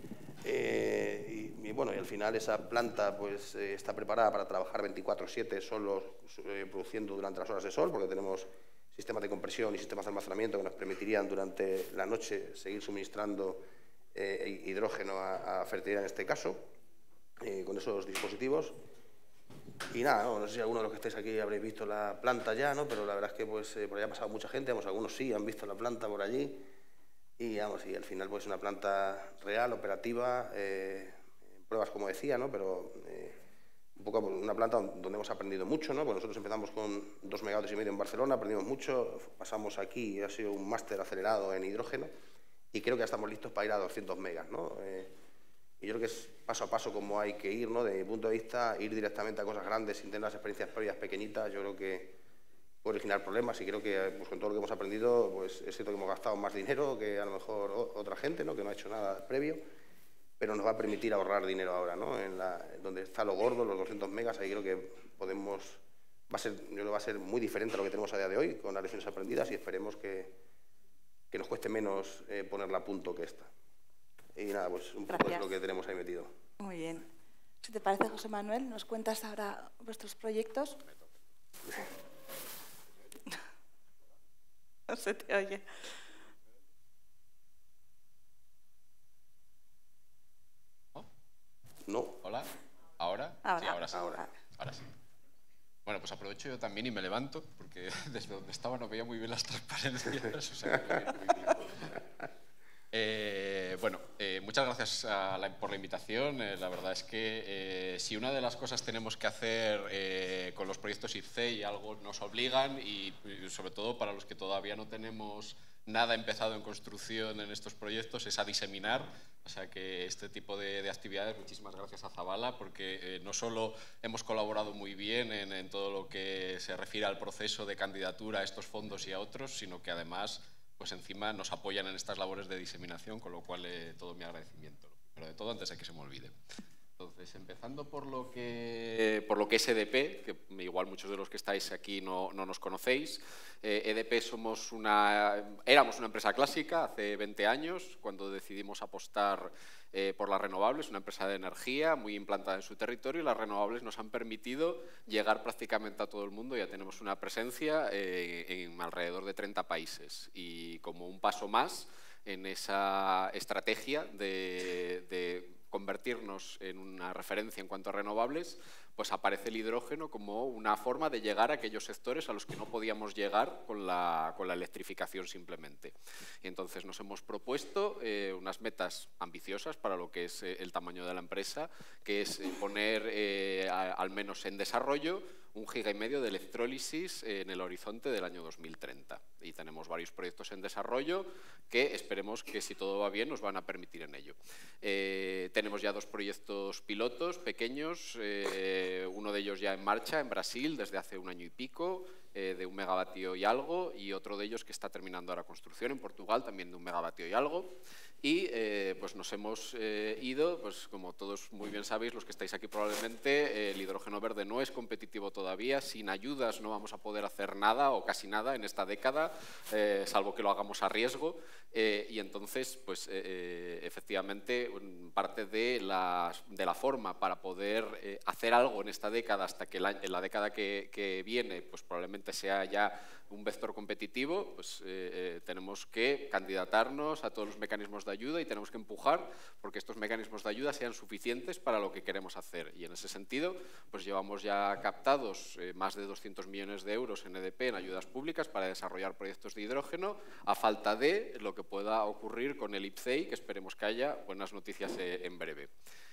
Eh, y, y bueno, y al final esa planta pues, eh, está preparada para trabajar veinticuatro siete solo eh, produciendo durante las horas de sol porque tenemos sistemas de compresión y sistemas de almacenamiento que nos permitirían durante la noche seguir suministrando eh, hidrógeno a, a fertilidad en este caso, eh, con esos dispositivos. Y nada, ¿no? no sé si alguno de los que estáis aquí habréis visto la planta ya, ¿no? Pero la verdad es que pues, eh, por allá ha pasado mucha gente, vamos, algunos sí han visto la planta por allí. Y vamos, y al final pues, es una planta real, operativa, eh, pruebas como decía, ¿no? Pero eh, un poco una planta donde hemos aprendido mucho, ¿no? Pues nosotros empezamos con dos megavatios y medio en Barcelona, aprendimos mucho, pasamos aquí y ha sido un máster acelerado en hidrógeno y creo que ya estamos listos para ir a doscientos megas, ¿no? Eh, y yo creo que es paso a paso como hay que ir, ¿no? De mi punto de vista, ir directamente a cosas grandes sin tener las experiencias previas pequeñitas, yo creo que puede originar problemas y creo que pues, con todo lo que hemos aprendido, pues es cierto que hemos gastado más dinero que a lo mejor otra gente, ¿no? Que no ha hecho nada previo, pero nos va a permitir ahorrar dinero ahora, ¿no? En la, donde está lo gordo, los doscientos megas, ahí creo que podemos, va a ser, yo creo que va a ser muy diferente a lo que tenemos a día de hoy, con las lecciones aprendidas y esperemos que, que nos cueste menos eh, ponerla a punto que esta. Y nada, pues un poco es lo que tenemos ahí metido. Muy bien. Si te parece, José Manuel, ¿nos cuentas ahora vuestros proyectos? No se te oye. No. Hola. ¿Ahora? Ahora. Sí, ahora sí. Ahora. Ahora sí. Bueno, pues aprovecho yo también y me levanto, porque desde donde estaba no veía muy bien las transparencias. O sea, que muy bien. Eh, bueno, eh, muchas gracias a la, por la invitación. Eh, la verdad es que eh, si una de las cosas tenemos que hacer eh, con los proyectos I P C E y algo nos obligan, y, y sobre todo para los que todavía no tenemos nada empezado en construcción en estos proyectos, es a diseminar. O sea que este tipo de, de actividades, muchísimas gracias a Zabala, porque eh, no solo hemos colaborado muy bien en, en todo lo que se refiere al proceso de candidatura a estos fondos y a otros, sino que además pues encima nos apoyan en estas labores de diseminación, con lo cual eh, todo mi agradecimiento. Pero de todo, antes de que se me olvide. Entonces, empezando por lo que, por lo que es E D P, que igual muchos de los que estáis aquí no, no nos conocéis. Eh, E D P somos una, éramos una empresa clásica hace veinte años, cuando decidimos apostar eh, por las renovables, una empresa de energía muy implantada en su territorio, y las renovables nos han permitido llegar prácticamente a todo el mundo. Ya tenemos una presencia eh, en alrededor de treinta países, y como un paso más en esa estrategia de, de convertirnos en una referencia en cuanto a renovables, pues aparece el hidrógeno como una forma de llegar a aquellos sectores a los que no podíamos llegar con la, con la electrificación simplemente. Y entonces nos hemos propuesto eh, unas metas ambiciosas para lo que es eh, el tamaño de la empresa, que es eh, poner eh, a, al menos en desarrollo un giga y medio de electrólisis en el horizonte del año dos mil treinta. Y tenemos varios proyectos en desarrollo que esperemos que, si todo va bien, nos van a permitir en ello. Eh, tenemos ya dos proyectos pilotos pequeños, eh, uno de ellos ya en marcha en Brasil desde hace un año y pico, eh, de un megavatio y algo, y otro de ellos que está terminando ahora construcción en Portugal, también de un megavatio y algo. Y eh, pues nos hemos eh, ido, pues como todos muy bien sabéis, los que estáis aquí probablemente, eh, el hidrógeno verde no es competitivo todavía, sin ayudas no vamos a poder hacer nada o casi nada en esta década, eh, salvo que lo hagamos a riesgo, eh, y entonces, pues eh, efectivamente, parte de la, de la forma para poder eh, hacer algo en esta década, hasta que la, en la década que, que viene, pues probablemente sea ya un vector competitivo, pues eh, eh, tenemos que candidatarnos a todos los mecanismos de ayuda y tenemos que empujar porque estos mecanismos de ayuda sean suficientes para lo que queremos hacer. Y en ese sentido, pues llevamos ya captados eh, más de doscientos millones de euros en E D P en ayudas públicas para desarrollar proyectos de hidrógeno, a falta de lo que pueda ocurrir con el I P C E I, que esperemos que haya buenas noticias eh, en breve.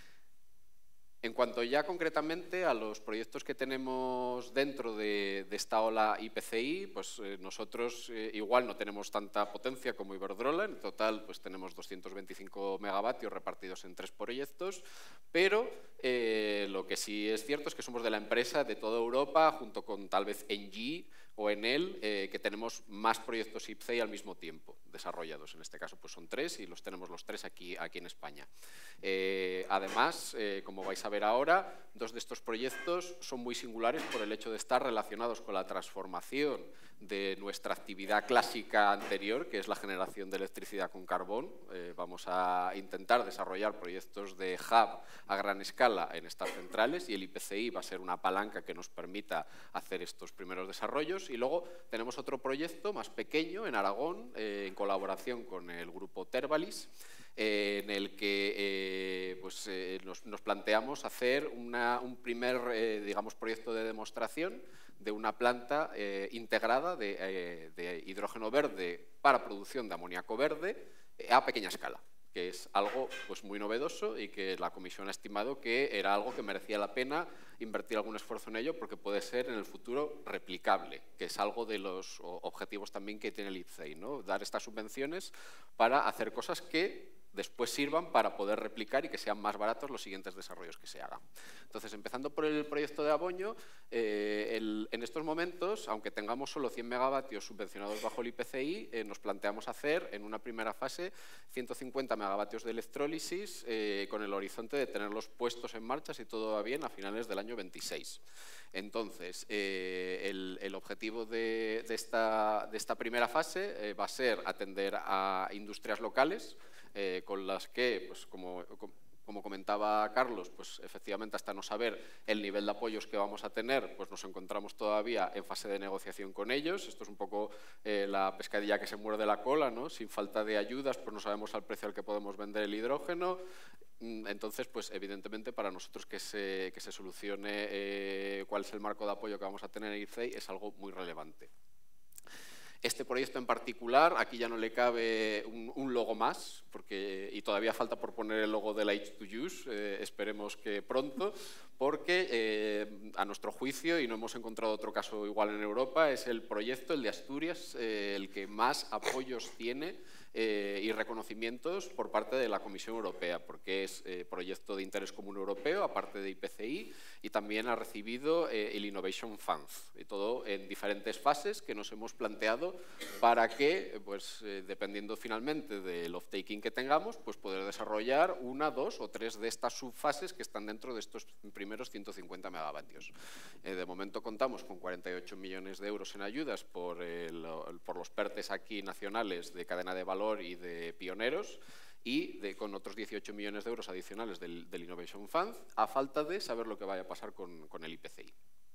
En cuanto ya concretamente a los proyectos que tenemos dentro de, de esta ola I P C I, pues eh, nosotros eh, igual no tenemos tanta potencia como Iberdrola, en total pues tenemos doscientos veinticinco megavatios repartidos en tres proyectos, pero eh, lo que sí es cierto es que somos de la empresa de toda Europa, junto con tal vez Engie o Enel, eh, que tenemos más proyectos I P C E I al mismo tiempo desarrollados. En este caso pues son tres y los tenemos los tres aquí, aquí en España. Eh, además, eh, como vais a ver ahora, dos de estos proyectos son muy singulares por el hecho de estar relacionados con la transformación de nuestra actividad clásica anterior, que es la generación de electricidad con carbón. Eh, vamos a intentar desarrollar proyectos de hub a gran escala en estas centrales y el I P C I va a ser una palanca que nos permita hacer estos primeros desarrollos. Y luego tenemos otro proyecto más pequeño en Aragón, eh, en colaboración con el grupo Tervalis, eh, en el que eh, pues, eh, nos, nos planteamos hacer una, un primer eh, digamos, proyecto de demostración de una planta eh, integrada de, eh, de hidrógeno verde para producción de amoníaco verde eh, a pequeña escala, que es algo pues, muy novedoso y que la Comisión ha estimado que era algo que merecía la pena invertir algún esfuerzo en ello porque puede ser en el futuro replicable, que es algo de los objetivos también que tiene el I P C E I, ¿no? Dar estas subvenciones para hacer cosas que después sirvan para poder replicar y que sean más baratos los siguientes desarrollos que se hagan. Entonces, empezando por el proyecto de Aboño, eh, el, en estos momentos, aunque tengamos solo cien megavatios subvencionados bajo el I P C I, eh, nos planteamos hacer en una primera fase ciento cincuenta megavatios de electrólisis eh, con el horizonte de tenerlos puestos en marcha, si todo va bien, a finales del año veintiséis. Entonces, eh, el, el objetivo de, de, esta, de esta primera fase eh, va a ser atender a industrias locales, Eh, con las que, pues, como, como comentaba Carlos, pues, efectivamente hasta no saber el nivel de apoyos que vamos a tener, pues nos encontramos todavía en fase de negociación con ellos. Esto es un poco eh, la pescadilla que se muerde la cola, ¿no? Sin falta de ayudas, pues no sabemos al precio al que podemos vender el hidrógeno. Entonces, pues evidentemente para nosotros que se, que se solucione eh, cuál es el marco de apoyo que vamos a tener en I P C E I es algo muy relevante. Este proyecto en particular, aquí ya no le cabe un, un logo más, porque, y todavía falta por poner el logo de la H dos Use, eh, esperemos que pronto, porque eh, a nuestro juicio, y no hemos encontrado otro caso igual en Europa, es el proyecto, el de Asturias, eh, el que más apoyos tiene eh, y reconocimientos por parte de la Comisión Europea, porque es eh, proyecto de interés común europeo, aparte de I P C I, y también ha recibido eh, el Innovation Fund, y todo en diferentes fases que nos hemos planteado para que, pues, eh, dependiendo finalmente del off-taking que tengamos, pues poder desarrollar una, dos o tres de estas subfases que están dentro de estos primeros ciento cincuenta megavatios. Eh, de momento contamos con cuarenta y ocho millones de euros en ayudas por, el, por los PERTES aquí nacionales de cadena de valor y de pioneros, y de, con otros dieciocho millones de euros adicionales del, del Innovation Fund, a falta de saber lo que vaya a pasar con, con el I P C I.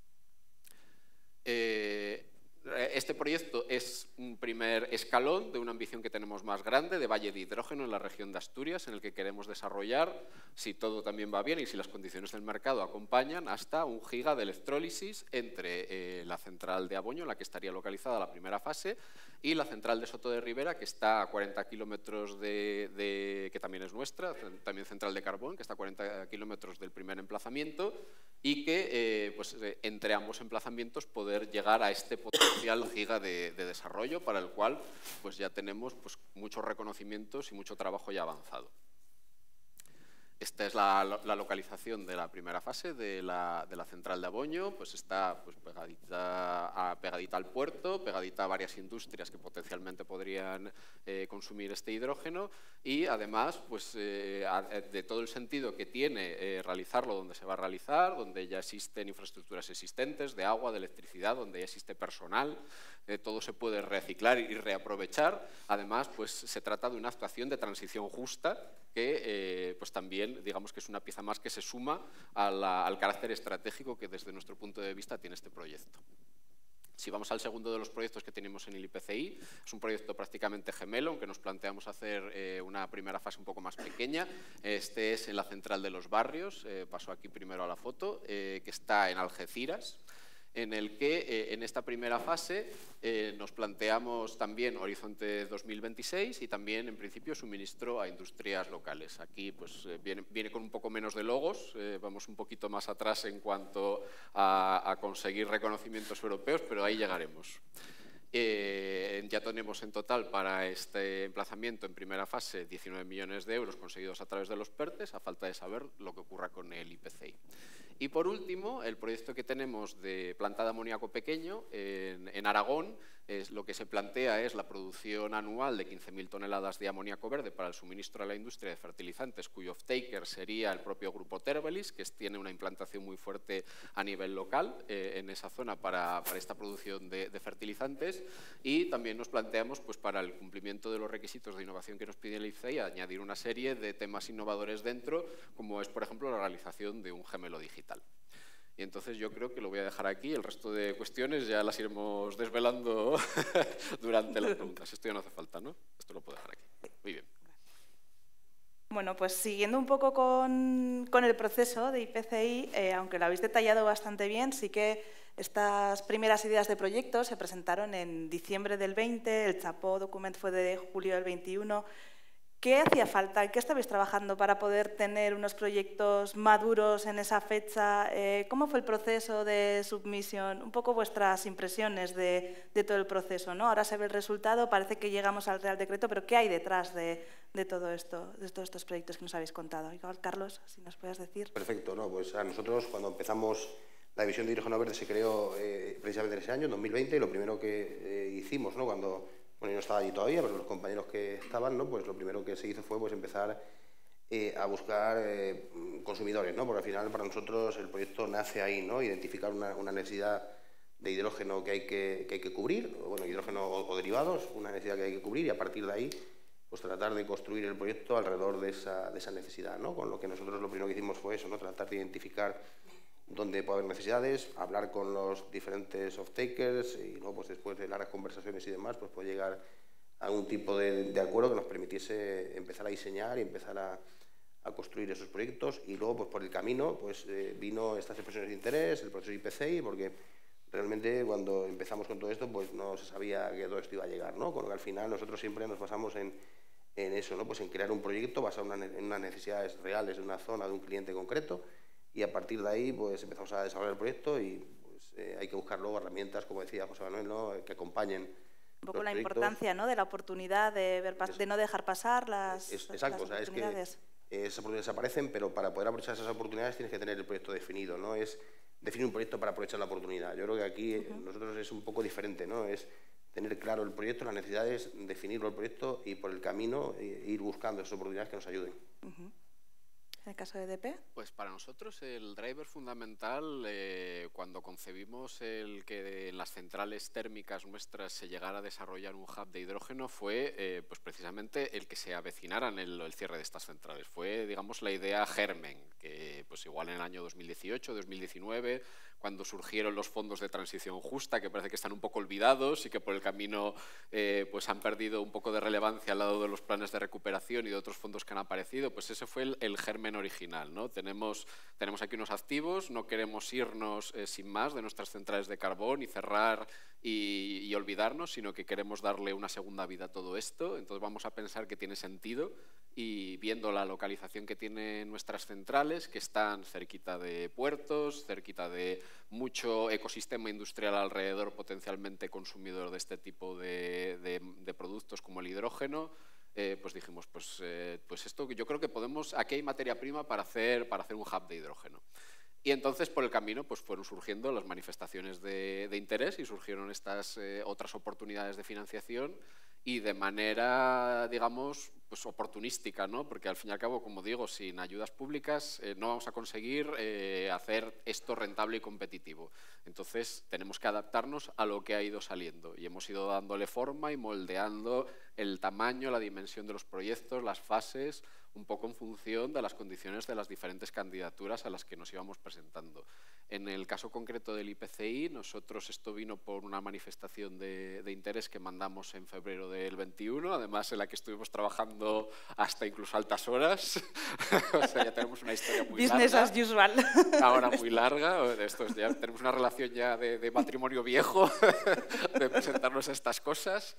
Eh, Este proyecto es un primer escalón de una ambición que tenemos más grande de valle de hidrógeno en la región de Asturias, en el que queremos desarrollar, si todo también va bien y si las condiciones del mercado acompañan, hasta un giga de electrólisis entre eh, la central de Aboño, en la que estaría localizada la primera fase, y la central de Soto de Ribera, que está a cuarenta kilómetros de, de, que también es nuestra, también central de carbón, que está a cuarenta kilómetros del primer emplazamiento, y que eh, pues, eh, entre ambos emplazamientos poder llegar a este potencial giga de, de desarrollo, para el cual pues, ya tenemos pues, muchos reconocimientos y mucho trabajo ya avanzado. Esta es la, la localización de la primera fase de la, de la central de Aboño, pues está pues, pegadita, a, pegadita al puerto, pegadita a varias industrias que potencialmente podrían eh, consumir este hidrógeno y además pues, eh, de todo el sentido que tiene eh, realizarlo donde se va a realizar, donde ya existen infraestructuras existentes de agua, de electricidad, donde ya existe personal, eh, todo se puede reciclar y reaprovechar. Además, pues, se trata de una actuación de transición justa que eh, pues, también digamos que es una pieza más que se suma a la, al carácter estratégico que desde nuestro punto de vista tiene este proyecto. Si vamos al segundo de los proyectos que tenemos en el I P C I, es un proyecto prácticamente gemelo, aunque nos planteamos hacer eh, una primera fase un poco más pequeña. Este es en la Central de los Barrios, eh, paso aquí primero a la foto, eh, que está en Algeciras, en el que eh, en esta primera fase eh, nos planteamos también Horizonte dos mil veintiséis y también, en principio, suministro a industrias locales. Aquí pues, eh, viene, viene con un poco menos de logos, eh, vamos un poquito más atrás en cuanto a, a conseguir reconocimientos europeos, pero ahí llegaremos. Eh, ya tenemos en total para este emplazamiento en primera fase diecinueve millones de euros conseguidos a través de los PERTES, a falta de saber lo que ocurra con el I P C I. Y por último, el proyecto que tenemos de planta de amoníaco pequeño en, en Aragón, es, lo que se plantea es la producción anual de quince mil toneladas de amoníaco verde para el suministro a la industria de fertilizantes, cuyo off-taker sería el propio grupo Terbelis, que tiene una implantación muy fuerte a nivel local eh, en esa zona para, para esta producción de, de fertilizantes. Y también nos planteamos, pues, para el cumplimiento de los requisitos de innovación que nos pide el I P C I, añadir una serie de temas innovadores dentro, como es, por ejemplo, la realización de un gemelo digital. Y entonces yo creo que lo voy a dejar aquí, el resto de cuestiones ya las iremos desvelando durante las preguntas. Esto ya no hace falta, ¿no? Esto lo puedo dejar aquí. Muy bien. Bueno, pues siguiendo un poco con, con el proceso de I P C I, eh, aunque lo habéis detallado bastante bien, sí que estas primeras ideas de proyecto se presentaron en diciembre del veinte, el Chapó Document fue de julio del veintiuno. ¿Qué hacía falta? ¿Qué estabais trabajando para poder tener unos proyectos maduros en esa fecha? Eh, ¿Cómo fue el proceso de submisión? Un poco vuestras impresiones de, de todo el proceso, ¿no? Ahora se ve el resultado, parece que llegamos al Real Decreto, pero ¿qué hay detrás de, de todo esto, de todos estos proyectos que nos habéis contado? Igual, Carlos, si nos puedes decir. Perfecto, no, pues a nosotros cuando empezamos la división de hidrógeno verde se creó eh, precisamente en ese año, en dos mil veinte, y lo primero que eh, hicimos, ¿no? Cuando Bueno, yo no estaba allí todavía, pero los compañeros que estaban, ¿no? Pues lo primero que se hizo fue pues, empezar eh, a buscar eh, consumidores, ¿no? Porque al final para nosotros el proyecto nace ahí, ¿no? Identificar una, una necesidad de hidrógeno que hay que, que, hay que cubrir, bueno, hidrógeno o, o derivados, una necesidad que hay que cubrir y a partir de ahí pues tratar de construir el proyecto alrededor de esa, de esa necesidad, ¿no? Con lo que nosotros lo primero que hicimos fue eso, ¿no? Tratar de identificar dónde puede haber necesidades, hablar con los diferentes off-takers y luego pues, después de largas conversaciones y demás, pues puede llegar a algún tipo de, de acuerdo que nos permitiese empezar a diseñar y empezar a, a construir esos proyectos y luego pues por el camino pues eh, vino estas expresiones de interés, el proceso I P C I, porque realmente cuando empezamos con todo esto pues no se sabía que todo esto iba a llegar, ¿no? Con lo que al final nosotros siempre nos basamos en, en eso, ¿no? Pues en crear un proyecto basado en, una, en unas necesidades reales de una zona, de un cliente concreto. Y a partir de ahí pues empezamos a desarrollar el proyecto y pues, eh, hay que buscar luego herramientas, como decía José Manuel, ¿no? Que acompañen un poco la proyectos. Importancia, ¿no? De la oportunidad de, ver, de no dejar pasar las, es, exacto, las oportunidades. O sea, es que esas oportunidades aparecen, pero para poder aprovechar esas oportunidades tienes que tener el proyecto definido, ¿no? Es definir un proyecto para aprovechar la oportunidad. Yo creo que aquí uh-huh. nosotros es un poco diferente, ¿no? Es tener claro el proyecto, las necesidades, definirlo el proyecto y por el camino ir buscando esas oportunidades que nos ayuden. Uh-huh. ¿En el caso de E D P? Pues para nosotros el driver fundamental, eh, cuando concebimos el que en las centrales térmicas nuestras se llegara a desarrollar un hub de hidrógeno, fue eh, pues precisamente el que se avecinaran el, el cierre de estas centrales. Fue, digamos, la idea germen, que pues igual en el año dos mil dieciocho, dos mil diecinueve, cuando surgieron los fondos de transición justa, que parece que están un poco olvidados y que por el camino eh, pues han perdido un poco de relevancia al lado de los planes de recuperación y de otros fondos que han aparecido, pues ese fue el, el germen original, ¿no? Tenemos, tenemos aquí unos activos, no queremos irnos eh, sin más de nuestras centrales de carbón y cerrar y, y olvidarnos, sino que queremos darle una segunda vida a todo esto. Entonces vamos a pensar que tiene sentido y viendo la localización que tienen nuestras centrales, que están cerquita de puertos, cerquita de mucho ecosistema industrial alrededor potencialmente consumidor de este tipo de, de, de productos como el hidrógeno, eh, pues dijimos, pues, eh, pues esto yo creo que podemos, aquí hay materia prima para hacer, para hacer un hub de hidrógeno. Y entonces por el camino pues, fueron surgiendo las manifestaciones de, de interés y surgieron estas eh, otras oportunidades de financiación y de manera, digamos, pues oportunística, ¿no? Porque al fin y al cabo, como digo, sin ayudas públicas eh, no vamos a conseguir eh, hacer esto rentable y competitivo. Entonces tenemos que adaptarnos a lo que ha ido saliendo y hemos ido dándole forma y moldeando el tamaño, la dimensión de los proyectos, las fases, un poco en función de las condiciones de las diferentes candidaturas a las que nos íbamos presentando. En el caso concreto del I P C I, nosotros esto vino por una manifestación de, de interés que mandamos en febrero del veintiuno, además en la que estuvimos trabajando hasta incluso altas horas. O sea, ya tenemos una historia muy Business larga. as usual. Ahora muy larga. Esto es ya, tenemos una relación ya de, de matrimonio viejo, de presentarnos a estas cosas.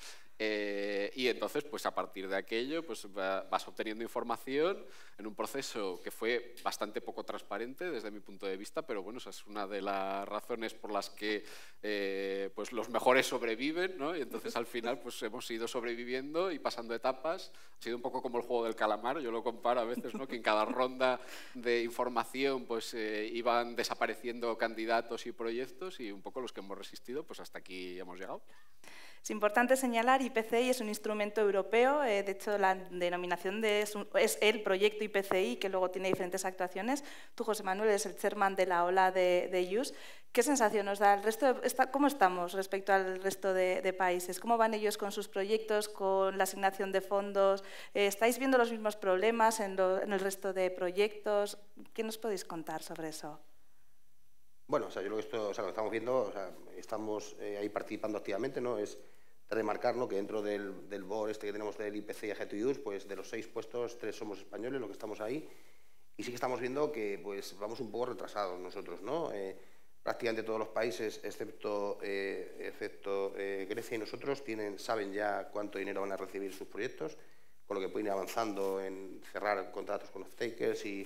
Eh, y entonces, pues a partir de aquello, pues vas obteniendo información en un proceso que fue bastante poco transparente desde mi punto de vista, pero bueno, esa es una de las razones por las que eh, pues los mejores sobreviven, ¿no? Y entonces al final pues hemos ido sobreviviendo y pasando etapas. Ha sido un poco como el juego del calamar, yo lo comparo a veces, ¿no? Que en cada ronda de información pues eh, iban desapareciendo candidatos y proyectos y un poco los que hemos resistido, pues hasta aquí hemos llegado. Es importante señalar, I P C I es un instrumento europeo, eh, de hecho la denominación de, es, un, es el proyecto I P C I, que luego tiene diferentes actuaciones. Tú, José Manuel, eres el chairman de la ola de, de I U S. ¿Qué sensación nos da el resto? De, está, ¿Cómo estamos respecto al resto de, de países? ¿Cómo van ellos con sus proyectos, con la asignación de fondos? Eh, ¿Estáis viendo los mismos problemas en, lo, en el resto de proyectos? ¿Qué nos podéis contar sobre eso? Bueno, o sea, yo lo que, esto, o sea, lo que estamos viendo, o sea, estamos eh, ahí participando activamente, ¿no? Es remarcar, ¿no?, que dentro del, del board este que tenemos del I P C I y H two U S, pues de los seis puestos, tres somos españoles, los que estamos ahí, y sí que estamos viendo que pues vamos un poco retrasados nosotros, ¿no? Eh, prácticamente todos los países, excepto, eh, excepto eh, Grecia y nosotros, tienen, saben ya cuánto dinero van a recibir sus proyectos, con lo que pueden ir avanzando en cerrar contratos con off-takers y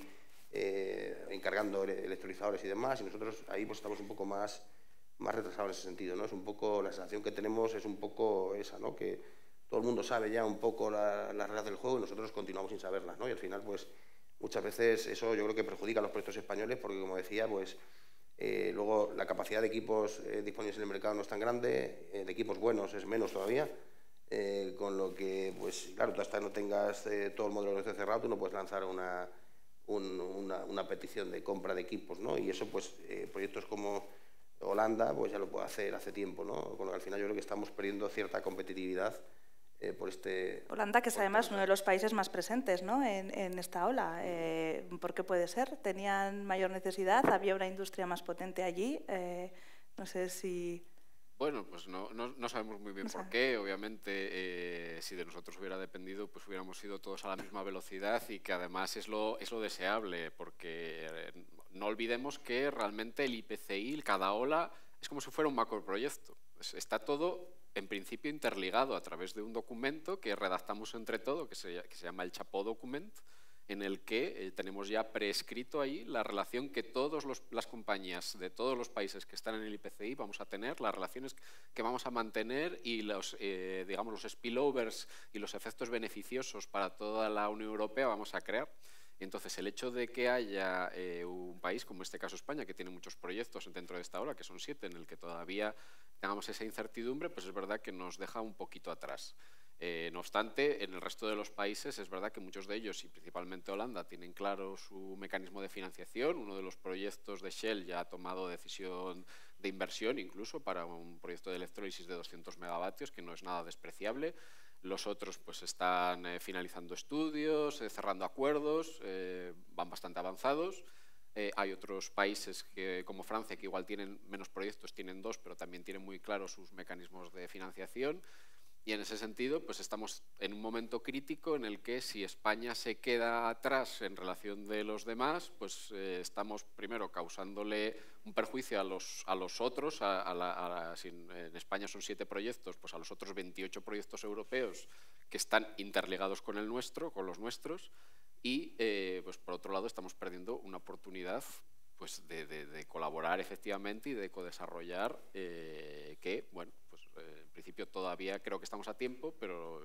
eh, encargando electrolizadores y demás, y nosotros ahí pues estamos un poco más... más retrasado en ese sentido, ¿no? Es un poco, la sensación que tenemos es un poco esa, ¿no? Que todo el mundo sabe ya un poco las la reglas del juego y nosotros continuamos sin saberlas, ¿no? Y al final, pues, muchas veces eso yo creo que perjudica a los proyectos españoles porque, como decía, pues, eh, luego la capacidad de equipos eh, disponibles en el mercado no es tan grande, eh, de equipos buenos es menos todavía, eh, con lo que, pues, claro, tú hasta no tengas eh, todo el modelo de negocio cerrado, tú no puedes lanzar una, un, una, una petición de compra de equipos, ¿no? Y eso, pues, eh, proyectos como Holanda pues ya lo puede hacer hace tiempo, ¿no? Con lo que al final yo creo que estamos perdiendo cierta competitividad eh, por este... Holanda, que es además uno de los países más presentes, ¿no?, en, en esta ola. Eh, ¿Por qué puede ser? ¿Tenían mayor necesidad? ¿Había una industria más potente allí? Eh, no sé si... Bueno, pues no, no, no sabemos muy bien no por qué. Obviamente, eh, si de nosotros hubiera dependido, pues hubiéramos ido todos a la misma velocidad y que además es lo, es lo deseable, porque eh, no olvidemos que realmente el I P C I, cada ola, es como si fuera un macroproyecto. Está todo, en principio, interligado a través de un documento que redactamos entre todos, que se, que se llama el Chapó Document, en el que eh, tenemos ya prescrito ahí la relación que todas las compañías de todos los países que están en el I P C I vamos a tener, las relaciones que vamos a mantener y los, eh, digamos, los spillovers y los efectos beneficiosos para toda la Unión Europea vamos a crear. Entonces, el hecho de que haya eh, un país, como en este caso España, que tiene muchos proyectos dentro de esta ola, que son siete, en el que todavía tengamos esa incertidumbre, pues es verdad que nos deja un poquito atrás. Eh, no obstante, en el resto de los países es verdad que muchos de ellos, y principalmente Holanda, tienen claro su mecanismo de financiación. Uno de los proyectos de Shell ya ha tomado decisión de inversión, incluso para un proyecto de electrólisis de doscientos megavatios, que no es nada despreciable. Los otros pues están eh, finalizando estudios, eh, cerrando acuerdos, eh, van bastante avanzados. Eh, hay otros países que, como Francia, que igual tienen menos proyectos, tienen dos, pero también tienen muy claros sus mecanismos de financiación. Y en ese sentido, pues estamos en un momento crítico en el que si España se queda atrás en relación de los demás, pues eh, estamos primero causándole un perjuicio a los, a los otros. A, a la, a la, si en España son siete proyectos, pues a los otros veintiocho proyectos europeos que están interligados con el nuestro, con los nuestros. Y, eh, pues por otro lado, estamos perdiendo una oportunidad pues, de, de, de colaborar efectivamente y de codesarrollar eh, que, bueno, pues eh, en principio todavía creo que estamos a tiempo, pero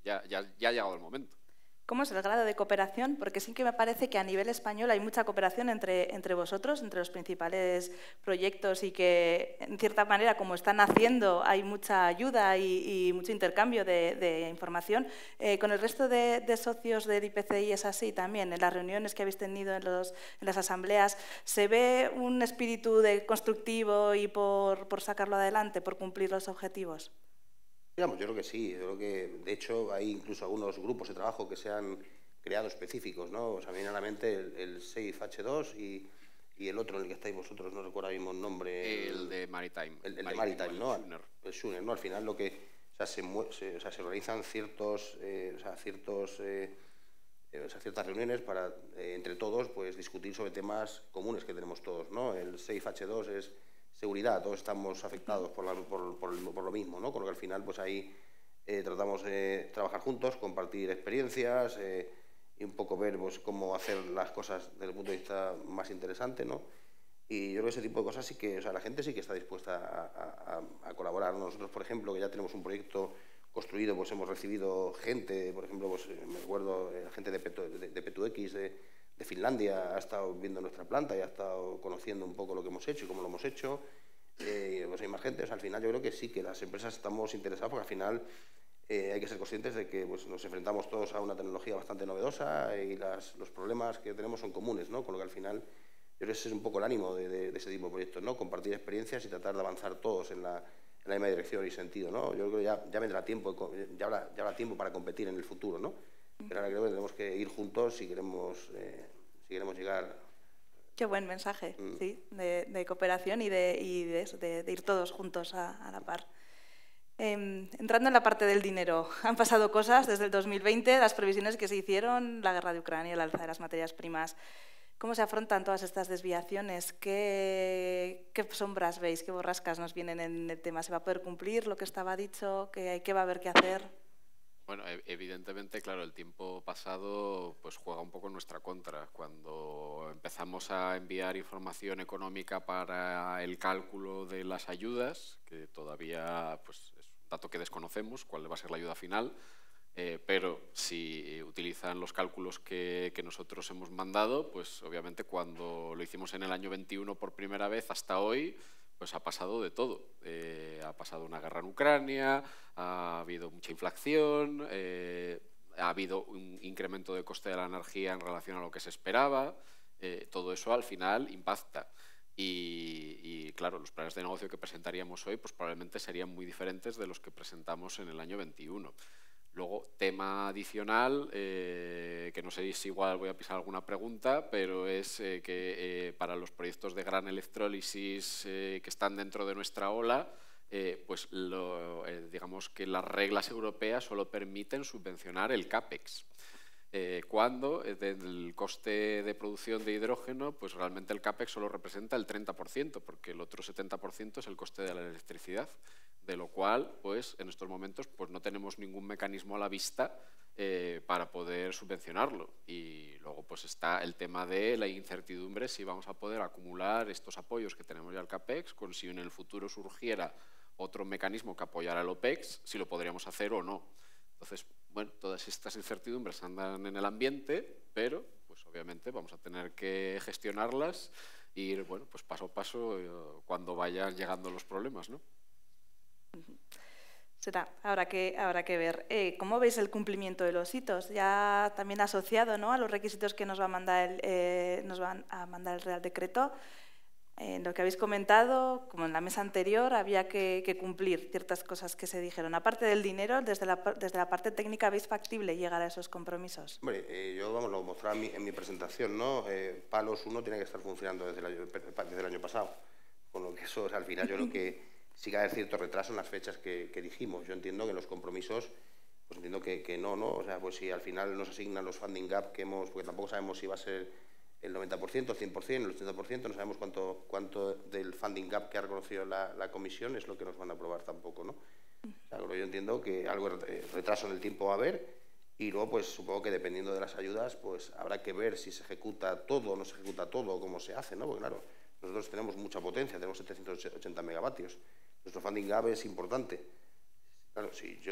ya, ya, ya ha llegado el momento. ¿Cómo es el grado de cooperación? Porque sí que me parece que a nivel español hay mucha cooperación entre, entre vosotros, entre los principales proyectos y que, en cierta manera, como están haciendo, hay mucha ayuda y, y mucho intercambio de, de información. Eh, ¿Con el resto de, de socios del I P C I es así también? En las reuniones que habéis tenido, en, los, en las asambleas, ¿se ve un espíritu de constructivo y por, por sacarlo adelante, por cumplir los objetivos? Digamos, yo creo que sí, yo creo que de hecho hay incluso algunos grupos de trabajo que se han creado específicos, ¿no? O sea, me viene a la mente el, el SAFE H dos y, y el otro en el que estáis vosotros, no recuerdo ahora mismo el nombre. El de Maritime. El, el Maritime, de Maritime, ¿no? El Schooner. El Schooner, ¿no? Al final lo que, o sea, se, se, o sea, se organizan ciertos, eh, o sea, ciertos, eh, o sea, ciertas reuniones para, eh, entre todos, pues discutir sobre temas comunes que tenemos todos, ¿no? El SAFE H dos es seguridad, todos estamos afectados por, la, por, por, por lo mismo, ¿no? Con lo que al final pues ahí eh, tratamos de trabajar juntos, compartir experiencias eh, y un poco ver pues, cómo hacer las cosas desde el punto de vista más interesante, ¿no? Y yo creo que ese tipo de cosas sí que, o sea, la gente sí que está dispuesta a, a, a colaborar. Nosotros, por ejemplo, que ya tenemos un proyecto construido, pues hemos recibido gente, por ejemplo, pues me acuerdo, eh, gente de, Petu, de, de P dos X, de, de Finlandia, ha estado viendo nuestra planta y ha estado conociendo un poco lo que hemos hecho y cómo lo hemos hecho. Eh, pues hay más gente, o sea, al final yo creo que sí, que las empresas estamos interesadas porque al final eh, hay que ser conscientes de que pues, nos enfrentamos todos a una tecnología bastante novedosa y las, los problemas que tenemos son comunes, ¿no? Con lo que al final yo creo que ese es un poco el ánimo de, de, de ese tipo de proyectos, ¿no? Compartir experiencias y tratar de avanzar todos en la, en la misma dirección y sentido, ¿no? Yo creo que ya, ya vendrá tiempo, ya habrá, ya habrá tiempo para competir en el futuro, ¿no? Pero ahora creo que tenemos que ir juntos si queremos, eh, si queremos llegar. Qué buen mensaje, mm. sí, de, de cooperación y, de, y de, eso, de, de ir todos juntos a, a la par. Eh, entrando en la parte del dinero, han pasado cosas desde el dos mil veinte, las previsiones que se hicieron, la guerra de Ucrania, el alza de las materias primas. ¿Cómo se afrontan todas estas desviaciones? ¿Qué, qué sombras veis? ¿Qué borrascas nos vienen en el tema? ¿Se va a poder cumplir lo que estaba dicho? ¿Qué, qué va a haber que hacer? Bueno, evidentemente, claro, el tiempo pasado pues juega un poco en nuestra contra. Cuando empezamos a enviar información económica para el cálculo de las ayudas, que todavía pues, es un dato que desconocemos, cuál va a ser la ayuda final, eh, pero si utilizan los cálculos que, que nosotros hemos mandado, pues obviamente cuando lo hicimos en el año veintiuno por primera vez hasta hoy, pues ha pasado de todo. Eh, ha pasado una guerra en Ucrania, ha habido mucha inflación, eh, ha habido un incremento de coste de la energía en relación a lo que se esperaba. Eh, todo eso al final impacta. Y, y claro, los planes de negocio que presentaríamos hoy pues probablemente serían muy diferentes de los que presentamos en el año veintiuno. Luego, tema adicional, eh, que no sé si igual voy a pisar alguna pregunta, pero es eh, que eh, para los proyectos de gran electrólisis eh, que están dentro de nuestra ola, eh, pues lo, eh, digamos que las reglas europeas solo permiten subvencionar el CAPEX. Eh, cuando eh, del coste de producción de hidrógeno, pues realmente el CAPEX solo representa el treinta por ciento, porque el otro setenta por ciento es el coste de la electricidad, de lo cual, pues en estos momentos, pues no tenemos ningún mecanismo a la vista eh, para poder subvencionarlo. Y luego, pues está el tema de la incertidumbre si vamos a poder acumular estos apoyos que tenemos ya al CAPEX, con si en el futuro surgiera otro mecanismo que apoyara el OPEX, si lo podríamos hacer o no. Entonces, bueno, todas estas incertidumbres andan en el ambiente, pero pues obviamente vamos a tener que gestionarlas e ir, bueno, pues paso a paso eh, cuando vayan llegando los problemas, ¿no? Será, habrá que, habrá que ver. Eh, ¿Cómo veis el cumplimiento de los hitos? Ya también asociado, ¿no?, a los requisitos que nos va a mandar el, eh, nos van a mandar el Real Decreto. En lo que habéis comentado, como en la mesa anterior, había que, que cumplir ciertas cosas que se dijeron. Aparte del dinero, desde la, desde la parte técnica, ¿veis factible llegar a esos compromisos? Hombre, eh, yo vamos, lo mostraba en mi, en mi presentación, ¿no? Eh, Palos uno tiene que estar funcionando desde el año, desde el año pasado, con lo que eso, o sea, al final yo creo que sí que hay cierto retraso en las fechas que, que dijimos. Yo entiendo que los compromisos, pues entiendo que, que no, ¿no? O sea, pues si al final nos asignan los funding gap que hemos, porque tampoco sabemos si va a ser el noventa por ciento, el cien por ciento, el ochenta por ciento, no sabemos cuánto, cuánto del funding gap que ha reconocido la, la comisión es lo que nos van a aprobar tampoco, ¿no? O sea, yo entiendo que algo de retraso en el tiempo va a haber y luego, pues supongo que dependiendo de las ayudas, pues habrá que ver si se ejecuta todo o no se ejecuta todo, cómo se hace, ¿no? Porque claro, nosotros tenemos mucha potencia, tenemos setecientos ochenta megavatios. Nuestro funding gap es importante. Claro, si yo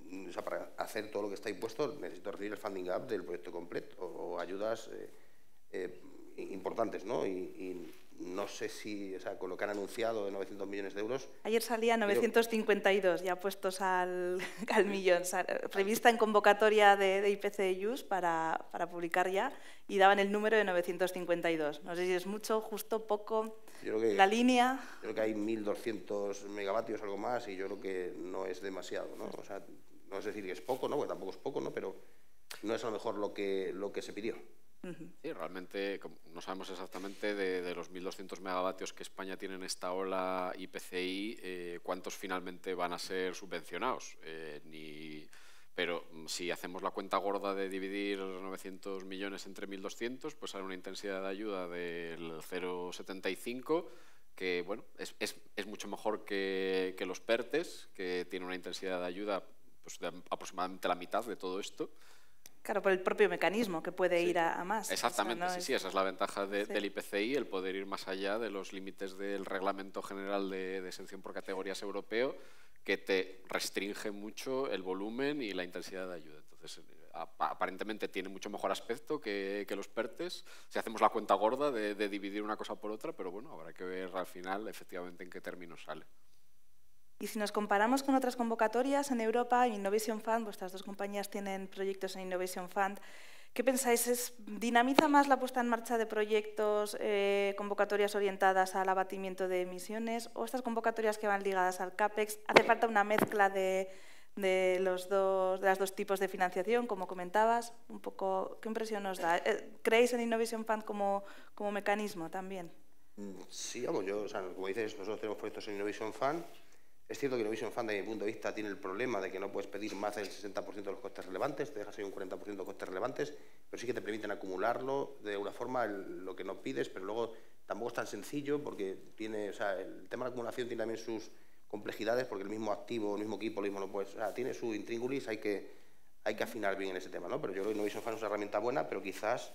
o sea, para hacer todo lo que está impuesto necesito recibir el funding gap del proyecto completo o, o ayudas eh, eh, importantes, ¿no? Y, y no sé si, o sea, con lo que han anunciado de novecientos millones de euros... Ayer salía novecientos cincuenta y dos ya puestos al, al millón, prevista en convocatoria de, de I P C I U S para, para publicar ya, y daban el número de novecientos cincuenta y dos. No sé si es mucho, justo, poco, yo creo que, la línea... Yo creo que hay mil doscientos megavatios, algo más, y yo creo que no es demasiado, ¿no? O sea, no es decir que es poco, ¿no? Porque tampoco es poco, ¿no? Pero no es a lo mejor lo que, lo que se pidió. Sí, realmente no sabemos exactamente de, de los mil doscientos megavatios que España tiene en esta ola I P C I, eh, cuántos finalmente van a ser subvencionados. Eh, ni, pero si hacemos la cuenta gorda de dividir novecientos millones entre mil doscientos, pues sale una intensidad de ayuda del cero coma setenta y cinco, que bueno, es, es, es mucho mejor que, que los PERTES, que tiene una intensidad de ayuda pues, de aproximadamente la mitad de todo esto. Claro, por el propio mecanismo, que puede sí. ir a, a más. Exactamente, o sea, no sí, es... sí, esa es la ventaja de, sí. del I P C I, el poder ir más allá de los límites del Reglamento General de, de Exención por Categorías Europeo, que te restringe mucho el volumen y la intensidad de ayuda. Entonces, aparentemente tiene mucho mejor aspecto que, que los PERTES, si hacemos la cuenta gorda de, de dividir una cosa por otra, pero bueno, habrá que ver al final efectivamente en qué términos sale. Y si nos comparamos con otras convocatorias en Europa, Innovation Fund, vuestras dos compañías tienen proyectos en Innovation Fund, ¿qué pensáis? ¿Es, ¿Dinamiza más la puesta en marcha de proyectos, eh, convocatorias orientadas al abatimiento de emisiones, o estas convocatorias que van ligadas al CAPEX? ¿Hace falta una mezcla de, de los dos, de los dos tipos de financiación, como comentabas? Un poco, ¿qué impresión os da? ¿Creéis en Innovation Fund como, como mecanismo también? Sí, vamos, yo, o sea, como dices, nosotros tenemos proyectos en Innovation Fund. Es cierto que Innovation Fund, desde mi punto de vista, tiene el problema de que no puedes pedir más del sesenta por ciento de los costes relevantes, te dejas ahí un cuarenta por ciento de costes relevantes, pero sí que te permiten acumularlo de alguna forma el, lo que no pides, pero luego tampoco es tan sencillo porque tiene, o sea, el tema de la acumulación tiene también sus complejidades porque el mismo activo, el mismo equipo, lo mismo no puedes, o sea, tiene su intríngulis, hay que, hay que afinar bien en ese tema, ¿no? Pero yo creo que Innovation Fund es una herramienta buena, pero quizás,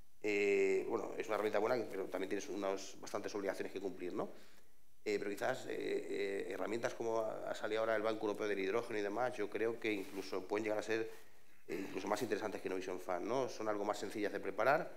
eh, bueno, es una herramienta buena, pero también tienes unas bastantes obligaciones que cumplir, ¿no? Eh, pero quizás eh, eh, herramientas como ha salido ahora el Banco Europeo del Hidrógeno y demás, yo creo que incluso pueden llegar a ser eh, incluso más interesantes que Innovation Fund, ¿no? Son algo más sencillas de preparar,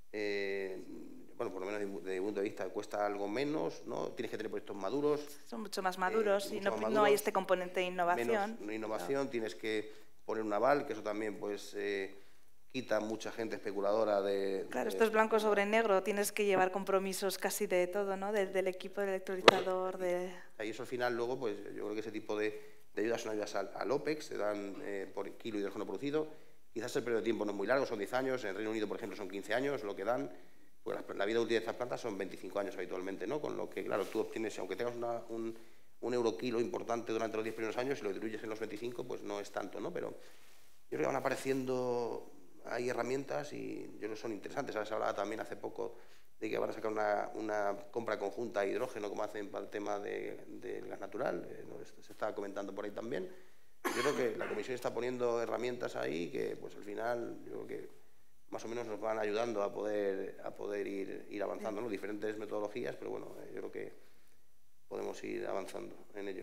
eh, bueno, por lo menos desde mi punto de vista cuesta algo menos, ¿no? Tienes que tener proyectos maduros. Son mucho más maduros eh, y mucho no, más maduros, no hay este componente de innovación. Menos innovación, no. Tienes que poner un aval, que eso también pues eh, quita mucha gente especuladora de... Claro, de, esto es blanco sobre negro, tienes que llevar compromisos casi de todo, ¿no? Del, del equipo del electrolizador, de... Y eso al final luego, pues yo creo que ese tipo de, de ayudas son ayudas al, al OPEX, se dan eh, por kilo de hidrógeno producido. Quizás el periodo de tiempo no es muy largo, son diez años, en Reino Unido, por ejemplo, son quince años, lo que dan, pues la, la vida útil de estas plantas son veinticinco años habitualmente, ¿no? Con lo que, claro, tú obtienes, aunque tengas una, un, un euro kilo importante durante los diez primeros años, si lo distribuyes en los veinticinco, pues no es tanto, ¿no? Pero yo creo que van apareciendo... Hay herramientas y yo creo que son interesantes. Se hablaba también hace poco de que van a sacar una, una compra conjunta de hidrógeno, como hacen para el tema del de gas natural. Eh, se estaba comentando por ahí también. Yo creo que la Comisión está poniendo herramientas ahí que, pues al final, yo creo que más o menos nos van ayudando a poder, a poder ir, ir avanzando, ¿no? Diferentes metodologías, pero bueno, yo creo que podemos ir avanzando en ello.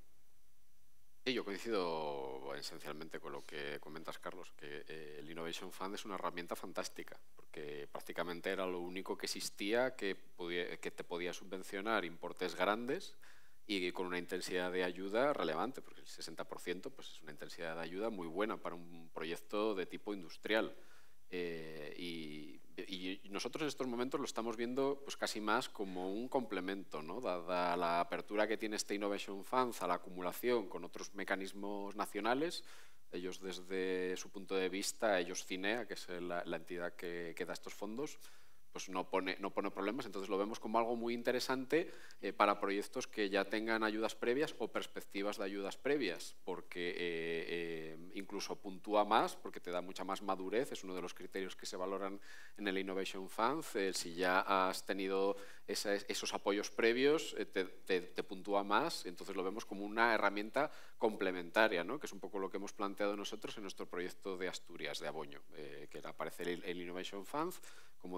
Sí, yo coincido esencialmente con lo que comentas, Carlos, que eh, el Innovation Fund es una herramienta fantástica, porque prácticamente era lo único que existía que, podía, que te podía subvencionar importes grandes y con una intensidad de ayuda relevante, porque el sesenta por ciento pues, es una intensidad de ayuda muy buena para un proyecto de tipo industrial. Eh, y, y nosotros en estos momentos lo estamos viendo pues casi más como un complemento, ¿no? Dada la apertura que tiene este Innovation Fund a la acumulación con otros mecanismos nacionales, ellos desde su punto de vista, ellos Cinea, que es la, la entidad que, que da estos fondos, pues no pone, no pone problemas, entonces lo vemos como algo muy interesante eh, para proyectos que ya tengan ayudas previas o perspectivas de ayudas previas, porque eh, eh, incluso puntúa más, porque te da mucha más madurez, es uno de los criterios que se valoran en el Innovation Fund, eh, si ya has tenido esa, esos apoyos previos, eh, te, te, te puntúa más, entonces lo vemos como una herramienta complementaria, ¿no? Que es un poco lo que hemos planteado nosotros en nuestro proyecto de Asturias, de Aboño, eh, que aparece el, el Innovation Fund, como digamos, como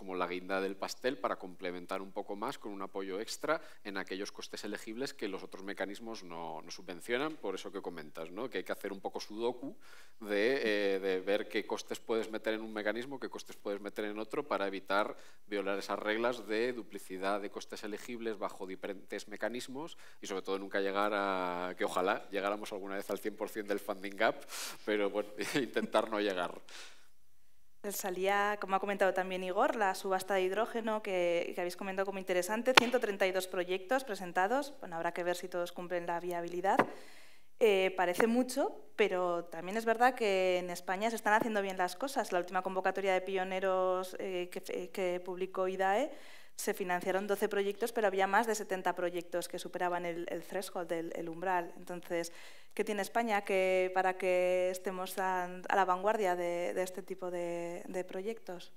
como la guinda del pastel para complementar un poco más con un apoyo extra en aquellos costes elegibles que los otros mecanismos no, no subvencionan, por eso que comentas, ¿no? Que hay que hacer un poco sudoku de, eh, de ver qué costes puedes meter en un mecanismo, qué costes puedes meter en otro para evitar violar esas reglas de duplicidad de costes elegibles bajo diferentes mecanismos y sobre todo nunca llegar a, que ojalá llegáramos alguna vez al cien por cien del funding gap, pero bueno, intentar no llegar. Salía, como ha comentado también Igor, la subasta de hidrógeno que, que habéis comentado como interesante, ciento treinta y dos proyectos presentados, bueno, habrá que ver si todos cumplen la viabilidad. Eh, parece mucho, pero también es verdad que en España se están haciendo bien las cosas. La última convocatoria de pioneros eh, que, que publicó IDAE se financiaron doce proyectos, pero había más de setenta proyectos que superaban el, el threshold, el, el umbral. Entonces, ¿qué tiene España que, para que estemos a, a la vanguardia de, de este tipo de, de proyectos?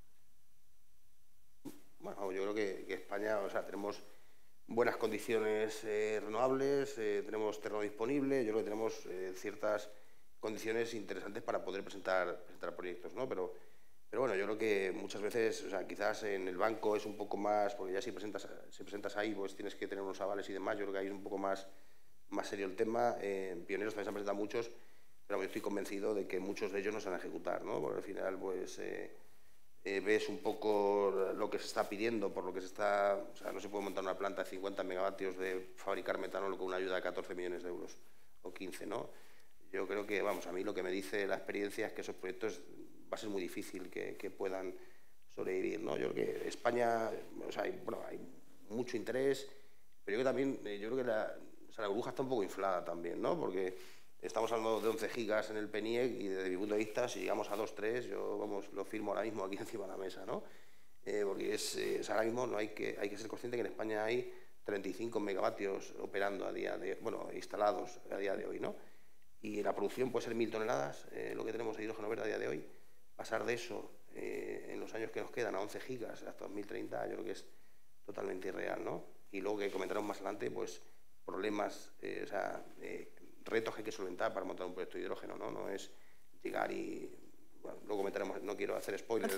Bueno, yo creo que, que España, o sea, tenemos buenas condiciones eh, renovables, eh, tenemos terreno disponible, yo creo que tenemos eh, ciertas condiciones interesantes para poder presentar, presentar proyectos, ¿no? Pero, pero bueno, yo creo que muchas veces, o sea, quizás en el banco es un poco más, porque ya si presentas, si presentas ahí, pues tienes que tener unos avales y demás, yo creo que ahí es un poco más, más serio el tema. Eh, en Pioneros también se han presentado muchos, pero yo estoy convencido de que muchos de ellos no se van a ejecutar, ¿no? Porque al final, pues, eh, eh, ves un poco lo que se está pidiendo, por lo que se está, o sea, no se puede montar una planta de cincuenta megavatios de fabricar metanol con una ayuda de catorce millones de euros, o quince, ¿no? Yo creo que, vamos, a mí lo que me dice la experiencia es que esos proyectos va a ser muy difícil que, que puedan sobrevivir, ¿no? Yo creo que España, o sea, hay, bueno, hay mucho interés, pero yo creo que también, yo creo que la, o sea, la burbuja está un poco inflada también, ¿no? Porque estamos hablando de once gigas en el P N I E C y desde mi punto de vista, si llegamos a dos, tres, yo, vamos, lo firmo ahora mismo aquí encima de la mesa, ¿no? Eh, porque es, eh, o sea, ahora mismo no hay que, hay que ser consciente que en España hay treinta y cinco megavatios operando a día de, bueno, instalados a día de hoy, ¿no? Y la producción puede ser mil toneladas, eh, lo que tenemos de hidrógeno verde a día de hoy. Pasar de eso eh, en los años que nos quedan a once gigas hasta dos mil treinta, yo creo que es totalmente irreal, ¿no? Y luego que comentaremos más adelante, pues problemas, eh, o sea, eh, retos que hay que solventar para montar un proyecto de hidrógeno, ¿no? No es llegar y, bueno, luego comentaremos, no quiero hacer spoilers.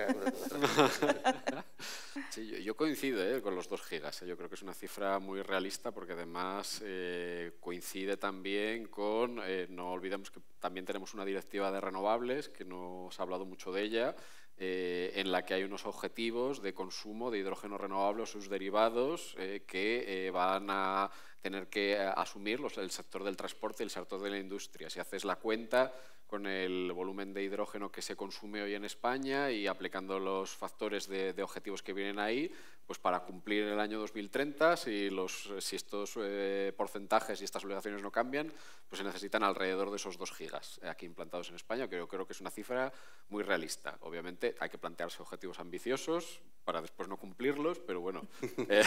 Sí, yo, yo coincido ¿eh? con los dos gigas, ¿eh? Yo creo que es una cifra muy realista porque además eh, coincide también con, eh, no olvidemos que también tenemos una directiva de renovables, que no se ha hablado mucho de ella, eh, en la que hay unos objetivos de consumo de hidrógeno renovable o sus derivados eh, que eh, van a tener que asumir los, el sector del transporte y el sector de la industria. Si haces la cuenta con el volumen de hidrógeno que se consume hoy en España y aplicando los factores de, de objetivos que vienen ahí, pues para cumplir el año dos mil treinta, si, los, si estos eh, porcentajes y estas obligaciones no cambian, pues se necesitan alrededor de esos dos gigas aquí implantados en España, que yo creo que es una cifra muy realista. Obviamente hay que plantearse objetivos ambiciosos para después no cumplirlos, pero bueno, eh,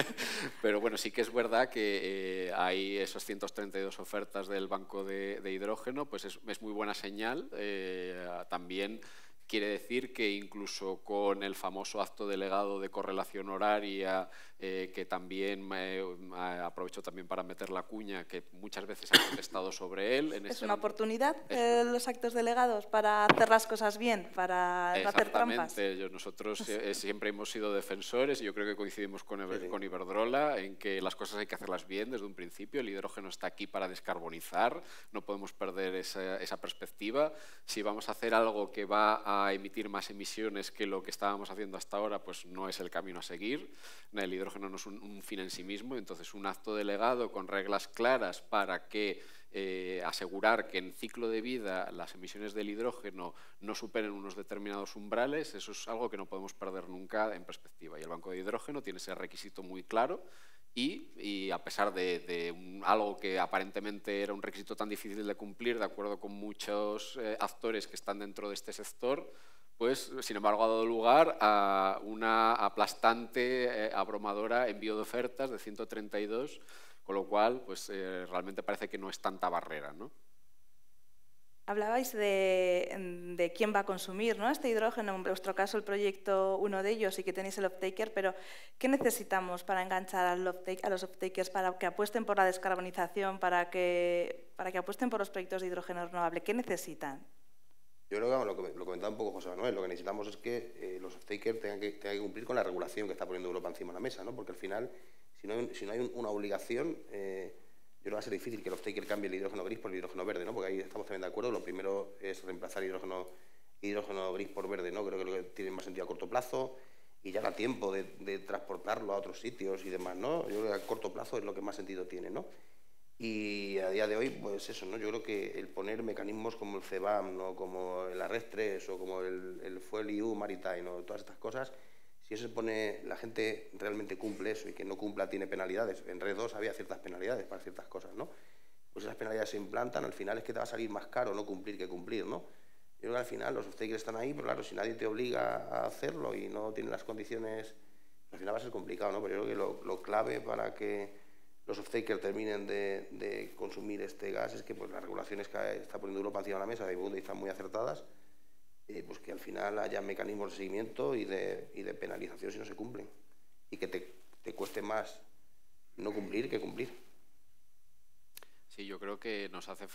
pero bueno, sí que es verdad que eh, hay esas ciento treinta y dos ofertas del banco de, de hidrógeno, pues es, es muy buena señal. Eh, también quiere decir que incluso con el famoso acto delegado de correlación horaria, eh, que también eh, aprovecho también para meter la cuña, que muchas veces ha contestado sobre él. En es ese... una oportunidad eh, los actos delegados para hacer las cosas bien, para no hacer trampas. Exactamente. Nosotros eh, siempre hemos sido defensores y yo creo que coincidimos con, Eber, con Iberdrola en que las cosas hay que hacerlas bien desde un principio. El hidrógeno está aquí para descarbonizar, no podemos perder esa, esa perspectiva. Si vamos a hacer algo que va a a emitir más emisiones que lo que estábamos haciendo hasta ahora, pues no es el camino a seguir. El hidrógeno no es un, un fin en sí mismo, entonces un acto delegado con reglas claras para que eh, asegurar que en ciclo de vida las emisiones del hidrógeno no superen unos determinados umbrales, eso es algo que no podemos perder nunca en perspectiva. Y el Banco de Hidrógeno tiene ese requisito muy claro. Y, y a pesar de, de un, algo que aparentemente era un requisito tan difícil de cumplir, de acuerdo con muchos eh, actores que están dentro de este sector, pues sin embargo ha dado lugar a una aplastante, eh, abrumadora envío de ofertas de ciento treinta y dos, con lo cual pues, eh, realmente parece que no es tanta barrera, ¿no? Hablabais de, de quién va a consumir, ¿no?, este hidrógeno, en vuestro caso el proyecto, uno de ellos, y que tenéis el off-taker, pero ¿qué necesitamos para enganchar al off-take, a los off-takers, para que apuesten por la descarbonización, para que, para que apuesten por los proyectos de hidrógeno renovable? ¿Qué necesitan? Yo creo que lo, que lo comentaba un poco José Manuel, lo que necesitamos es que eh, los off-takers tengan que, tengan que cumplir con la regulación que está poniendo Europa encima de la mesa, ¿no? Porque al final, si no, si no hay un, una obligación, eh, yo creo que va a ser difícil que el off-taker cambie el hidrógeno gris por el hidrógeno verde, ¿no? Porque ahí estamos también de acuerdo. Lo primero es reemplazar hidrógeno, hidrógeno gris por verde, ¿no? Creo que lo que tiene más sentido a corto plazo y ya da tiempo de, de transportarlo a otros sitios y demás, ¿no? Yo creo que a corto plazo es lo que más sentido tiene, ¿no? Y a día de hoy, pues eso, ¿no? Yo creo que el poner mecanismos como el C B A M, ¿no? Como la Red tres o como el, el Fuel E U Maritime, ¿no? Todas estas cosas, si eso se pone, la gente realmente cumple eso y que no cumpla tiene penalidades. En Red dos había ciertas penalidades para ciertas cosas, ¿no? Pues esas penalidades se implantan, al final es que te va a salir más caro no cumplir que cumplir, ¿no? Yo creo que al final los off-takers están ahí, pero claro, si nadie te obliga a hacerlo y no tiene las condiciones, al final va a ser complicado, ¿no? Pero yo creo que lo, lo clave para que los off-takers terminen de, de consumir este gas es que pues, las regulaciones que está poniendo Europa encima de la mesa, de mi punto de vista, muy acertadas, eh, pues que al final haya mecanismos de seguimiento y de, y de penalización si no se cumplen. Y que te, te cueste más no cumplir que cumplir. Sí, yo creo que nos hace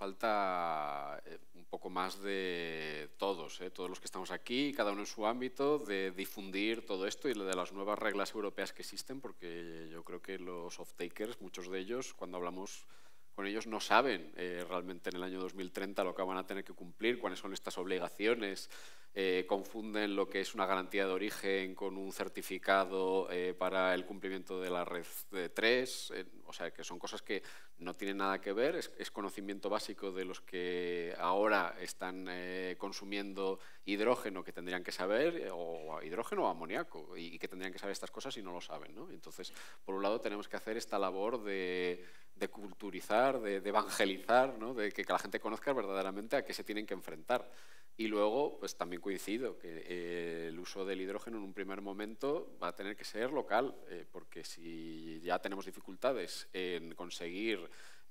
falta eh, un poco más de todos, eh, todos los que estamos aquí, cada uno en su ámbito, de difundir todo esto y de las nuevas reglas europeas que existen, porque yo creo que los off-takers, muchos de ellos, cuando hablamos con ellos, no saben eh, realmente en el año dos mil treinta lo que van a tener que cumplir, cuáles son estas obligaciones, eh, confunden lo que es una garantía de origen con un certificado eh, para el cumplimiento de la red tres, eh, o sea, que son cosas que no tienen nada que ver, es, es conocimiento básico de los que ahora están eh, consumiendo hidrógeno que tendrían que saber, eh, o hidrógeno o amoníaco, y, y que tendrían que saber estas cosas y no lo saben, ¿no? Entonces, por un lado, tenemos que hacer esta labor de, de culturizar, de, de evangelizar, ¿no? De que, que la gente conozca verdaderamente a qué se tienen que enfrentar. Y luego, pues también coincido que eh, el uso del hidrógeno en un primer momento va a tener que ser local, eh, porque si ya tenemos dificultades en conseguir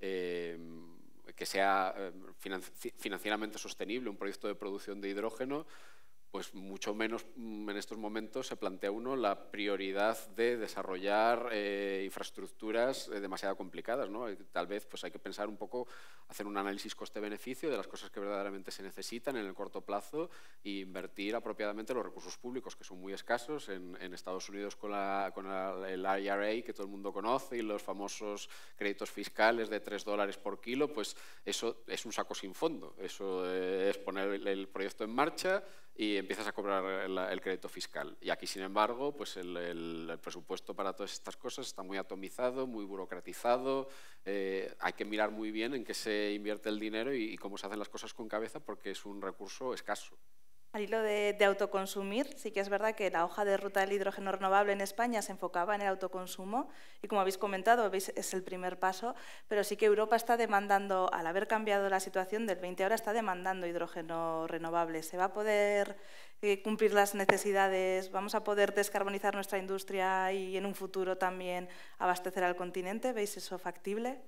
eh, que sea eh, financi financieramente sostenible un proyecto de producción de hidrógeno, pues mucho menos en estos momentos se plantea uno la prioridad de desarrollar eh, infraestructuras eh, demasiado complicadas, ¿no? Tal vez pues hay que pensar un poco, hacer un análisis coste-beneficio de las cosas que verdaderamente se necesitan en el corto plazo e invertir apropiadamente los recursos públicos, que son muy escasos en, en Estados Unidos con, la, con la, el I R A, que todo el mundo conoce, y los famosos créditos fiscales de tres dólares por kilo, pues eso es un saco sin fondo. Eso eh, es poner el, el proyecto en marcha y empiezas a cobrar el, el crédito fiscal. Y aquí, sin embargo, pues el, el, el presupuesto para todas estas cosas está muy atomizado, muy burocratizado. Eh, hay que mirar muy bien en qué se invierte el dinero y, y cómo se hacen las cosas con cabeza, porque es un recurso escaso. Al hilo de, de autoconsumir, sí que es verdad que la hoja de ruta del hidrógeno renovable en España se enfocaba en el autoconsumo y, como habéis comentado, veis, es el primer paso, pero sí que Europa está demandando, al haber cambiado la situación del veinte ahora, está demandando hidrógeno renovable. ¿Se va a poder eh, cumplir las necesidades? ¿Vamos a poder descarbonizar nuestra industria y en un futuro también abastecer al continente? ¿Veis eso factible?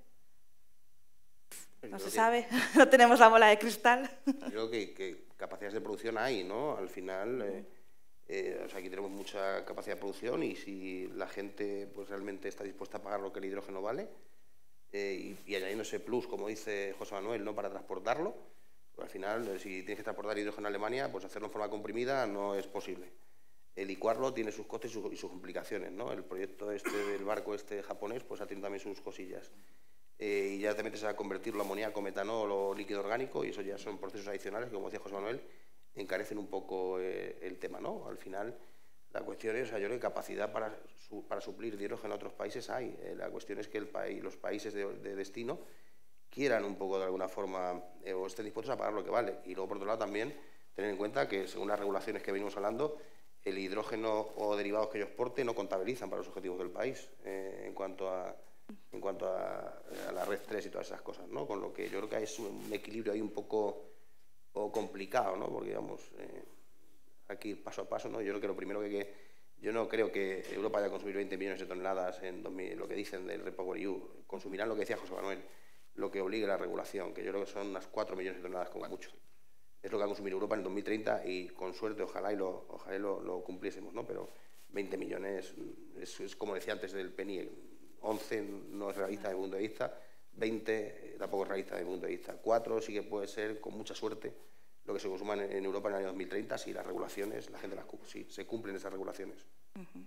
No se sabe, no tenemos la bola de cristal. Yo creo que, que capacidades de producción hay, ¿no? Al final, eh, eh, o sea, aquí tenemos mucha capacidad de producción y si la gente pues, realmente está dispuesta a pagar lo que el hidrógeno vale eh, y, y añadiendo ese plus, como dice José Manuel, ¿no? Para transportarlo, pues al final, eh, si tienes que transportar hidrógeno a Alemania, pues hacerlo en forma comprimida no es posible. El licuarlo tiene sus costes y sus, y sus complicaciones, ¿no? El proyecto este del barco este japonés pues ha tenido también sus cosillas. Eh, y ya te metes a convertirlo a amoníaco, metanol o líquido orgánico y eso ya son procesos adicionales que, como decía José Manuel, encarecen un poco eh, el tema, ¿no? Al final, la cuestión es, o sea, yo creo que capacidad para, su, para suplir hidrógeno a otros países hay. Eh, la cuestión es que el país, los países de, de destino quieran un poco de alguna forma eh, o estén dispuestos a pagar lo que vale. Y luego, por otro lado, también tener en cuenta que, según las regulaciones que venimos hablando, el hidrógeno o derivados que yo exporte no contabilizan para los objetivos del país eh, en cuanto a en cuanto a, a la red tres y todas esas cosas, ¿no? Con lo que yo creo que es un equilibrio ahí un poco, poco complicado, ¿no? Porque, digamos, eh, aquí paso a paso, ¿no? Yo creo que lo primero que, hay que yo no creo que Europa vaya a consumir veinte millones de toneladas en dos mil, lo que dicen del REPower E U. Consumirán lo que decía José Manuel, lo que obligue la regulación, que yo creo que son unas cuatro millones de toneladas como mucho. Es lo que va a consumir Europa en el dos mil treinta y, con suerte, ojalá y lo, ojalá lo, lo cumpliésemos, ¿no? Pero veinte millones es, es como decía antes del P N I E, once no es realista desde mi punto de vista, veinte tampoco es realista desde mi punto de vista, cuatro sí que puede ser, con mucha suerte, lo que se consuma en, en Europa en el año dos mil treinta, si las regulaciones, la gente las si se cumplen esas regulaciones. Uh-huh.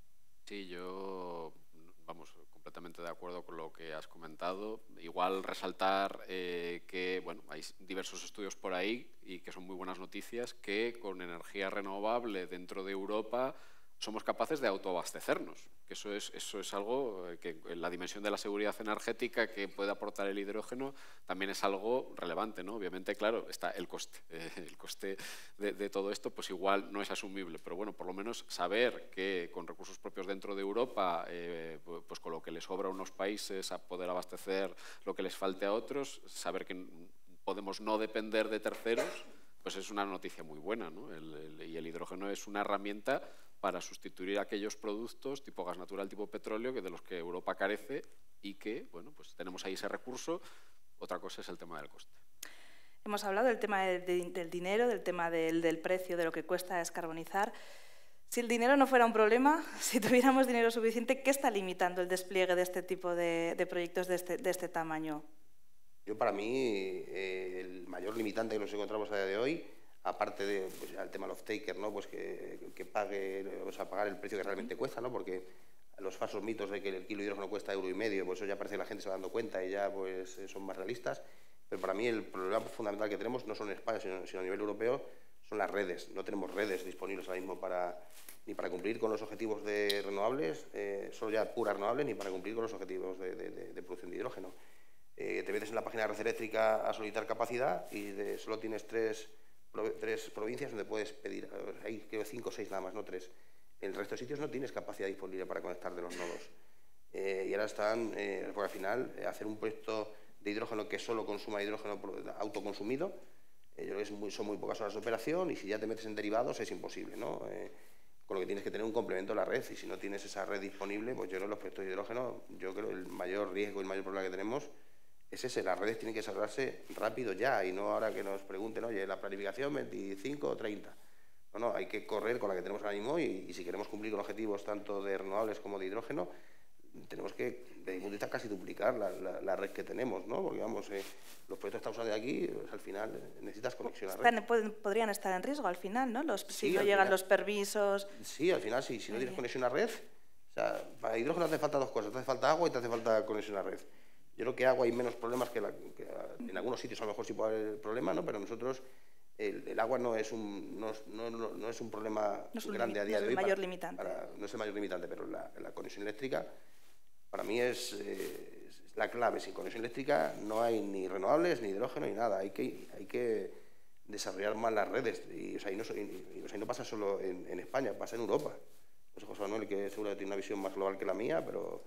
Sí, yo, vamos, completamente de acuerdo con lo que has comentado. Igual resaltar eh, que, bueno, hay diversos estudios por ahí y que son muy buenas noticias, que con energía renovable dentro de Europa somos capaces de autoabastecernos, que eso es, eso es algo que en la dimensión de la seguridad energética que puede aportar el hidrógeno también es algo relevante, ¿no? Obviamente, claro, está el coste. Eh, el coste de, de todo esto pues igual no es asumible, pero bueno, por lo menos saber que con recursos propios dentro de Europa, eh, pues con lo que les sobra a unos países a poder abastecer lo que les falte a otros, saber que podemos no depender de terceros, pues es una noticia muy buena, ¿no? El, el, y el hidrógeno es una herramienta para sustituir aquellos productos tipo gas natural, tipo petróleo, que de los que Europa carece y que, bueno, pues tenemos ahí ese recurso. Otra cosa es el tema del coste. Hemos hablado del tema de, de, del dinero, del tema del, del precio, de lo que cuesta descarbonizar. Si el dinero no fuera un problema, si tuviéramos dinero suficiente, ¿qué está limitando el despliegue de este tipo de, de proyectos de este, de este tamaño? Yo, para mí, eh, el mayor limitante que nos encontramos a día de hoy, aparte del pues, tema del off-taker, ¿no? Pues que, que pague, o sea, pagar el precio que realmente cuesta, ¿no? Porque los falsos mitos de que el kilo de hidrógeno cuesta euro y medio, pues eso ya parece que la gente se va dando cuenta y ya pues, son más realistas. Pero para mí el problema fundamental que tenemos, no solo en España, sino, sino a nivel europeo, son las redes. No tenemos redes disponibles ahora mismo para, ni para cumplir con los objetivos de renovables, eh, solo ya puras renovables, ni para cumplir con los objetivos de, de, de, de producción de hidrógeno. Eh, te metes en la página de Red Eléctrica a solicitar capacidad y de, solo tienes tres, tres provincias donde puedes pedir, hay creo cinco o seis nada más, no tres. En el resto de sitios no tienes capacidad disponible para conectar de los nodos. Eh, y ahora están, eh, porque al final, eh, hacer un proyecto de hidrógeno que solo consuma hidrógeno autoconsumido, eh, yo creo que es muy, son muy pocas horas de operación y si ya te metes en derivados es imposible, ¿no? Eh, con lo que tienes que tener un complemento de la red y si no tienes esa red disponible, pues yo creo que los proyectos de hidrógeno, yo creo que el mayor riesgo y el mayor problema que tenemos es ese, las redes tienen que desarrollarse rápido ya y no ahora que nos pregunten, oye, la planificación veinticinco o treinta. No, no, hay que correr con la que tenemos ahora mismo y, y si queremos cumplir con objetivos tanto de renovables como de hidrógeno, tenemos que, desde mi punto de vista, casi duplicar la, la, la red que tenemos, ¿no? Porque, vamos, eh, los proyectos que estamos usando de aquí, pues, al final necesitas conexión a red. Pueden, podrían estar en riesgo al final, ¿no? Los, sí, si no llegan final, los permisos... Sí, al final, sí, si no tienes conexión a red, o sea, para hidrógeno te hace falta dos cosas, te hace falta agua y te hace falta conexión a red. Yo creo que agua hay menos problemas que, la, que en algunos sitios a lo mejor sí puede haber problema, ¿no? Pero nosotros el, el agua no es un no, no, no es un problema no es un grande a día no de hoy. Es el mayor para, limitante. Para, no es el mayor limitante, pero la, la conexión eléctrica para mí es, eh, es la clave. Sin conexión eléctrica no hay ni renovables, ni hidrógeno, ni nada. Hay que, hay que desarrollar más las redes. Y, o sea, y no, y, o sea, y no pasa solo en, en España, pasa en Europa. No sé, José Manuel, que seguro que tiene una visión más global que la mía, pero...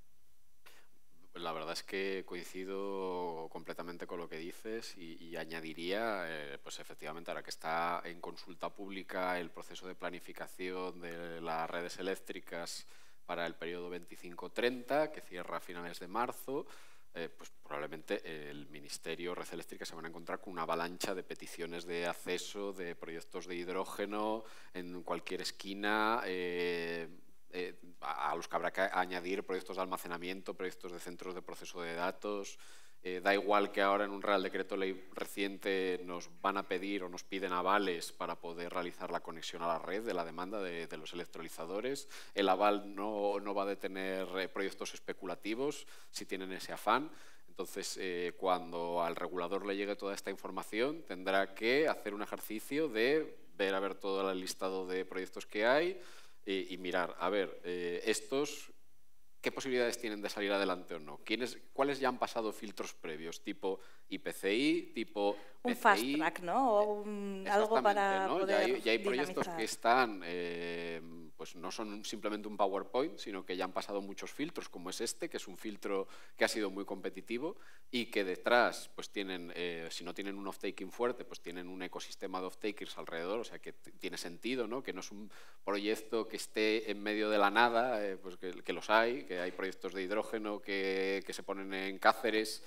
La verdad es que coincido completamente con lo que dices y, y añadiría, eh, pues efectivamente, ahora que está en consulta pública el proceso de planificación de las redes eléctricas para el periodo veinticinco treinta, que cierra a finales de marzo, eh, pues probablemente el Ministerio Red Eléctrica se van a encontrar con una avalancha de peticiones de acceso de proyectos de hidrógeno en cualquier esquina, eh, Eh, a los que habrá que añadir proyectos de almacenamiento, proyectos de centros de proceso de datos. Eh, da igual que ahora en un Real Decreto Ley reciente nos van a pedir o nos piden avales para poder realizar la conexión a la red de la demanda de, de los electrolizadores. El aval no, no va a detener eh, proyectos especulativos si tienen ese afán. Entonces, eh, cuando al regulador le llegue toda esta información, tendrá que hacer un ejercicio de ver a ver todo el listado de proyectos que hay, Y, y mirar, a ver, eh, estos, ¿qué posibilidades tienen de salir adelante o no? ¿Quiénes, ¿Cuáles ya han pasado filtros previos? Tipo I P C I, tipo un P C I, fast track, ¿no? O un, algo para ¿no? poder Ya hay, ya hay proyectos dinamizar. que están, eh, pues no son simplemente un PowerPoint, sino que ya han pasado muchos filtros, como es este, que es un filtro que ha sido muy competitivo y que detrás, pues tienen, eh, si no tienen un off-taking fuerte, pues tienen un ecosistema de off-takers alrededor, o sea que tiene sentido, ¿no? Que no es un proyecto que esté en medio de la nada, eh, pues que, que los hay, que hay proyectos de hidrógeno que, que se ponen en Cáceres,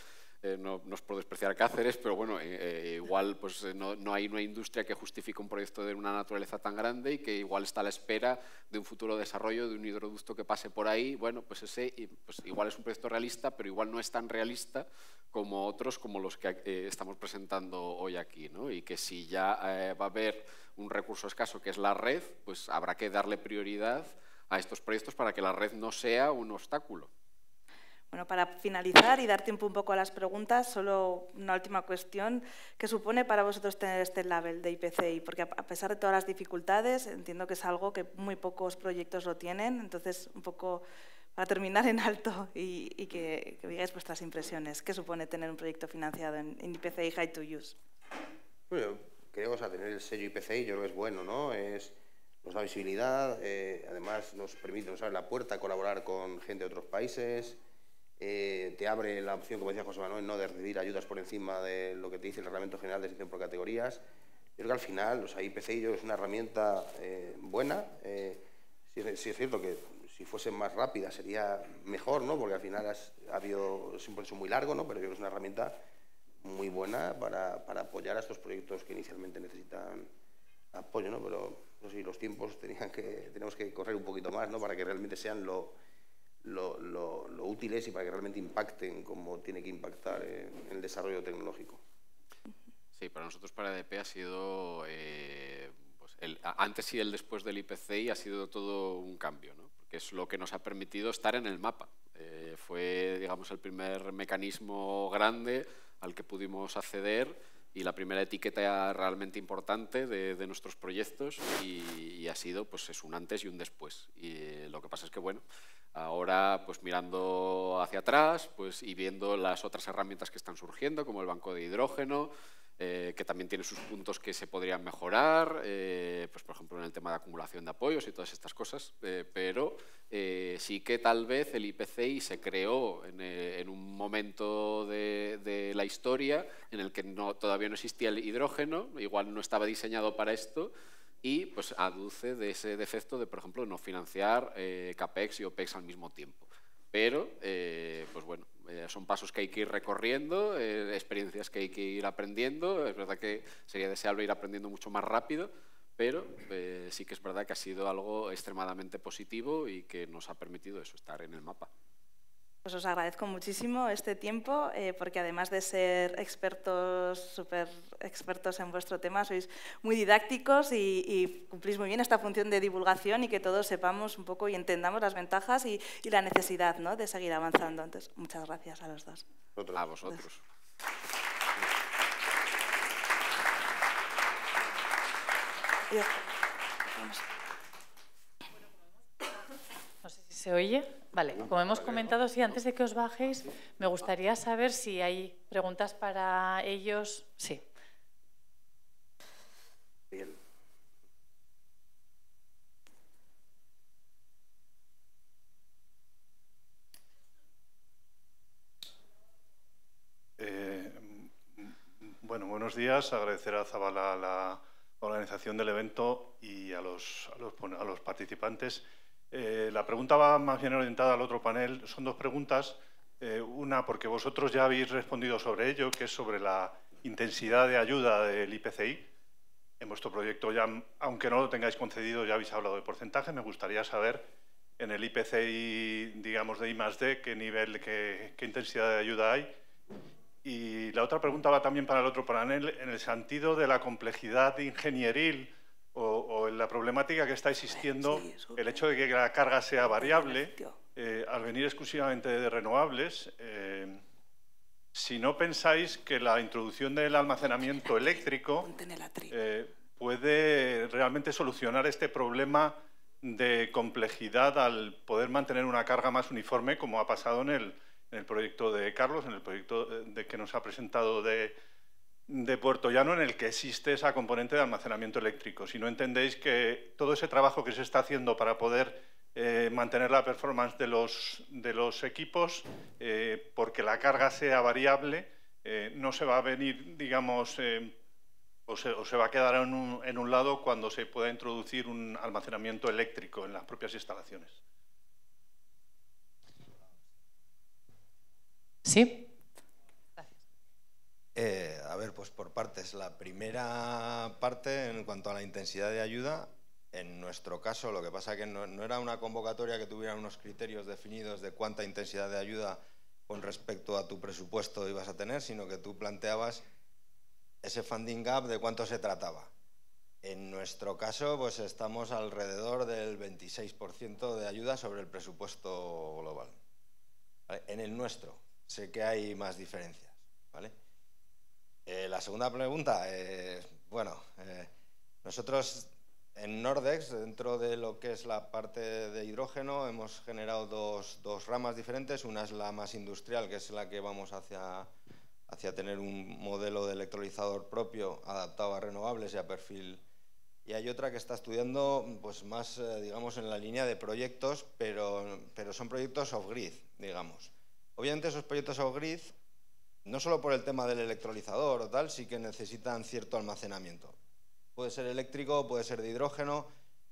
Eh, no, no es por despreciar Cáceres, pero bueno, eh, igual pues, no, no hay una industria que justifique un proyecto de una naturaleza tan grande y que igual está a la espera de un futuro desarrollo de un hidroducto que pase por ahí. Bueno, pues ese pues, igual es un proyecto realista, pero igual no es tan realista como otros, como los que eh, estamos presentando hoy aquí, ¿no? Y que si ya eh, va a haber un recurso escaso que es la red, pues habrá que darle prioridad a estos proyectos para que la red no sea un obstáculo. Bueno, para finalizar y dar tiempo un poco a las preguntas, solo una última cuestión. ¿Qué supone para vosotros tener este label de I P C I? Porque a pesar de todas las dificultades, entiendo que es algo que muy pocos proyectos lo tienen. Entonces, un poco para terminar en alto y, y que, que digáis vuestras impresiones. ¿Qué supone tener un proyecto financiado en, en I P C I High to Use? Bueno, creo que tener el sello I P C I yo creo que es bueno, ¿no? Es, nos da visibilidad, eh, además nos permite, nos abre la puerta a colaborar con gente de otros países. Eh, te abre la opción, como decía José Manuel, ¿no?, de recibir ayudas por encima de lo que te dice el Reglamento General de Sección por Categorías. Yo creo que al final, o sea, I P C I es una herramienta eh, buena. Eh, sí, sí es cierto que si fuese más rápida sería mejor, ¿no?, porque al final has, ha habido es un proceso muy largo, ¿no?, pero yo creo que es una herramienta muy buena para, para apoyar a estos proyectos que inicialmente necesitan apoyo, ¿no? Pero no sé si los tiempos tenían que, tenemos que correr un poquito más, ¿no?, para que realmente sean lo Lo, lo, lo útiles y para que realmente impacten como tiene que impactar en, en el desarrollo tecnológico. Sí, para nosotros, para E D P, ha sido, eh, pues el antes y el después del I P C I ha sido todo un cambio, ¿no? Porque es lo que nos ha permitido estar en el mapa. Eh, fue, digamos, el primer mecanismo grande al que pudimos acceder y la primera etiqueta realmente importante de, de nuestros proyectos y, y ha sido, pues, es un antes y un después. Y eh, lo que pasa es que, bueno, ahora, pues mirando hacia atrás, pues, y viendo las otras herramientas que están surgiendo, como el banco de hidrógeno, eh, que también tiene sus puntos que se podrían mejorar, eh, pues, por ejemplo, en el tema de acumulación de apoyos y todas estas cosas, eh, pero eh, sí que tal vez el I P C I se creó en, eh, en un momento de, de la historia en el que no, todavía no existía el hidrógeno, igual no estaba diseñado para esto, y pues aduce de ese defecto de, por ejemplo, no financiar eh, CAPEX y OPEX al mismo tiempo. Pero, eh, pues bueno, eh, son pasos que hay que ir recorriendo, eh, experiencias que hay que ir aprendiendo. Es verdad que sería deseable ir aprendiendo mucho más rápido, pero eh, sí que es verdad que ha sido algo extremadamente positivo y que nos ha permitido eso, estar en el mapa. Pues os agradezco muchísimo este tiempo, eh, porque además de ser expertos, súper expertos en vuestro tema, sois muy didácticos y, y cumplís muy bien esta función de divulgación y que todos sepamos un poco y entendamos las ventajas y, y la necesidad, ¿no?, de seguir avanzando. Entonces, muchas gracias a los dos. A vosotros. Adiós. Vamos. No sé si se oye. Vale, como hemos comentado, sí, antes de que os bajéis, me gustaría saber si hay preguntas para ellos. Sí. Bien. Eh, bueno, buenos días. Agradecer a Zabala la organización del evento y a los, a los, a los participantes. Eh, la pregunta va más bien orientada al otro panel. Son dos preguntas. Eh, una, porque vosotros ya habéis respondido sobre ello, que es sobre la intensidad de ayuda del I P C I. En vuestro proyecto, ya, aunque no lo tengáis concedido, ya habéis hablado de porcentaje. Me gustaría saber, en el I P C I, digamos, de I más D, qué nivel, qué, qué intensidad de ayuda hay. Y la otra pregunta va también para el otro panel, en el sentido de la complejidad ingenieril o, o en la problemática que está existiendo, el hecho de que la carga sea variable, eh, al venir exclusivamente de renovables, eh, si no pensáis que la introducción del almacenamiento eléctrico eh, puede realmente solucionar este problema de complejidad al poder mantener una carga más uniforme, como ha pasado en el, en el proyecto de Carlos, en el proyecto de, de que nos ha presentado de... de Puerto Llano, en el que existe esa componente de almacenamiento eléctrico. Si no entendéis que todo ese trabajo que se está haciendo para poder eh, mantener la performance de los, de los equipos, eh, porque la carga sea variable, eh, no se va a venir, digamos, eh, o, se, o se va a quedar en un, en un lado cuando se pueda introducir un almacenamiento eléctrico en las propias instalaciones. ¿Sí? Gracias. Eh, a ver, pues por partes. La primera parte, en cuanto a la intensidad de ayuda, en nuestro caso, lo que pasa que no, no era una convocatoria que tuviera unos criterios definidos de cuánta intensidad de ayuda con respecto a tu presupuesto ibas a tener, sino que tú planteabas ese funding gap de cuánto se trataba. En nuestro caso, pues estamos alrededor del veintiséis por ciento de ayuda sobre el presupuesto global. ¿Vale? En el nuestro, sé que hay más diferencias, ¿vale? Eh, la segunda pregunta, eh, bueno, eh, nosotros en Nordex, dentro de lo que es la parte de hidrógeno, hemos generado dos, dos ramas diferentes. Una es la más industrial, que es la que vamos hacia, hacia tener un modelo de electrolizador propio adaptado a renovables y a perfil. Y hay otra que está estudiando pues, más, eh, digamos, en la línea de proyectos, pero, pero son proyectos off-grid, digamos. Obviamente esos proyectos off-grid, no solo por el tema del electrolizador o tal, sí que necesitan cierto almacenamiento. Puede ser eléctrico, puede ser de hidrógeno,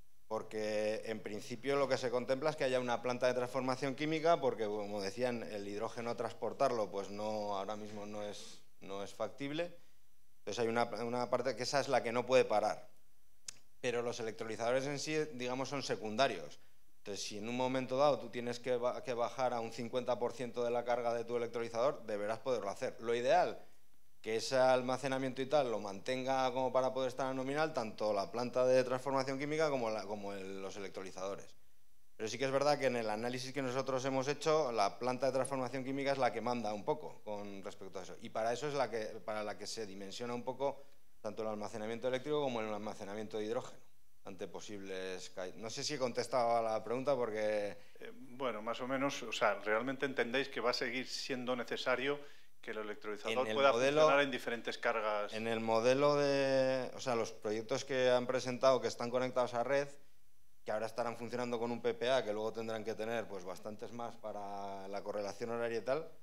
porque en principio lo que se contempla es que haya una planta de transformación química, porque como decían, el hidrógeno transportarlo pues no, ahora mismo no es, no es factible. Entonces hay una, una parte que esa es la que no puede parar. Pero los electrolizadores en sí, digamos, son secundarios. Entonces, si en un momento dado tú tienes que, ba que bajar a un cincuenta por ciento de la carga de tu electrolizador, deberás poderlo hacer. Lo ideal, que ese almacenamiento y tal lo mantenga como para poder estar a nominal, tanto la planta de transformación química como, la, como el, los electrolizadores. Pero sí que es verdad que en el análisis que nosotros hemos hecho, la planta de transformación química es la que manda un poco con respecto a eso. Y para eso es la que, para la que se dimensiona un poco tanto el almacenamiento eléctrico como el almacenamiento de hidrógeno ante posibles... No sé si he contestado a la pregunta porque... Eh, bueno, más o menos, o sea, ¿realmente entendéis que va a seguir siendo necesario que el electrolizador el pueda modelo, funcionar en diferentes cargas? En el modelo de... O sea, los proyectos que han presentado que están conectados a red, que ahora estarán funcionando con un P P A, que luego tendrán que tener pues bastantes más para la correlación horaria y tal,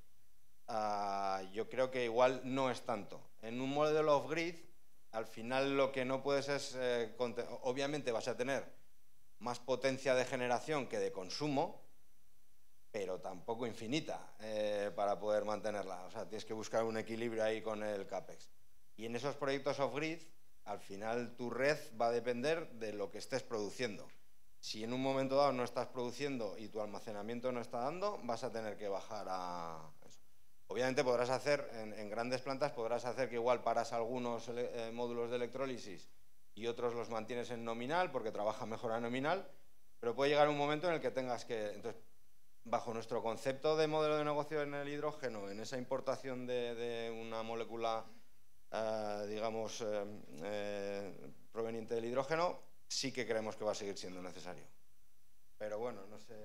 uh, yo creo que igual no es tanto. En un modelo off-grid, al final lo que no puedes es, eh, obviamente vas a tener más potencia de generación que de consumo, pero tampoco infinita eh, para poder mantenerla. O sea, tienes que buscar un equilibrio ahí con el CAPEX. Y en esos proyectos off-grid, al final tu red va a depender de lo que estés produciendo. Si en un momento dado no estás produciendo y tu almacenamiento no está dando, vas a tener que bajar a eso. Obviamente podrás hacer, en, en grandes plantas, podrás hacer que igual paras algunos eh, módulos de electrólisis y otros los mantienes en nominal porque trabaja mejor a nominal, pero puede llegar un momento en el que tengas que... Entonces, bajo nuestro concepto de modelo de negocio en el hidrógeno, en esa importación de, de una molécula, eh, digamos, eh, eh, proveniente del hidrógeno, sí que creemos que va a seguir siendo necesario. Pero bueno, no sé...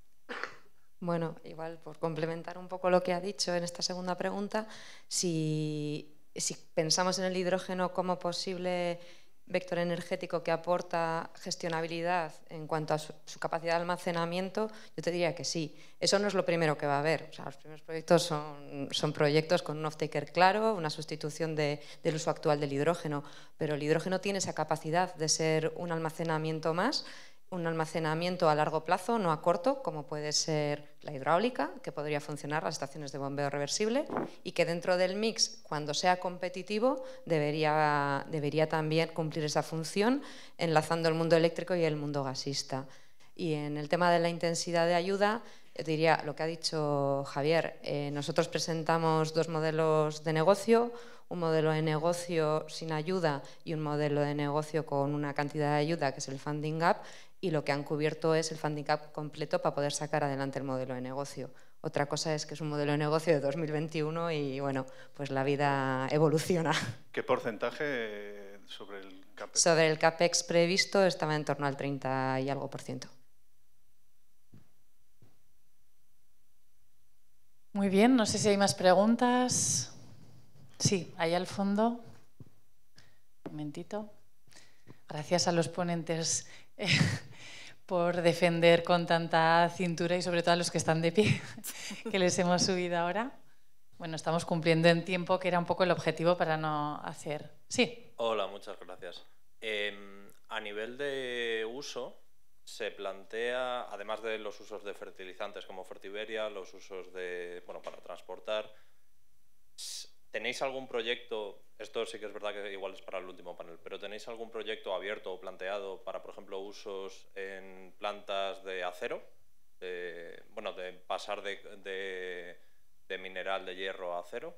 Bueno, igual por complementar un poco lo que ha dicho en esta segunda pregunta, si, si pensamos en el hidrógeno como posible vector energético que aporta gestionabilidad en cuanto a su, su capacidad de almacenamiento, yo te diría que sí. Eso no es lo primero que va a haber. O sea, los primeros proyectos son, son proyectos con un off-taker claro, una sustitución de, del uso actual del hidrógeno, pero el hidrógeno tiene esa capacidad de ser un almacenamiento más, un almacenamiento a largo plazo, no a corto, como puede ser la hidráulica, que podría funcionar las estaciones de bombeo reversible, y que dentro del mix, cuando sea competitivo, debería, debería también cumplir esa función, enlazando el mundo eléctrico y el mundo gasista. Y en el tema de la intensidad de ayuda, diría lo que ha dicho Javier, eh, nosotros presentamos dos modelos de negocio, un modelo de negocio sin ayuda y un modelo de negocio con una cantidad de ayuda, que es el funding gap, y lo que han cubierto es el funding gap completo para poder sacar adelante el modelo de negocio. Otra cosa es que es un modelo de negocio de dos mil veintiuno y, bueno, pues la vida evoluciona. ¿Qué porcentaje sobre el CAPEX? Sobre el CAPEX previsto estaba en torno al treinta y algo por ciento. Muy bien, no sé si hay más preguntas. Sí, ahí al fondo. Un momentito. Gracias a los ponentes eh, por defender con tanta cintura y sobre todo a los que están de pie, que les hemos subido ahora. Bueno, estamos cumpliendo en tiempo, que era un poco el objetivo para no hacer... Sí. Hola, muchas gracias. Eh, a nivel de uso, se plantea, además de los usos de fertilizantes como Fertiberia, los usos de, bueno, para transportar, ¿tenéis algún proyecto, esto sí que es verdad que igual es para el último panel, pero ¿tenéis algún proyecto abierto o planteado para, por ejemplo, usos en plantas de acero? De, bueno, de pasar de, de, de mineral de hierro a acero.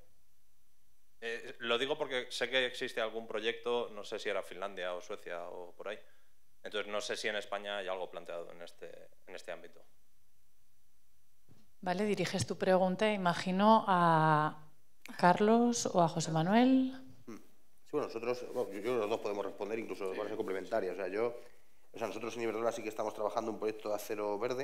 Eh, lo digo porque sé que existe algún proyecto, no sé si era Finlandia o Suecia o por ahí. Entonces no sé si en España hay algo planteado en este, en este ámbito. Vale, diriges tu pregunta, imagino, a Carlos o a José Manuel. Sí, bueno, nosotros, bueno, yo creo que los dos podemos responder, incluso van a ser complementarias. O sea, yo, o sea, nosotros en Iberdrola sí que estamos trabajando un proyecto de acero verde,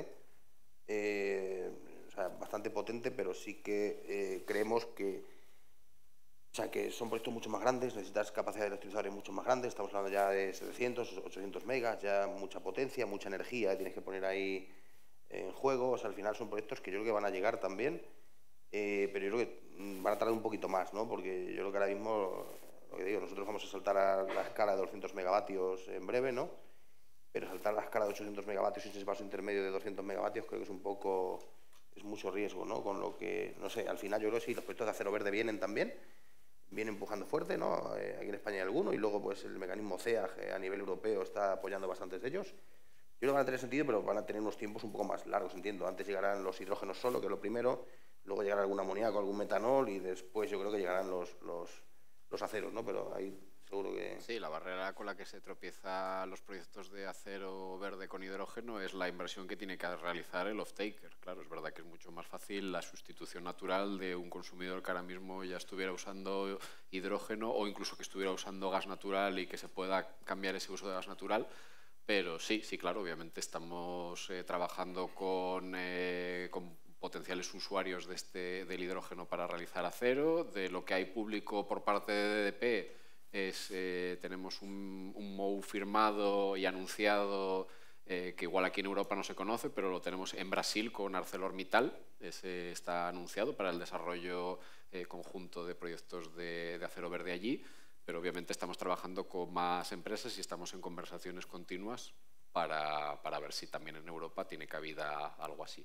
eh, o sea, bastante potente, pero sí que eh, creemos que, o sea, que son proyectos mucho más grandes, necesitas capacidades electrolizadoras mucho más grandes, estamos hablando ya de setecientos, ochocientos megas, ya mucha potencia, mucha energía, tienes que poner ahí en juego. O sea, al final son proyectos que yo creo que van a llegar también, eh, pero yo creo que van a tardar un poquito más, ¿no? Porque yo creo que ahora mismo, lo que digo, nosotros vamos a saltar a la escala de doscientos megavatios en breve, ¿no? Pero saltar a la escala de ochocientos megavatios y ese paso intermedio de doscientos megavatios creo que es un poco, es mucho riesgo, ¿no? Con lo que, no sé, al final yo creo que sí, los proyectos de acero verde vienen también, vienen empujando fuerte, ¿no? Eh, aquí en España hay alguno, y luego pues el mecanismo C E A G a nivel europeo está apoyando bastantes de ellos. Yo creo que van a tener sentido, pero van a tener unos tiempos un poco más largos, entiendo. Antes llegarán los hidrógenos solo, que es lo primero, luego llegará algún amoníaco, algún metanol, y después yo creo que llegarán los, los, los aceros, ¿no? Pero ahí seguro que... Sí, la barrera con la que se tropieza los proyectos de acero verde con hidrógeno es la inversión que tiene que realizar el off-taker. Claro, es verdad que es mucho más fácil la sustitución natural de un consumidor que ahora mismo ya estuviera usando hidrógeno o incluso que estuviera usando gas natural y que se pueda cambiar ese uso de gas natural. Pero sí, sí, claro, obviamente estamos eh, trabajando con, eh, con potenciales usuarios de este, del hidrógeno para realizar acero. De lo que hay público por parte de D D P, es, eh, tenemos un, un M O U firmado y anunciado eh, que igual aquí en Europa no se conoce, pero lo tenemos en Brasil con ArcelorMittal. Ese está anunciado para el desarrollo eh, conjunto de proyectos de, de acero verde allí. Pero obviamente estamos trabajando con más empresas y estamos en conversaciones continuas para, para ver si también en Europa tiene cabida algo así.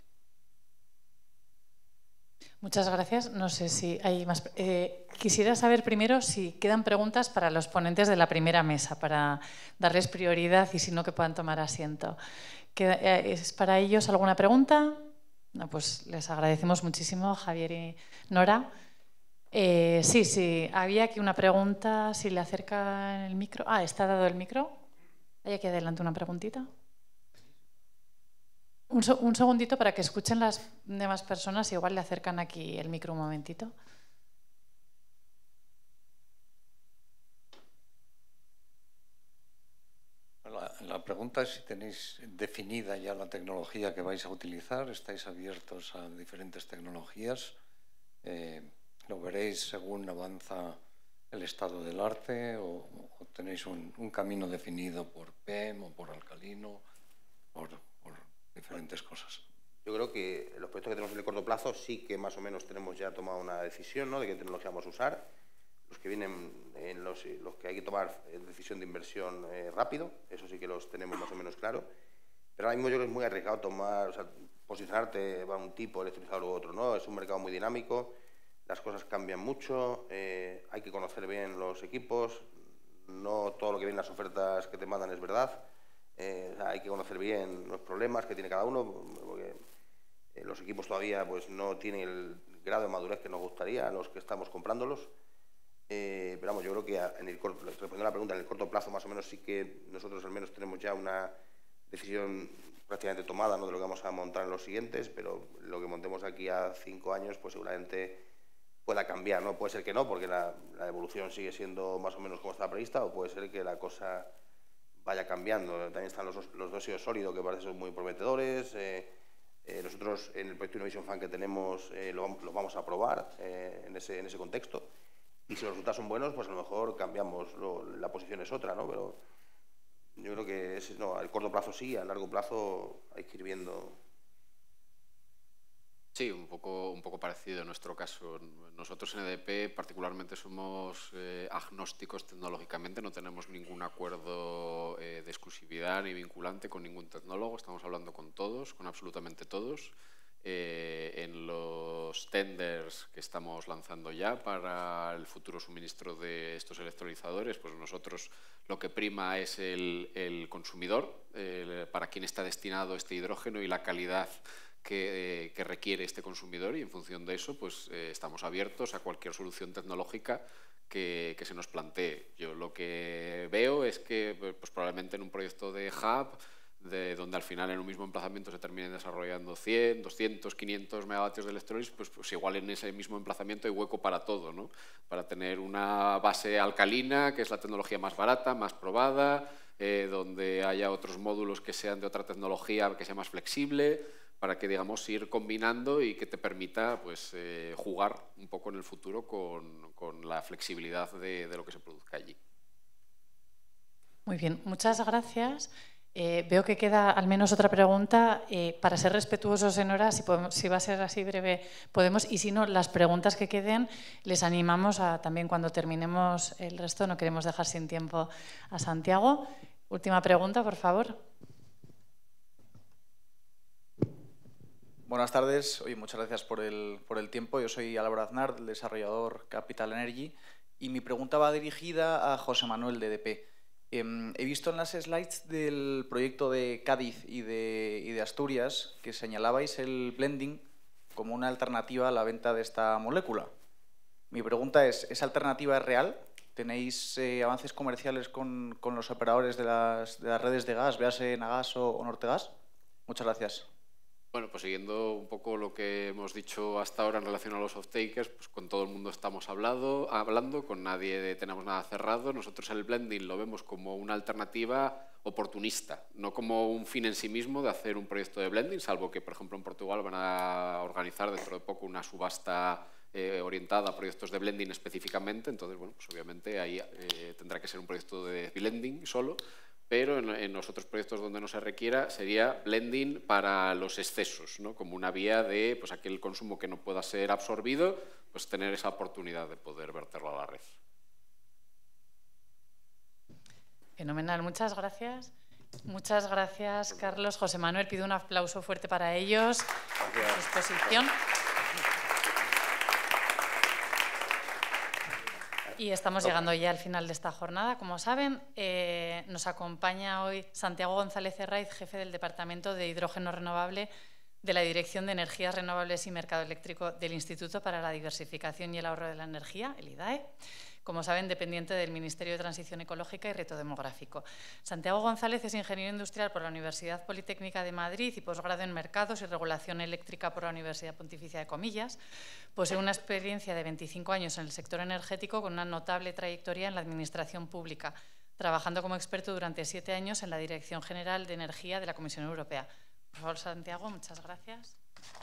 Muchas gracias. No sé si hay más. Eh, quisiera saber primero si quedan preguntas para los ponentes de la primera mesa, para darles prioridad y si no, que puedan tomar asiento. ¿Es para ellos alguna pregunta? No, pues les agradecemos muchísimo, Javier y Nora. Eh, sí, sí, había aquí una pregunta, si le acerca el micro. Ah, ¿está dado el micro? Hay aquí adelante una preguntita. Un, so, un segundito para que escuchen las demás personas, igual le acercan aquí el micro un momentito. La, la pregunta es si tenéis definida ya la tecnología que vais a utilizar, estáis abiertos a diferentes tecnologías. Eh, ¿Lo veréis según avanza el estado del arte o, o tenéis un, un camino definido por P E M o por alcalino, por, por diferentes cosas? Yo creo que los proyectos que tenemos en el corto plazo sí que más o menos tenemos ya tomado una decisión, ¿no?, de qué tecnología vamos a usar. Los que vienen, en los, los que hay que tomar decisión de inversión eh, rápido, eso sí que los tenemos más o menos claro. Pero ahora mismo yo creo que es muy arriesgado tomar, o sea, posicionarte a un tipo electrolizador u otro, ¿no? Es un mercado muy dinámico. Las cosas cambian mucho, eh, hay que conocer bien los equipos, no todo lo que viene en las ofertas que te mandan es verdad, eh, hay que conocer bien los problemas que tiene cada uno, porque eh, los equipos todavía pues, no tienen el grado de madurez que nos gustaría a los que estamos comprándolos, eh, pero vamos, yo creo que en el corto, respondiendo a la pregunta, en el corto plazo más o menos sí que nosotros al menos tenemos ya una decisión prácticamente tomada, ¿no?, de lo que vamos a montar en los siguientes, pero lo que montemos aquí a cinco años pues seguramente pueda cambiar, ¿no? Puede ser que no, porque la, la evolución sigue siendo más o menos como estaba prevista, o puede ser que la cosa vaya cambiando. También están los, los dóxidos sólidos, que parecen ser muy prometedores. Eh, eh, nosotros, en el proyecto Innovation Fund que tenemos, eh, lo, lo vamos a probar eh, en, ese, en ese contexto. Y si los resultados son buenos, pues a lo mejor cambiamos, lo, la posición es otra, ¿no? Pero yo creo que es, no, a corto plazo sí, a largo plazo hay que ir viendo. Sí, un poco, un poco parecido en nuestro caso. Nosotros en E D P particularmente somos eh, agnósticos tecnológicamente, no tenemos ningún acuerdo eh, de exclusividad ni vinculante con ningún tecnólogo, estamos hablando con todos, con absolutamente todos. eh, en los tenders que estamos lanzando ya para el futuro suministro de estos electrolizadores, pues nosotros lo que prima es el, el consumidor, el, para quién está destinado este hidrógeno y la calidad que, eh, que requiere este consumidor, y en función de eso pues eh, estamos abiertos a cualquier solución tecnológica que, que se nos plantee. Yo lo que veo es que pues, probablemente en un proyecto de hub, de donde al final en un mismo emplazamiento se terminen desarrollando cien, doscientos, quinientos megavatios de electrólisis, pues, pues igual en ese mismo emplazamiento hay hueco para todo, ¿no? Para tener una base alcalina, que es la tecnología más barata, más probada, eh, donde haya otros módulos que sean de otra tecnología que sea más flexible, para que, digamos, ir combinando y que te permita pues, eh, jugar un poco en el futuro con, con la flexibilidad de, de lo que se produzca allí. Muy bien, muchas gracias. Eh, veo que queda al menos otra pregunta. Eh, para ser respetuosos en hora, si, podemos, si va a ser así breve, podemos. Y si no, las preguntas que queden, les animamos a también cuando terminemos el resto, no queremos dejar sin tiempo a Santiago. Última pregunta, por favor. Buenas tardes. Oye, muchas gracias por el, por el tiempo. Yo soy Álvaro Aznar, del desarrollador Capital Energy, y mi pregunta va dirigida a José Manuel de E D P. Eh, he visto en las slides del proyecto de Cádiz y de, y de Asturias que señalabais el blending como una alternativa a la venta de esta molécula. Mi pregunta es, ¿esa alternativa es real? ¿Tenéis eh, avances comerciales con, con los operadores de las, de las redes de gas, véase Nagas o, o Nortegas? Muchas gracias. Bueno, pues siguiendo un poco lo que hemos dicho hasta ahora en relación a los off-takers, pues con todo el mundo estamos hablado, hablando, con nadie tenemos nada cerrado. Nosotros el blending lo vemos como una alternativa oportunista, no como un fin en sí mismo de hacer un proyecto de blending, salvo que, por ejemplo, en Portugal van a organizar dentro de poco una subasta eh, orientada a proyectos de blending específicamente. Entonces, bueno, pues obviamente ahí eh, tendrá que ser un proyecto de blending solo. Pero en, en los otros proyectos donde no se requiera sería blending para los excesos, ¿no? Como una vía de pues, aquel consumo que no pueda ser absorbido, pues tener esa oportunidad de poder verterlo a la red. Fenomenal, muchas gracias. Muchas gracias, Carlos. José Manuel, pido un aplauso fuerte para ellos. Gracias. Exposición. Y estamos llegando ya al final de esta jornada. Como saben, eh, nos acompaña hoy Santiago González Herraiz, jefe del Departamento de Hidrógeno Renovable de la Dirección de Energías Renovables y Mercado Eléctrico del Instituto para la Diversificación y el Ahorro de la Energía, el I D A E. Como saben, dependiente del Ministerio de Transición Ecológica y Reto Demográfico. Santiago González es ingeniero industrial por la Universidad Politécnica de Madrid y posgrado en Mercados y Regulación Eléctrica por la Universidad Pontificia de Comillas. Posee una experiencia de veinticinco años en el sector energético con una notable trayectoria en la administración pública, trabajando como experto durante siete años en la Dirección General de Energía de la Comisión Europea. Por favor, Santiago, muchas gracias.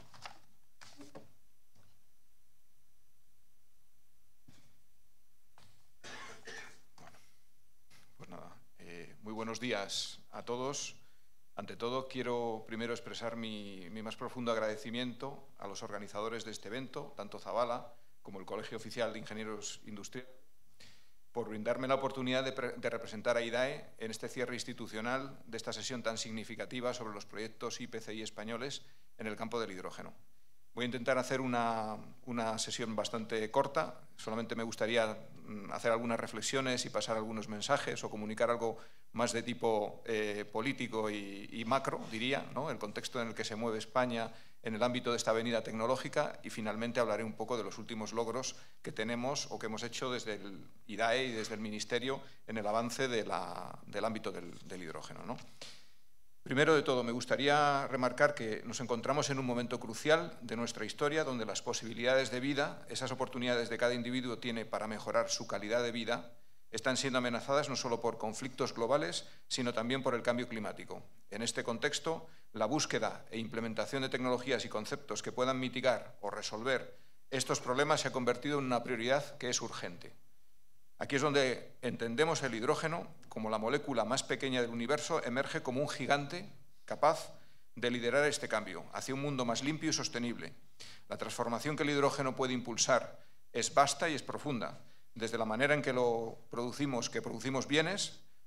Muy buenos días a todos. Ante todo, quiero primero expresar mi, mi más profundo agradecimiento a los organizadores de este evento, tanto Zabala como el Colegio Oficial de Ingenieros Industriales, por brindarme la oportunidad de, de representar a I D A E en este cierre institucional de esta sesión tan significativa sobre los proyectos I P C I españoles en el campo del hidrógeno. Voy a intentar hacer una, una sesión bastante corta. Solamente me gustaría hacer algunas reflexiones y pasar algunos mensajes o comunicar algo más de tipo eh, político y, y macro, diría, ¿no? El contexto en el que se mueve España en el ámbito de esta avenida tecnológica, y finalmente hablaré un poco de los últimos logros que tenemos o que hemos hecho desde el I D A E y desde el Ministerio en el avance de la, del ámbito del, del hidrógeno, ¿no? Primero de todo, me gustaría remarcar que nos encontramos en un momento crucial de nuestra historia donde las posibilidades de vida, esas oportunidades de cada individuo tiene para mejorar su calidad de vida, están siendo amenazadas no solo por conflictos globales, sino también por el cambio climático. En este contexto, la búsqueda e implementación de tecnologías y conceptos que puedan mitigar o resolver estos problemas se ha convertido en una prioridad que es urgente. Aquí es donde entendemos el hidrógeno como la molécula más pequeña del universo, emerge como un gigante capaz de liderar este cambio hacia un mundo más limpio y sostenible. La transformación que el hidrógeno puede impulsar es vasta y es profunda, desde la manera en que lo producimos, que producimos bienes,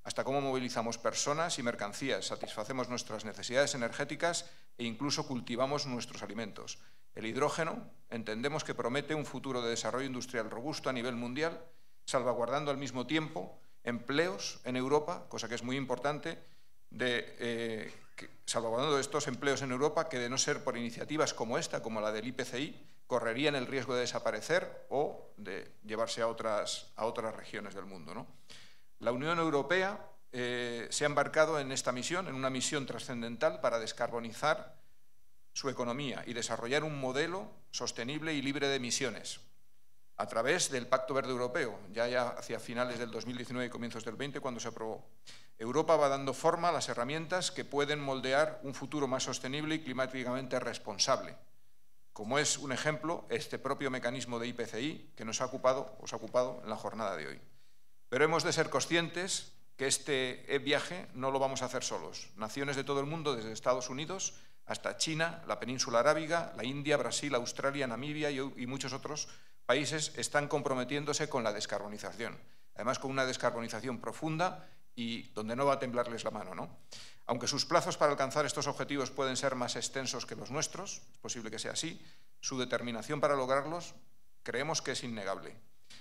hasta cómo movilizamos personas y mercancías, satisfacemos nuestras necesidades energéticas e incluso cultivamos nuestros alimentos. El hidrógeno entendemos que promete un futuro de desarrollo industrial robusto a nivel mundial, salvaguardando al mismo tiempo empleos en Europa, cosa que es muy importante, de, eh, que, salvaguardando estos empleos en Europa que, de no ser por iniciativas como esta, como la del I P C I, correrían el riesgo de desaparecer o de llevarse a otras, a otras regiones del mundo, ¿no? La Unión Europea eh, se ha embarcado en esta misión, en una misión trascendental para descarbonizar su economía y desarrollar un modelo sostenible y libre de emisiones a través del Pacto Verde Europeo, ya, ya hacia finales del dos mil diecinueve y comienzos del veinte, cuando se aprobó. Europa va dando forma a las herramientas que pueden moldear un futuro más sostenible y climáticamente responsable, como es un ejemplo este propio mecanismo de I P C I que nos ha ocupado, os ha ocupado en la jornada de hoy. Pero hemos de ser conscientes que este viaje no lo vamos a hacer solos. Naciones de todo el mundo, desde Estados Unidos hasta China, la península arábiga, la India, Brasil, Australia, Namibia y, y muchos otros países están comprometiéndose con la descarbonización. Además, con una descarbonización profunda y donde no va a temblarles la mano, ¿no? Aunque sus plazos para alcanzar estos objetivos pueden ser más extensos que los nuestros, es posible que sea así, su determinación para lograrlos creemos que es innegable.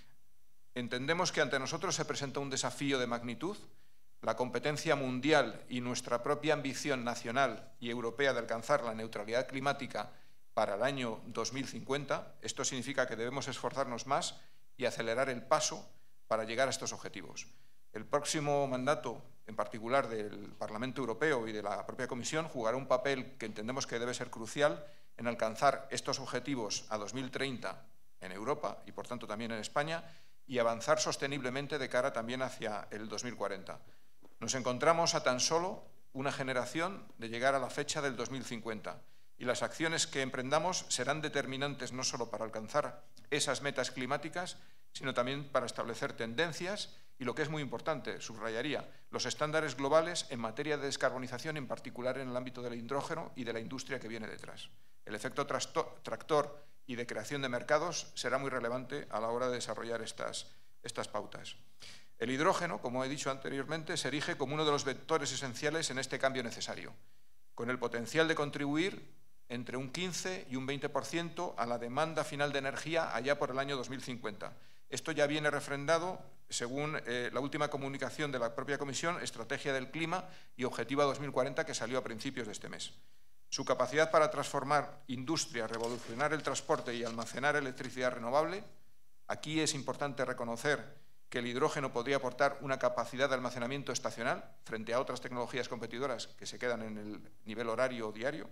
Entendemos que ante nosotros se presenta un desafío de magnitud. La competencia mundial y nuestra propia ambición nacional y europea de alcanzar la neutralidad climática para el año dos mil cincuenta, esto significa que debemos esforzarnos más y acelerar el paso para llegar a estos objetivos. El próximo mandato, en particular del Parlamento Europeo y de la propia Comisión, jugará un papel que entendemos que debe ser crucial en alcanzar estos objetivos a dos mil treinta en Europa y, por tanto, también en España, y avanzar sosteniblemente de cara también hacia el dos mil cuarenta. Nos encontramos a tan solo una generación de llegar a la fecha del dos mil cincuenta y las acciones que emprendamos serán determinantes no solo para alcanzar esas metas climáticas, sino también para establecer tendencias y, lo que es muy importante, subrayaría, los estándares globales en materia de descarbonización, en particular en el ámbito del hidrógeno y de la industria que viene detrás. El efecto tractor y de creación de mercados será muy relevante a la hora de desarrollar estas, estas pautas. El hidrógeno, como he dicho anteriormente, se erige como uno de los vectores esenciales en este cambio necesario, con el potencial de contribuir entre un quince y un veinte por ciento a la demanda final de energía allá por el año dos mil cincuenta. Esto ya viene refrendado según eh, la última comunicación de la propia Comisión, Estrategia del Clima y Objetiva dos mil cuarenta, que salió a principios de este mes. Su capacidad para transformar industria, revolucionar el transporte y almacenar electricidad renovable. Aquí es importante reconocer que el hidrógeno podría aportar una capacidad de almacenamiento estacional frente a otras tecnologías competidoras que se quedan en el nivel horario o diario.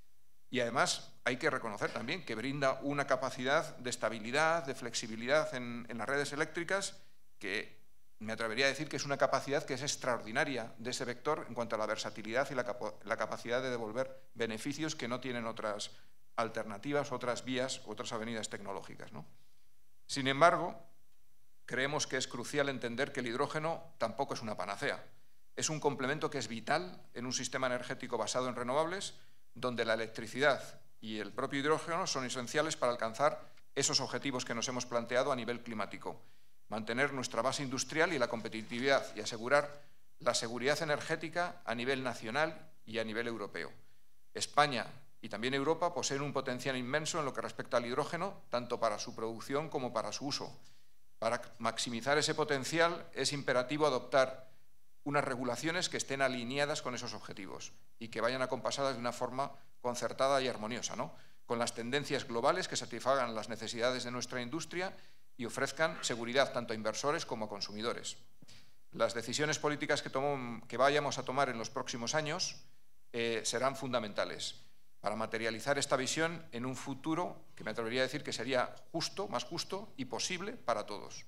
Y además hay que reconocer también que brinda una capacidad de estabilidad, de flexibilidad en, en las redes eléctricas, que me atrevería a decir que es una capacidad que es extraordinaria de ese vector en cuanto a la versatilidad y la, capa la capacidad de devolver beneficios que no tienen otras alternativas, otras vías, otras avenidas tecnológicas, ¿no? Sin embargo, creemos que es crucial entender que el hidrógeno tampoco es una panacea. Es un complemento que es vital en un sistema energético basado en renovables, donde la electricidad y el propio hidrógeno son esenciales para alcanzar esos objetivos que nos hemos planteado a nivel climático. Mantener nuestra base industrial y la competitividad y asegurar la seguridad energética a nivel nacional y a nivel europeo. España y también Europa poseen un potencial inmenso en lo que respecta al hidrógeno, tanto para su producción como para su uso. Para maximizar ese potencial es imperativo adoptar unas regulaciones que estén alineadas con esos objetivos y que vayan acompasadas de una forma concertada y armoniosa, ¿no? Con las tendencias globales que satisfagan las necesidades de nuestra industria y ofrezcan seguridad tanto a inversores como a consumidores. Las decisiones políticas que, tomo, que vayamos a tomar en los próximos años eh, serán fundamentales para materializar esta visión en un futuro que me atrevería a decir que sería justo, más justo y posible para todos.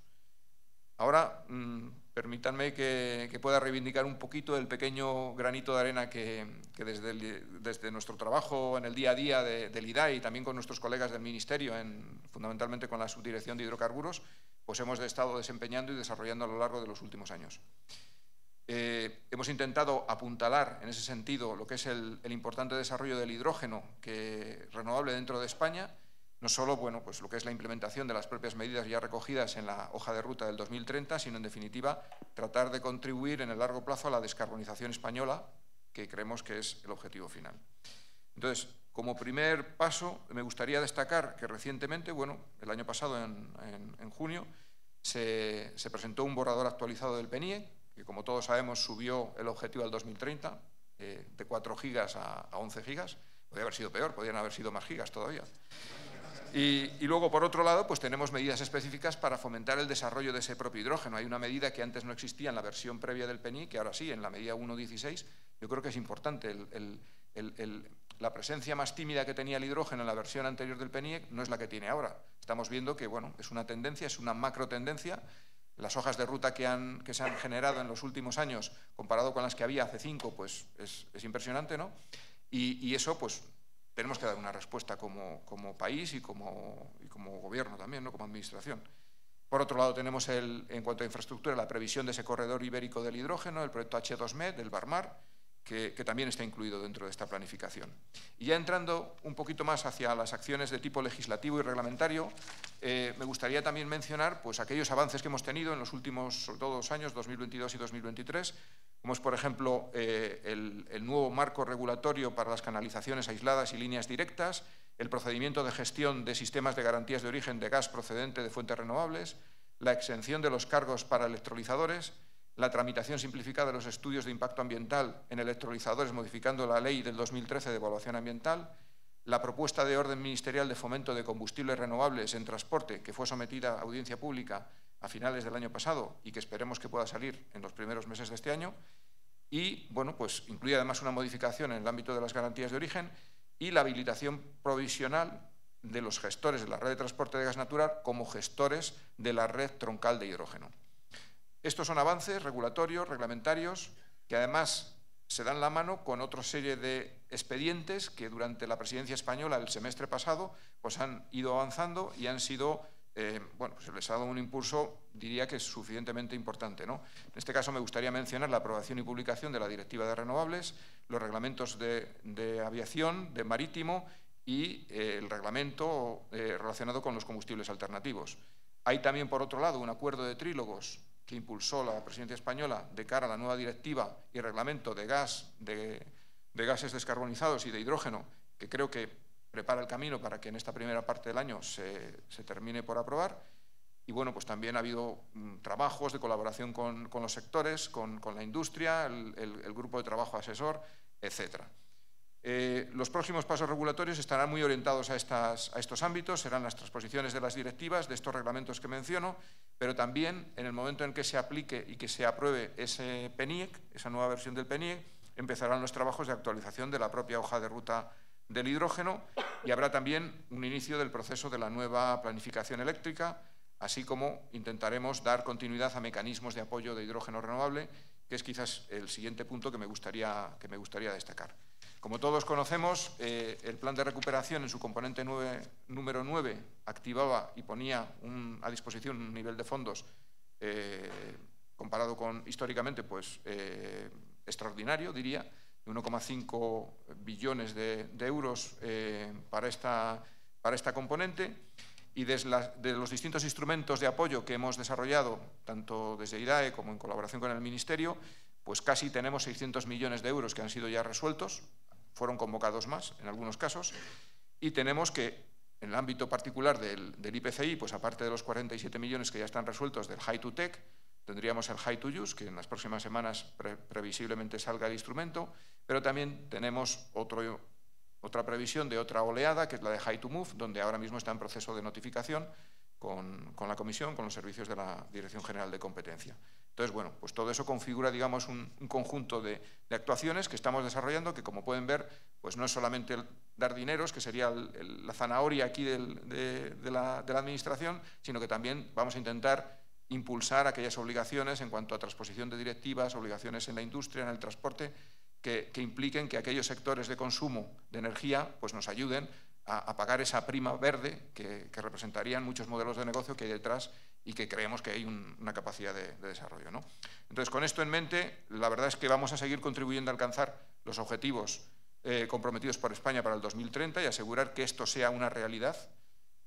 Ahora, mmm, permítanme que, que pueda reivindicar un poquito el pequeño granito de arena que, que desde, el, desde nuestro trabajo en el día a día de, del I D A y también con nuestros colegas del Ministerio, en, fundamentalmente con la Subdirección de Hidrocarburos, pues hemos estado desempeñando y desarrollando a lo largo de los últimos años. Eh, hemos intentado apuntalar en ese sentido lo que es el, el importante desarrollo del hidrógeno que, renovable dentro de España no solo bueno, pues lo que es la implementación de las propias medidas ya recogidas en la hoja de ruta del dos mil treinta, sino en definitiva tratar de contribuir en el largo plazo a la descarbonización española, que creemos que es el objetivo final. Entonces, como primer paso, me gustaría destacar que recientemente, bueno, el año pasado, en, en, en junio, se, se presentó un borrador actualizado del P N I E, que como todos sabemos subió el objetivo al dos mil treinta, eh, de cuatro gigas a, a once gigas. Podría haber sido peor, podrían haber sido más gigas todavía. Y, y luego, por otro lado, pues tenemos medidas específicas para fomentar el desarrollo de ese propio hidrógeno. Hay una medida que antes no existía en la versión previa del P N I E, que ahora sí, en la medida uno punto dieciséis. Yo creo que es importante. El, el, el, el, la presencia más tímida que tenía el hidrógeno en la versión anterior del P N I E no es la que tiene ahora. Estamos viendo que bueno, es una tendencia, es una macro tendencia. Las hojas de ruta que, han, que se han generado en los últimos años, comparado con las que había hace cinco, pues es, es impresionante, ¿no? Y, y eso, pues, tenemos que dar una respuesta como, como país y como, y como gobierno también, ¿no? Como administración. Por otro lado, tenemos, el, en cuanto a infraestructura, la previsión de ese corredor ibérico del hidrógeno, el proyecto H dos M E D, del Barmar, que, que también está incluido dentro de esta planificación. Y ya entrando un poquito más hacia las acciones de tipo legislativo y reglamentario, eh, me gustaría también mencionar pues, aquellos avances que hemos tenido en los últimos, sobre todo, dos años, dos mil veintidós y dos mil veintitrés, como es, por ejemplo, eh, el, el nuevo marco regulatorio para las canalizaciones aisladas y líneas directas, el procedimiento de gestión de sistemas de garantías de origen de gas procedente de fuentes renovables, la exención de los cargos para electrolizadores, la tramitación simplificada de los estudios de impacto ambiental en electrolizadores modificando la ley del dos mil trece de evaluación ambiental, la propuesta de orden ministerial de fomento de combustibles renovables en transporte, que fue sometida a audiencia pública a finales del año pasado y que esperemos que pueda salir en los primeros meses de este año, y bueno, pues incluye además una modificación en el ámbito de las garantías de origen y la habilitación provisional de los gestores de la red de transporte de gas natural como gestores de la red troncal de hidrógeno. Estos son avances regulatorios, reglamentarios, que además se dan la mano con otra serie de expedientes que durante la presidencia española el semestre pasado pues han ido avanzando y han sido, eh, bueno, pues les ha dado un impulso, diría que es suficientemente importante, ¿no? En este caso me gustaría mencionar la aprobación y publicación de la Directiva de Renovables, los reglamentos de, de aviación, de marítimo y eh, el reglamento eh, relacionado con los combustibles alternativos. Hay también, por otro lado, un acuerdo de trílogos que impulsó la presidencia española de cara a la nueva directiva y reglamento de gas, de, de gases descarbonizados y de hidrógeno, que creo que prepara el camino para que en esta primera parte del año se, se termine por aprobar. Y bueno, pues también ha habido mm, trabajos de colaboración con, con los sectores, con, con la industria, el, el, el grupo de trabajo asesor, etcétera. Eh, los próximos pasos regulatorios estarán muy orientados a, estas, a estos ámbitos, serán las transposiciones de las directivas, de estos reglamentos que menciono, pero también en el momento en que se aplique y que se apruebe ese P N I E C, esa nueva versión del P N I E C, empezarán los trabajos de actualización de la propia hoja de ruta del hidrógeno y habrá también un inicio del proceso de la nueva planificación eléctrica, así como intentaremos dar continuidad a mecanismos de apoyo de hidrógeno renovable, que es quizás el siguiente punto que me gustaría, que me gustaría destacar. Como todos conocemos, eh, el plan de recuperación en su componente nueve, número nueve activaba y ponía un, a disposición un nivel de fondos eh, comparado con históricamente pues, eh, extraordinario, diría, de uno coma cinco billones de, de euros eh, para, esta, para esta componente. Y desde la, de los distintos instrumentos de apoyo que hemos desarrollado, tanto desde IDAE como en colaboración con el Ministerio, pues casi tenemos seiscientos millones de euros que han sido ya resueltos, fueron convocados más en algunos casos, y tenemos que, en el ámbito particular del, del I P C I, pues aparte de los cuarenta y siete millones que ya están resueltos del High to Tech, tendríamos el High to Use, que en las próximas semanas pre previsiblemente salga el instrumento, pero también tenemos otro, otra previsión de otra oleada, que es la de High to Move, donde ahora mismo está en proceso de notificación con, con la Comisión, con los servicios de la Dirección General de Competencia. Entonces, bueno, pues todo eso configura, digamos, un, un conjunto de, de actuaciones que estamos desarrollando, que como pueden ver, pues no es solamente el dar dineros, que sería el, el, la zanahoria aquí del, de, de, la, de la Administración, sino que también vamos a intentar impulsar aquellas obligaciones en cuanto a transposición de directivas, obligaciones en la industria, en el transporte, que, que impliquen que aquellos sectores de consumo de energía pues nos ayuden a, a pagar esa prima verde que, que representarían muchos modelos de negocio que hay detrás y que creemos que hay un, una capacidad de, de desarrollo, ¿no? Entonces, con esto en mente, la verdad es que vamos a seguir contribuyendo a alcanzar los objetivos eh, comprometidos por España para el dos mil treinta y asegurar que esto sea una realidad.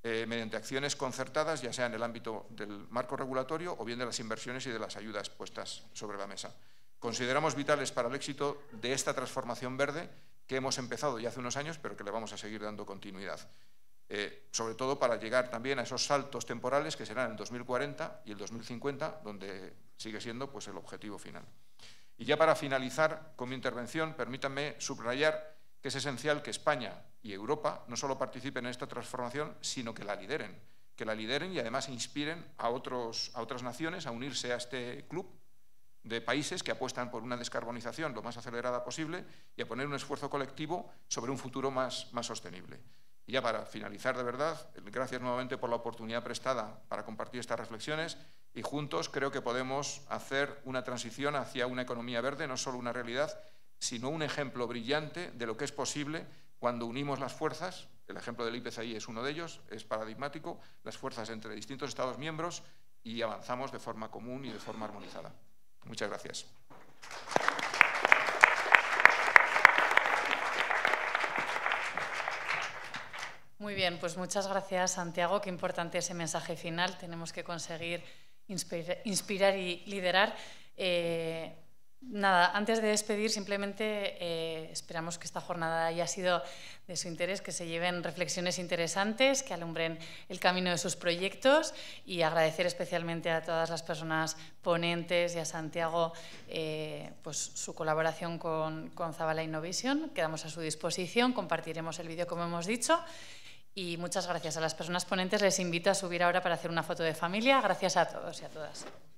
eh, mediante acciones concertadas, ya sea en el ámbito del marco regulatorio o bien de las inversiones y de las ayudas puestas sobre la mesa. Consideramos vitales para el éxito de esta transformación verde que hemos empezado ya hace unos años, pero que le vamos a seguir dando continuidad. Eh, sobre todo para llegar también a esos saltos temporales que serán el dos mil cuarenta y el dos mil cincuenta, donde sigue siendo pues, el objetivo final. Y ya para finalizar con mi intervención, permítanme subrayar que es esencial que España y Europa no solo participen en esta transformación, sino que la lideren, que la lideren y además inspiren a, otros, a otras naciones a unirse a este club de países que apuestan por una descarbonización lo más acelerada posible y a poner un esfuerzo colectivo sobre un futuro más, más sostenible. Y ya para finalizar de verdad, gracias nuevamente por la oportunidad prestada para compartir estas reflexiones y juntos creo que podemos hacer una transición hacia una economía verde, no solo una realidad, sino un ejemplo brillante de lo que es posible cuando unimos las fuerzas. El ejemplo del I P C I es uno de ellos, es paradigmático, las fuerzas entre distintos Estados miembros y avanzamos de forma común y de forma armonizada. Muchas gracias. Muy bien, pues muchas gracias, Santiago. Qué importante ese mensaje final. Tenemos que conseguir inspirar, inspirar y liderar. Eh, nada, antes de despedir, simplemente eh, esperamos que esta jornada haya sido de su interés, que se lleven reflexiones interesantes, que alumbren el camino de sus proyectos y agradecer especialmente a todas las personas ponentes y a Santiago eh, pues, su colaboración con, con Zabala Innovation. Quedamos a su disposición, compartiremos el vídeo como hemos dicho. Y muchas gracias a las personas ponentes. Les invito a subir ahora para hacer una foto de familia. Gracias a todos y a todas.